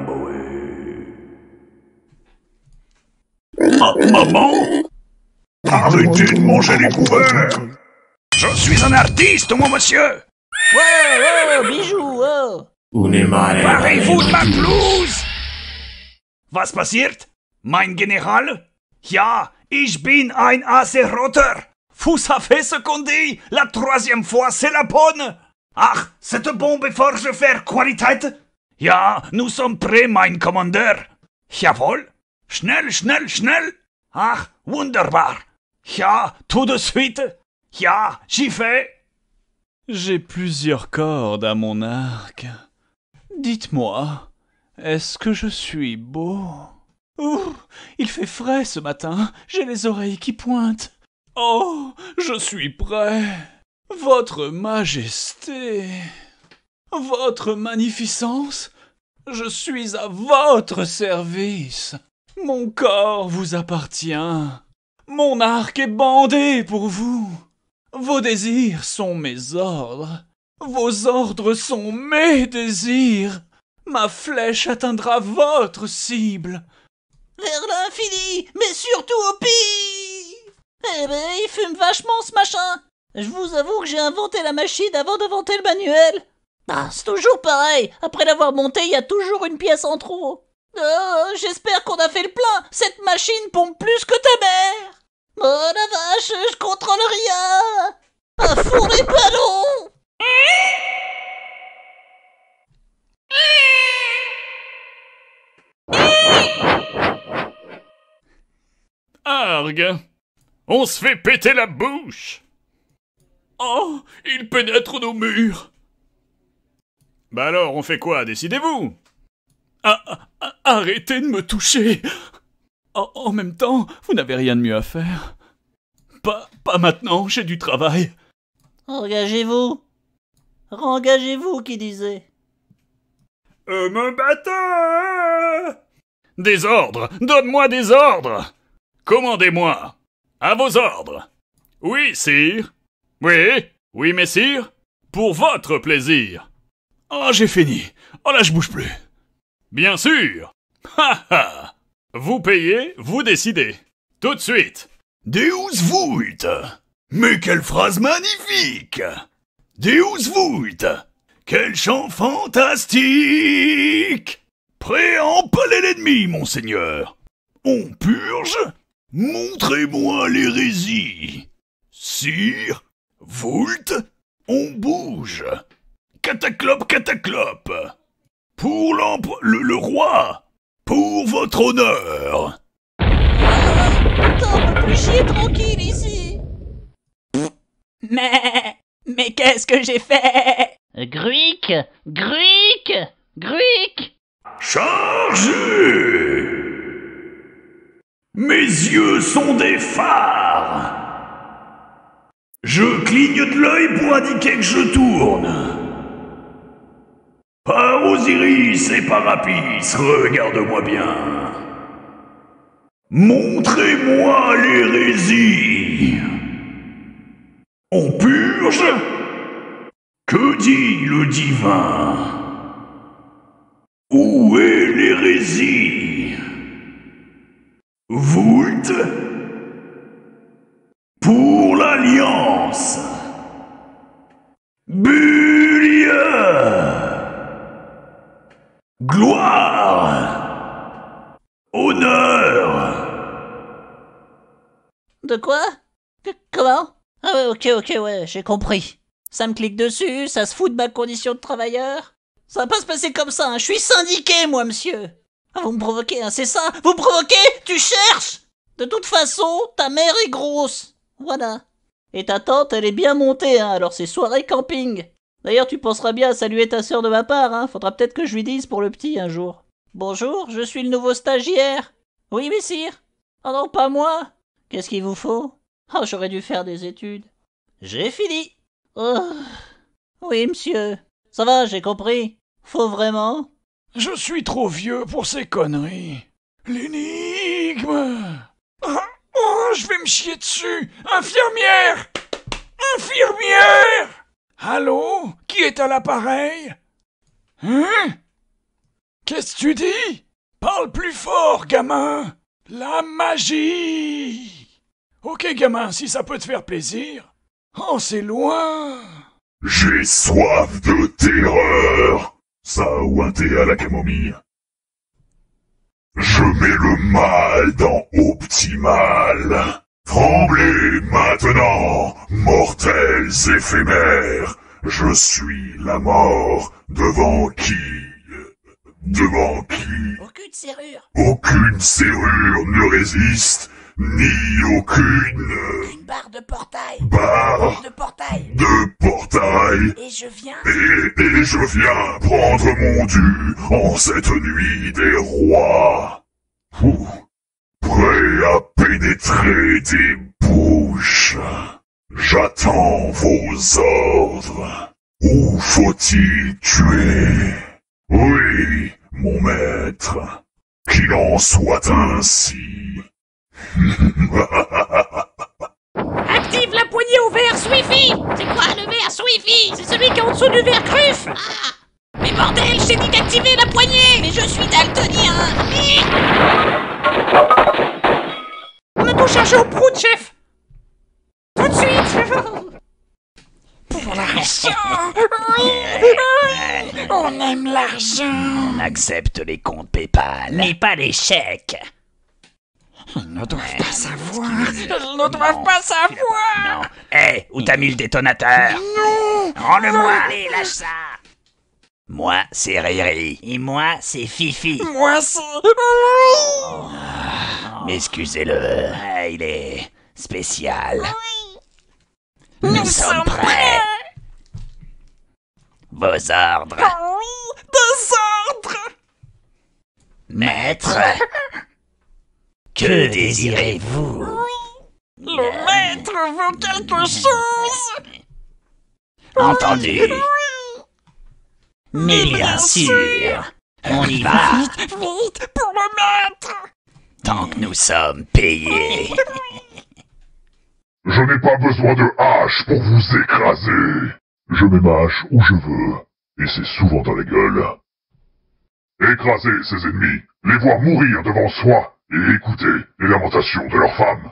Wimboe. Ah, maman! Arrêtez de manger les couverts! Je suis un artiste, moi, monsieur. Wow, wow, bijou, wow. Parlez-vous de ma blouse? Was passiert? Mein General? Ja, ich bin ein Azerotter. Vous savez ce qu'on dit? La troisième fois, c'est la bonne. Ach, c'est bon bevor je fais Qualität? Ja, nous sommes prêts, mein Kommandeur. Jawohl. Schnell, schnell, schnell. Ach, wunderbar. Ja, tout de suite. Ja, j'y vais. J'ai plusieurs cordes à mon arc. Dites-moi, est-ce que je suis beau? Ouh, il fait frais ce matin, j'ai les oreilles qui pointent. Oh, je suis prêt. Votre Majesté, votre Magnificence, je suis à votre service. Mon corps vous appartient. Mon arc est bandé pour vous. Vos désirs sont mes ordres. Vos ordres sont mes désirs. Ma flèche atteindra votre cible. Vers l'infini, mais surtout au pire. Eh ben, il fume vachement ce machin. Je vous avoue que j'ai inventé la machine avant d'inventer le manuel. Ah, c'est toujours pareil. Après l'avoir monté, il y a toujours une pièce en trop. Oh, j'espère qu'on a fait le plein. Cette machine pompe plus que ta mère. Oh la vache, je contrôle rien. À fond les ballons. Argue! On se fait péter la bouche! Oh, il pénètre nos murs. Bah alors, on fait quoi? Décidez-vous! Ah, ah, arrêtez de me toucher. En, en même temps, vous n'avez rien de mieux à faire. Pas, pas maintenant, j'ai du travail. Engagez-vous. Engagez-vous, qui disait. Euh, mon bâton! Des ordres! Donne-moi des ordres! Commandez-moi! À vos ordres! Oui, sire! Oui, oui, messire! Pour votre plaisir! Oh, j'ai fini! Oh là, je bouge plus! Bien sûr! Ha ha! Vous payez, vous décidez! Tout de suite! Deus vult! Mais quelle phrase magnifique! Deus vult! Quel chant fantastique! Prêt à empaler l'ennemi, monseigneur. On purge? Montrez-moi l'hérésie. Sire, Vult, on bouge. Cataclope, cataclope. Pour l'empereur, le, le roi, pour votre honneur. Putain, on peut plus chier tranquille ici. Mais... Mais qu'est-ce que j'ai fait? Gruic, Gruic, Gruic. Chargez! Mes yeux sont des phares. Je clignote l'œil pour indiquer que je tourne. Par Osiris et par Apis, regarde-moi bien. Montrez-moi l'hérésie. On purge? Que dit le divin? Où est l'hérésie? Vult? Pour l'Alliance. Bulia. Gloire. Honneur. De quoi? Que- Comment? Ah ouais, ok, ok, ouais, j'ai compris. Ça me clique dessus, ça se fout de ma condition de travailleur. Ça va pas se passer comme ça, hein. Je suis syndiqué, moi, monsieur. Ah, vous me provoquez, hein, c'est ça? Vous me provoquez? Tu cherches? De toute façon, ta mère est grosse. Voilà. Et ta tante, elle est bien montée, hein, alors c'est soirée camping. D'ailleurs, tu penseras bien à saluer ta sœur de ma part, hein. Faudra peut-être que je lui dise pour le petit un jour. Bonjour, je suis le nouveau stagiaire. Oui, messire. Oh non, pas moi. Qu'est-ce qu'il vous faut? Oh, j'aurais dû faire des études. J'ai fini. Oh. Oui, monsieur. Ça va, j'ai compris. Faut vraiment? Je suis trop vieux pour ces conneries. L'énigme. Oh, oh, je vais me chier dessus. Infirmière! Infirmière! Allô? Qui est à l'appareil? Hein? Qu'est-ce que tu dis? Parle plus fort, gamin. La magie. Ok, gamin, si ça peut te faire plaisir. Oh, c'est loin. J'ai soif de terreur. Ça ou un thé à la camomille. Je mets le mal dans Optimal. Tremblez maintenant, mortels éphémères. Je suis la mort devant qui? Devant qui? Aucune serrure. Aucune serrure ne résiste, ni aucune... Une barre de portail. Barre de portail. de portail. Et je viens. Et, et je viens prendre mon dû en cette nuit des rois. Ouh, prêt à pénétrer des bouches. J'attends vos ordres. Où faut-il tuer? Oui, mon maître. Qu'il en soit ainsi. Active la poignée au verre Swiffy. C'est quoi le verre Swiffy? C'est celui qui est en dessous du verre Cruf. Ah. Mais bordel, je t'ai dit d'activer la poignée. Mais je suis daltonien. On a tout cherché au prout, chef. Tout de suite. Pour l'argent. On aime l'argent. On accepte les comptes PayPal. Mais pas les chèques. Ils ne doivent pas savoir. Ils ne doivent pas savoir. Non. Hé, hey, où t'as mis le détonateur? Non. Rends-le-moi, allez, lâche ça. Moi, c'est Riri. Et moi, c'est Fifi. Moi, c'est... Oh. Mais excusez-le, il est spécial. Nous, Nous sommes sommes prêts. prêts. Vos ordres. Oui, des ordres. Maître. Que désirez-vous? Le maître veut quelque chose. Entendu. Mais bien sûr, on y va. Vite, vite, pour le maître. Tant que nous sommes payés. Je n'ai pas besoin de hache pour vous écraser. Je mets ma hache où je veux, et c'est souvent dans la gueule. Écraser ses ennemis, les voir mourir devant soi, et écouter les lamentations de leurs femmes.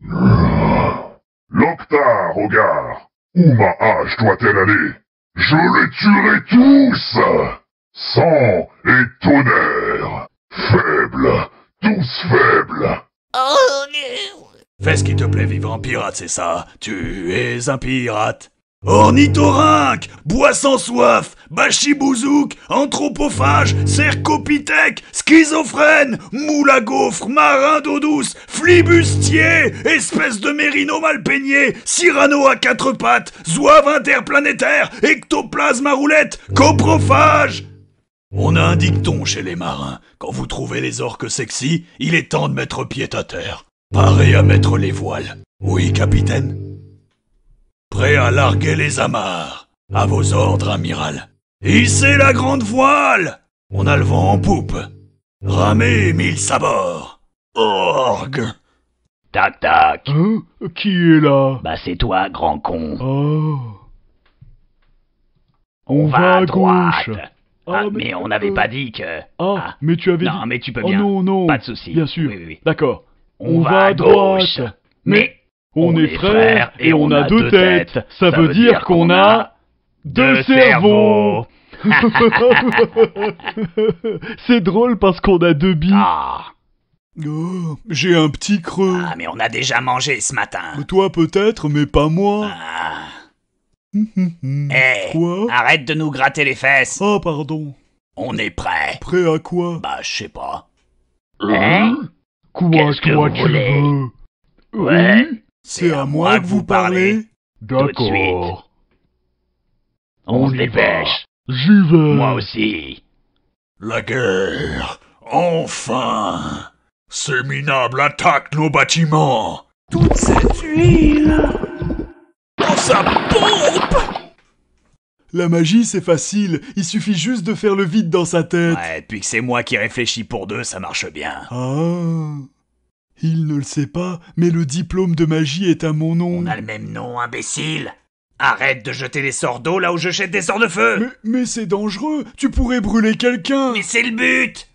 L'Octar, Hogar, où ma hache doit-elle aller? Je les tuerai tous! Sang et tonnerre. Faibles, tous faibles. Oh, Fais ce qui te plaît, vivre en pirate, c'est ça. Tu es un pirate. Ornithorynque, bois sans soif, bachibouzouk, anthropophage, cercopithèque, schizophrène, moule à gaufre, marin d'eau douce, flibustier, espèce de mérino mal peigné, cyrano à quatre pattes, zouave interplanétaire, ectoplasme à roulette, coprophage. On a un dicton chez les marins. Quand vous trouvez les orques sexy, il est temps de mettre pied à terre. Paré à mettre les voiles. Oui, capitaine? Prêt à larguer les amarres. À vos ordres, amiral. Hissez la grande voile. On a le vent en poupe. Ramez mille sabords. Orgue. Tac tac. Hein? Qui est là? Bah c'est toi, grand con. Oh. On, On va, va à à droite. gauche. Ah, Ah, mais, mais- on n'avait euh, pas dit que... Ah, mais tu avais non, dit... mais tu peux Oh bien. non, non. Pas de souci. Bien sûr. Oui, oui, oui. D'accord. On, va à gauche. Mais... On, est frères et on a deux têtes. Ça, veut dire qu'on a... deux cerveaux. C'est drôle parce qu'on a deux billes. Ah. Oh, j'ai un petit creux. Ah, mais on a déjà mangé ce matin. Toi peut-être, mais pas moi. Ah. Hum, Eh, Quoi? arrête de nous gratter les fesses. Oh, pardon. On est prêt. Prêt à quoi? Bah, je sais pas. Hein? Quoi Qu'est-ce que toi vous tu voulez? veux? Ouais. Oui? C'est à moi que vous parlez? D'accord. On se y va. dépêche. J'y vais. Moi aussi. La guerre. Enfin. Ces minables attaquent nos bâtiments. Toute cette huile. Oh, ça pompe! La magie, c'est facile. Il suffit juste de faire le vide dans sa tête. Ouais, depuis que c'est moi qui réfléchis pour deux, ça marche bien. Ah. Il ne le sait pas, mais le diplôme de magie est à mon nom. On a le même nom, imbécile. Arrête de jeter des sorts d'eau là où je jette des sorts de feu. Mais, mais c'est dangereux. Tu pourrais brûler quelqu'un. Mais c'est le but.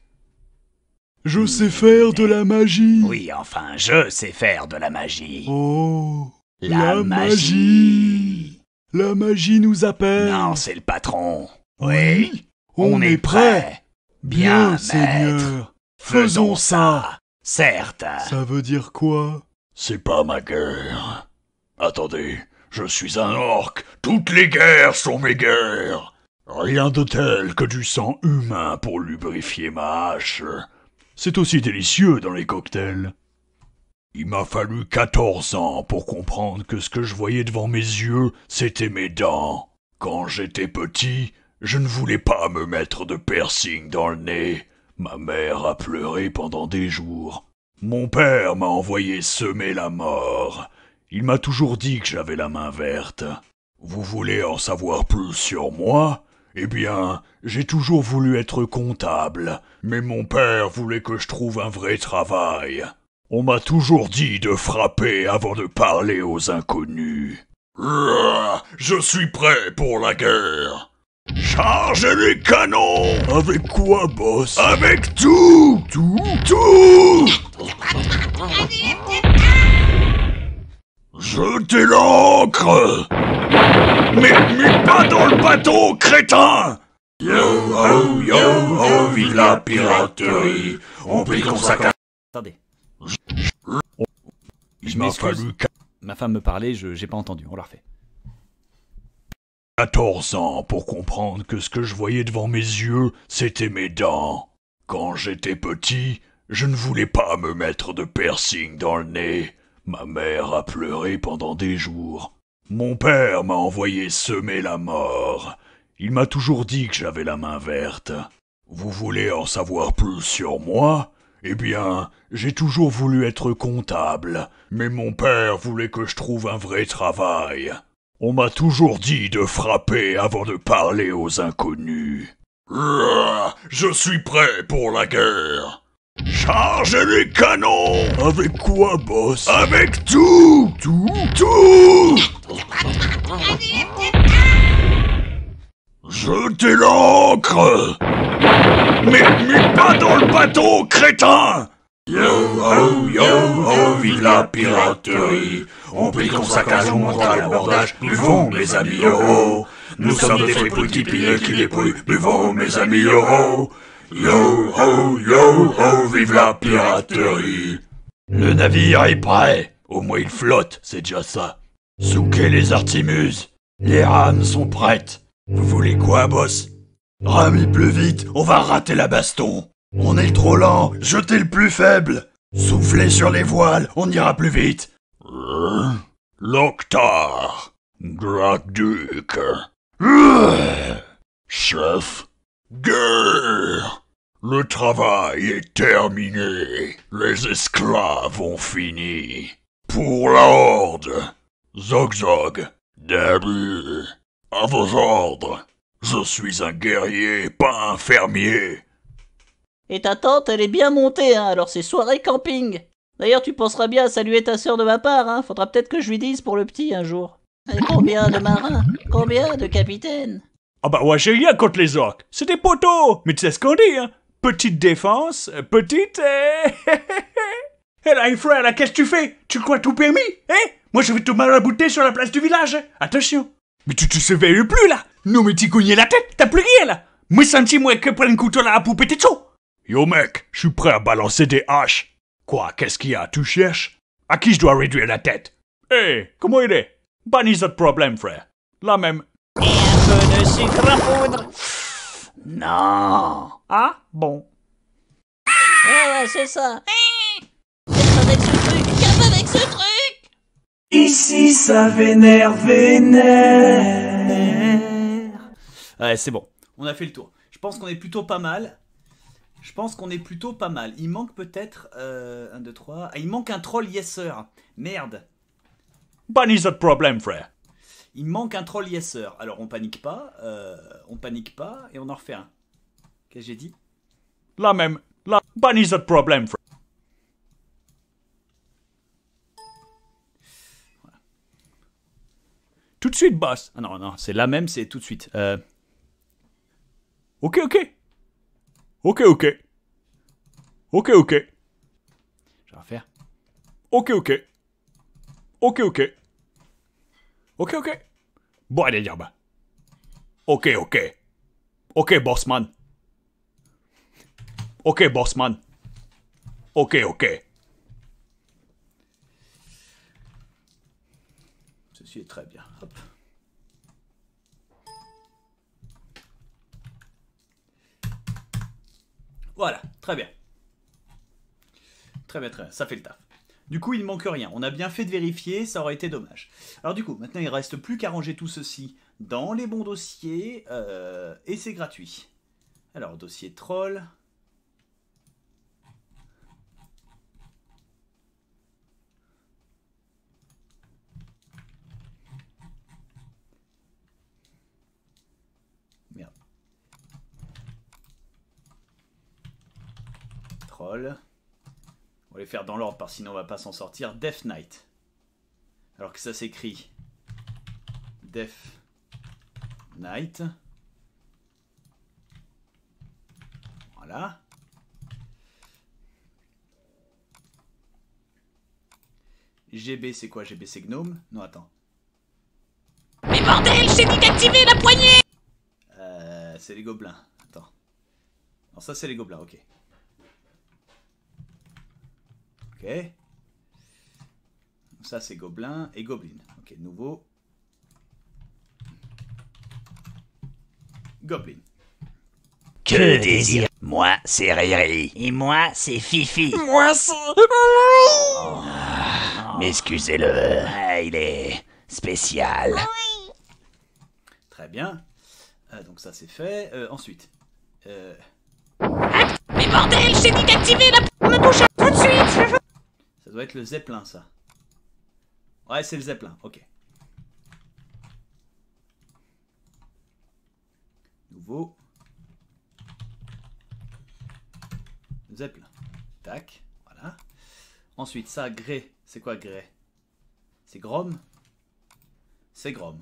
Je sais faire de la magie. Oui, enfin, je sais faire de la magie. Oh. La, la magie. magie. La magie nous appelle. Non, c'est le patron. Oui. Oui. On, est prêt. Bien, Bien, Seigneur. Faisons ça. Certes. Ça veut dire quoi? C'est pas ma guerre. Attendez, je suis un orc. Toutes les guerres sont mes guerres. Rien de tel que du sang humain pour lubrifier ma hache. C'est aussi délicieux dans les cocktails. Il m'a fallu quatorze ans pour comprendre que ce que je voyais devant mes yeux, c'était mes dents. Quand j'étais petit, je ne voulais pas me mettre de piercing dans le nez. Ma mère a pleuré pendant des jours. Mon père m'a envoyé semer la mort. Il m'a toujours dit que j'avais la main verte. Vous voulez en savoir plus sur moi? Eh bien, j'ai toujours voulu être comptable, mais mon père voulait que je trouve un vrai travail. On m'a toujours dit de frapper avant de parler aux inconnus. Ah, je suis prêt pour la guerre. Chargez les canons! Avec quoi, boss? Avec tout! Tout? Tout! Jetez l'ancre! Mais, mais pas dans le bateau, crétin! Yo ho yo ho, vive la piraterie! On prie qu'on s'accapare. Attendez. Il Je m'a m'excuse. fallu Ma femme me parlait, je j'ai pas entendu. On la refait. quatorze ans pour comprendre que ce que je voyais devant mes yeux, c'était mes dents. Quand j'étais petit, je ne voulais pas me mettre de piercing dans le nez. Ma mère a pleuré pendant des jours. Mon père m'a envoyé semer la mort. Il m'a toujours dit que j'avais la main verte. Vous voulez en savoir plus sur moi? Eh bien, j'ai toujours voulu être comptable, mais mon père voulait que je trouve un vrai travail. On m'a toujours dit de frapper avant de parler aux inconnus. Ah, je suis prêt pour la guerre. Chargez les canons! Avec quoi, boss? Avec tout! Tout? Tout! Jetez l'ancre! Mais, mais pas dans le bateau, crétin! Yo ho yo ho, vive la piraterie! On prie qu'on saccage, on monte à l'abordage, buvons mes amis, yo ho! Nous sommes des fripouilles qui pillent et qui dépouillent. Buvons, mes amis, yo ho. Yo ho, yo ho, vive la piraterie. Le navire est prêt. Au moins il flotte, c'est déjà ça. Souquez les artimuses. Les rames sont prêtes. Vous voulez quoi, boss? Ramez plus vite, on va rater la baston. On est trop lent, jetez le plus faible. Soufflez sur les voiles, on ira plus vite. L'octar. Grand-duc. Chef. Guerre. Le travail est terminé. Les esclaves ont fini. Pour la horde. Zog Zog. Dabu. À vos ordres. Je suis un guerrier, pas un fermier. Et ta tante, elle est bien montée, hein, alors c'est soirée camping. D'ailleurs, tu penseras bien à saluer ta sœur de ma part, hein. Faudra peut-être que je lui dise pour le petit un jour. Et combien de marins? Combien de capitaines? Ah bah ouais, j'ai rien contre les orques. C'est des poteaux. Mais tu sais ce qu'on dit, hein. Petite défense, petite... Eh, eh là, frère, là, qu'est-ce que tu fais? Tu crois tout permis, hein? Moi, je vais te marabouter sur la place du village, hein. Attention. Mais tu te surveilles plus, là. Non, mais t'y cognais la tête, t'as plus rien, là. Moi, senti, moi, que prenne un couteau là pour péter chaud. Yo, mec, je suis prêt à balancer des haches. Quoi, qu'est-ce qu'il y a? Tu cherches? À qui je dois réduire la tête? Hé, hey, comment il est? Bannis notre problème, frère. Là même. Et un peu de sucre à poudre. Non. Ah, bon. Ouais, ouais, c'est ça. Qu'est-ce avec ce truc? Qu'est-ce avec ce truc? Ici, ça vénère, vénère. Ouais, c'est bon. On a fait le tour. Je pense qu'on est plutôt pas mal. Je pense qu'on est plutôt pas mal. Il manque peut-être... Euh, un, deux, trois... Ah, il manque un troll yesser. Merde. Bannis notre problème, frère. Il manque un troll yesser. Alors, on panique pas. Euh, on panique pas. Et on en refait un. Qu'est-ce que j'ai dit? Là même. Là. Bannis notre problème, frère. Voilà. Tout de suite, boss. Ah non, non. C'est là même, c'est tout de suite. Euh... Ok, ok. Ok, ok. Ok, ok. Je vais refaire. Ok, ok. Ok, ok. Ok, ok. Bon, allez, diable. Ok, ok. Ok, bossman. Ok, bossman. Ok, ok. Ceci est très bien. Hop. Voilà, très bien. Très bien, très bien, ça fait le taf. Du coup, il ne manque rien. On a bien fait de vérifier, ça aurait été dommage. Alors du coup, maintenant, il ne reste plus qu'à ranger tout ceci dans les bons dossiers, euh, et c'est gratuit. Alors, dossier troll. Merde. Troll. On va les faire dans l'ordre, parce que sinon on va pas s'en sortir. Death Knight. Alors que ça s'écrit Death Knight. Voilà. G B c'est quoi? G B c'est Gnome? Non, attends. Mais bordel, j'ai dit d'activer la poignée! Euh, c'est les gobelins. Attends. Non, ça c'est les gobelins, ok. Ok. Ça c'est gobelin et goblin. Ok, nouveau. Goblin. Que désir. Moi, c'est Riri. Et moi, c'est Fifi. Moi, c'est... Oh. Mais excusez-le, ah, il est spécial. Très bien. Euh, donc ça c'est fait. Euh, ensuite. Euh... Mais bordel, j'ai dit d'activer la... On a touché tout de suite. Ça doit être le Zeppelin, ça. Ouais, c'est le Zeppelin, ok. Nouveau. Zeppelin. Tac, voilà. Ensuite, ça, grès. C'est quoi grès? C'est Grom? C'est Grom.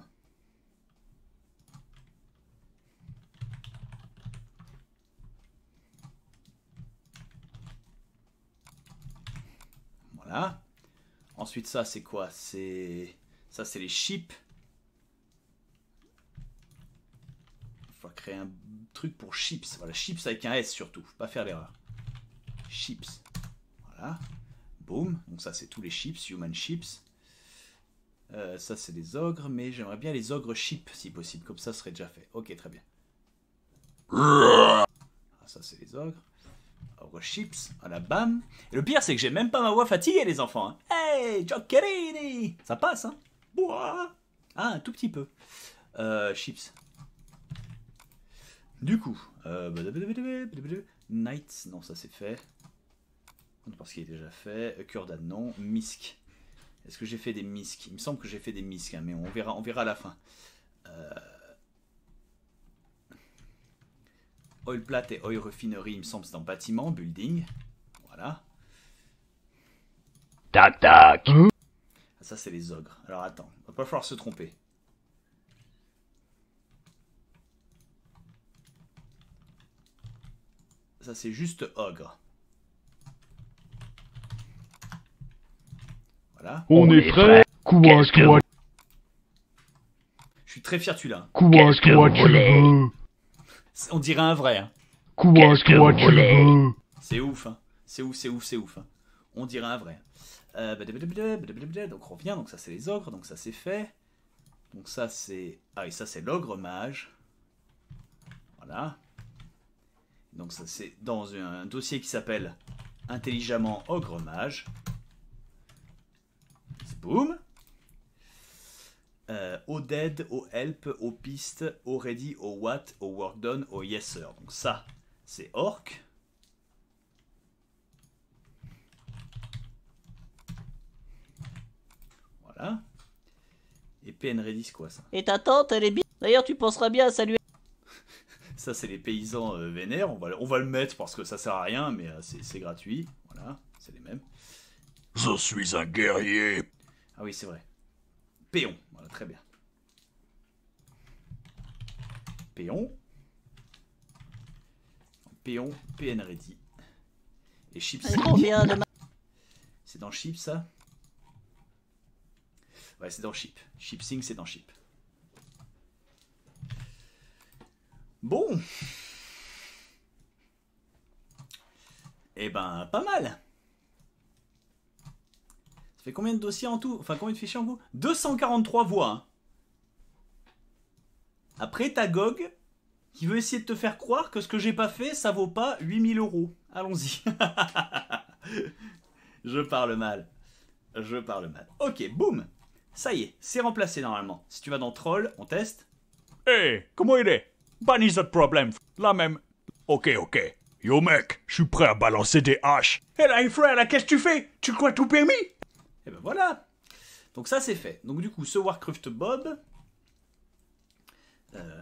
Voilà. Ensuite, ça, c'est quoi? C'est... Ça, c'est les chips. créer un truc pour chips. Voilà, chips avec un S surtout. Faut pas faire l'erreur. Chips. Voilà. Boom. Donc ça, c'est tous les chips. Human chips. Euh, ça, c'est les ogres. Mais j'aimerais bien les ogres chips, si possible. Comme ça, ce serait déjà fait. Ok, très bien. Ah, ça, c'est les ogres. Ogre chips. Voilà, bam. Et le pire, c'est que j'ai même pas ma voix fatiguée, les enfants. Hein. Hey, Giocherini. Ça passe, hein. Boah. Ah, un tout petit peu. Euh, chips. Du coup, euh, Knights, non, ça c'est fait. Parce qu'il est déjà fait. Kurdan, non. Misk. Est-ce que j'ai fait des misks? Il me semble que j'ai fait des misks, hein, mais on verra, on verra à la fin. Euh... Oil plat et oil refinery, il me semble, c'est dans bâtiment, building. Voilà. Tac, tac. Ça, c'est les ogres. Alors attends, il va pas falloir se tromper. Ça, c'est juste ogre. Voilà. On est prêt. Courage, toi. Je suis très fier de celui-là. Courage, toi, tu veux. On dirait un vrai. Hein. Courage, toi, tu veux. C'est ouf, hein. C'est ouf, c'est ouf, c'est ouf. Hein. On dirait un vrai. Euh, donc on revient, donc ça c'est les ogres, donc ça c'est fait. Donc ça c'est... Ah oui, ça c'est l'ogre mage. Voilà. Donc ça c'est dans un dossier qui s'appelle intelligemment ogre mage. Boum. Euh, au dead, au help, au piste, au ready, au what, au work done, au yes sir. Donc ça c'est orc. Voilà. Et P N ready c'est quoi ça? Et ta tante, elle est bien. D'ailleurs, tu penseras bien à saluer. Ça, c'est les paysans euh, vénères. On va, on va le mettre parce que ça sert à rien, mais euh, c'est gratuit. Voilà, c'est les mêmes. Je suis un guerrier. Ah oui, c'est vrai. Péon. Voilà, très bien. Péon. Péon, P N ready. Et chips. C'est dans chip, ça? Ouais, c'est dans chip. Chipsing, c'est dans chip. Bon. Eh ben, pas mal. Ça fait combien de dossiers en tout? Enfin, combien de fichiers en tout? deux cent quarante-trois voix. Hein. Après, t'as G O G qui veut essayer de te faire croire que ce que j'ai pas fait, ça vaut pas huit mille euros. Allons-y. Je parle mal. Je parle mal. Ok, boum. Ça y est, c'est remplacé normalement. Si tu vas dans Troll, on teste. Hé, hey, comment il est? Bannis ce problème. Là même. Ok, ok. Yo mec, je suis prêt à balancer des haches. Hé hey, là, frère, là, qu'est-ce que tu fais? Tu crois tout permis? Et ben voilà. Donc ça, c'est fait. Donc du coup, ce Warcraft Bob... Euh...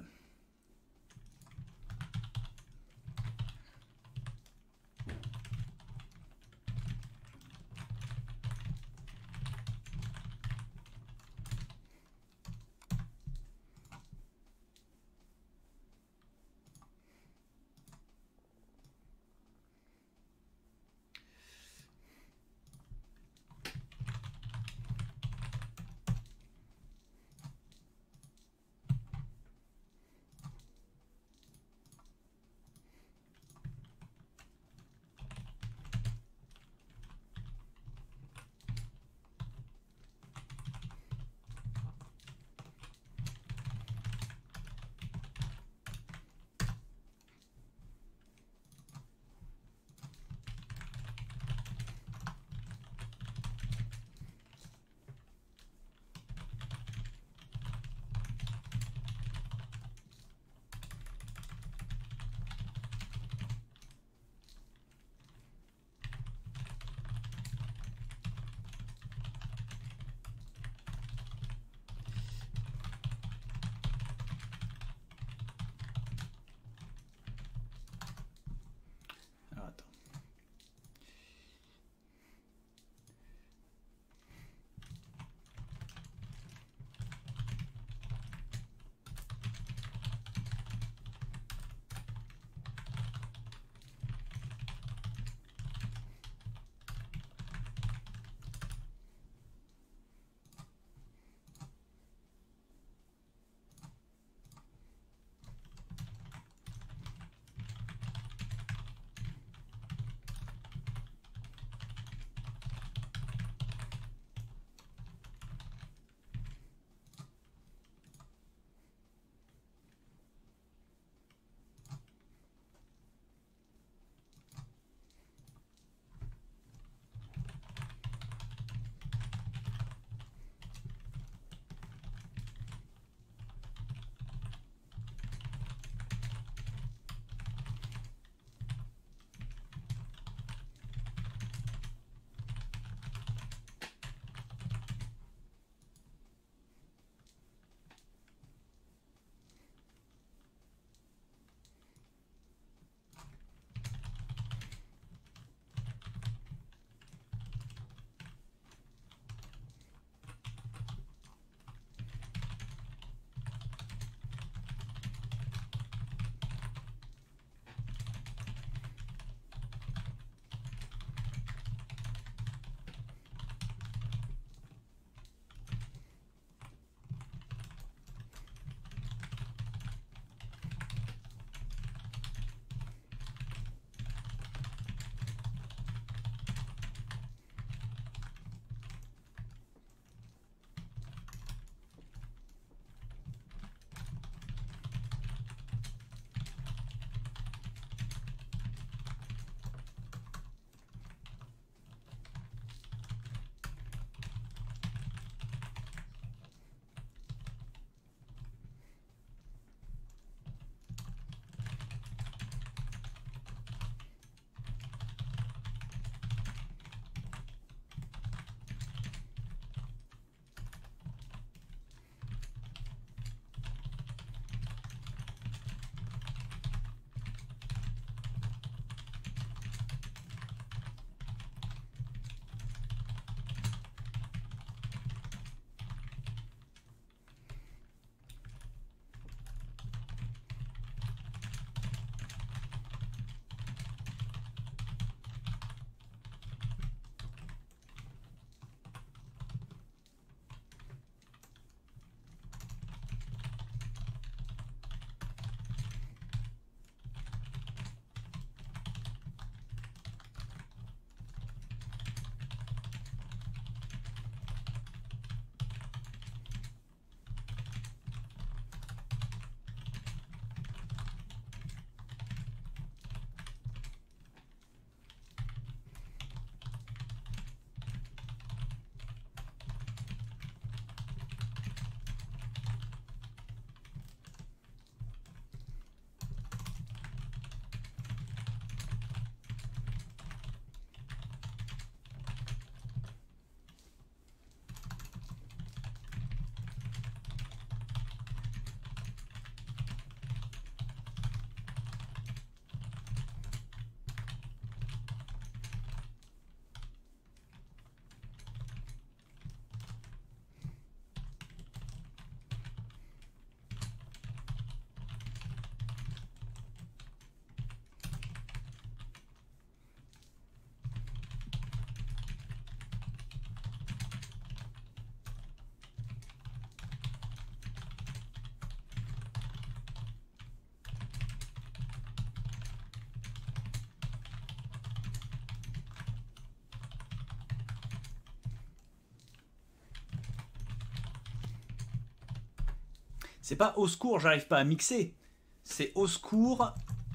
C'est pas au secours, j'arrive pas à mixer. C'est au secours.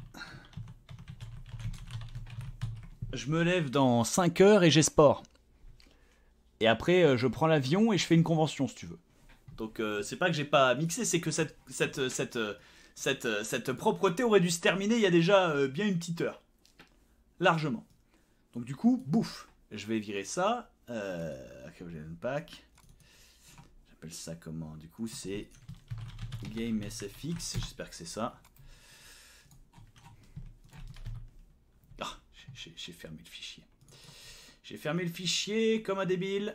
Je me lève dans cinq heures et j'ai sport. Et après, euh, je prends l'avion et je fais une convention, si tu veux. Donc, euh, c'est pas que j'ai pas mixé, c'est que cette, cette, cette, cette, cette, cette propreté aurait dû se terminer il y a déjà euh, bien une petite heure. Largement. Donc, du coup, bouffe. Je vais virer ça. Euh, pack. J'appelle ça comment? Du coup, c'est Game S F X. J'espère que c'est ça. Ah, j'ai fermé le fichier. J'ai fermé le fichier comme un débile.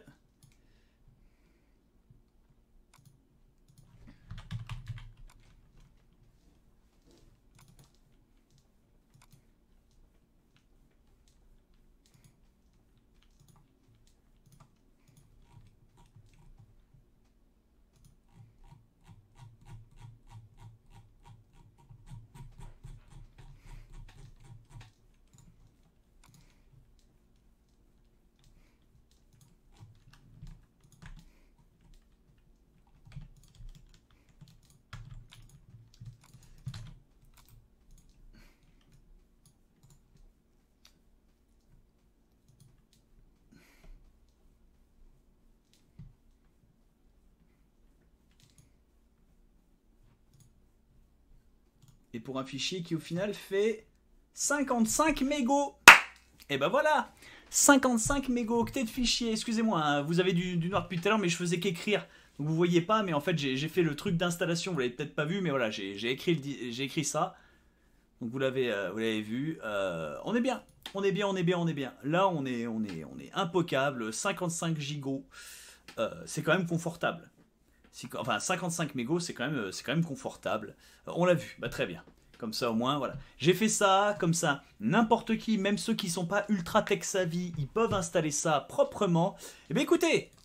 Et pour un fichier qui au final fait cinquante-cinq mégos. Et ben voilà, cinquante-cinq mégaoctets de fichier. Excusez-moi, hein, vous avez du, du noir depuis tout à l'heure, mais je faisais qu'écrire. Donc vous voyez pas, mais en fait j'ai fait le truc d'installation. Vous l'avez peut-être pas vu, mais voilà, j'ai écrit, j'ai écrit ça. Donc vous l'avez euh, vous l'avez vu. Euh, on est bien, on est bien, on est bien, on est bien. Là on est, on est, on est impocable. cinquante-cinq gigots, euh, c'est quand même confortable. Enfin, cinquante-cinq mégos, c'est quand même, c'est quand même confortable. Euh, on l'a vu, bah très bien. Comme ça au moins, voilà. J'ai fait ça, comme ça, n'importe qui, même ceux qui sont pas ultra tech savvy, ils peuvent installer ça proprement. Et bien écoutez,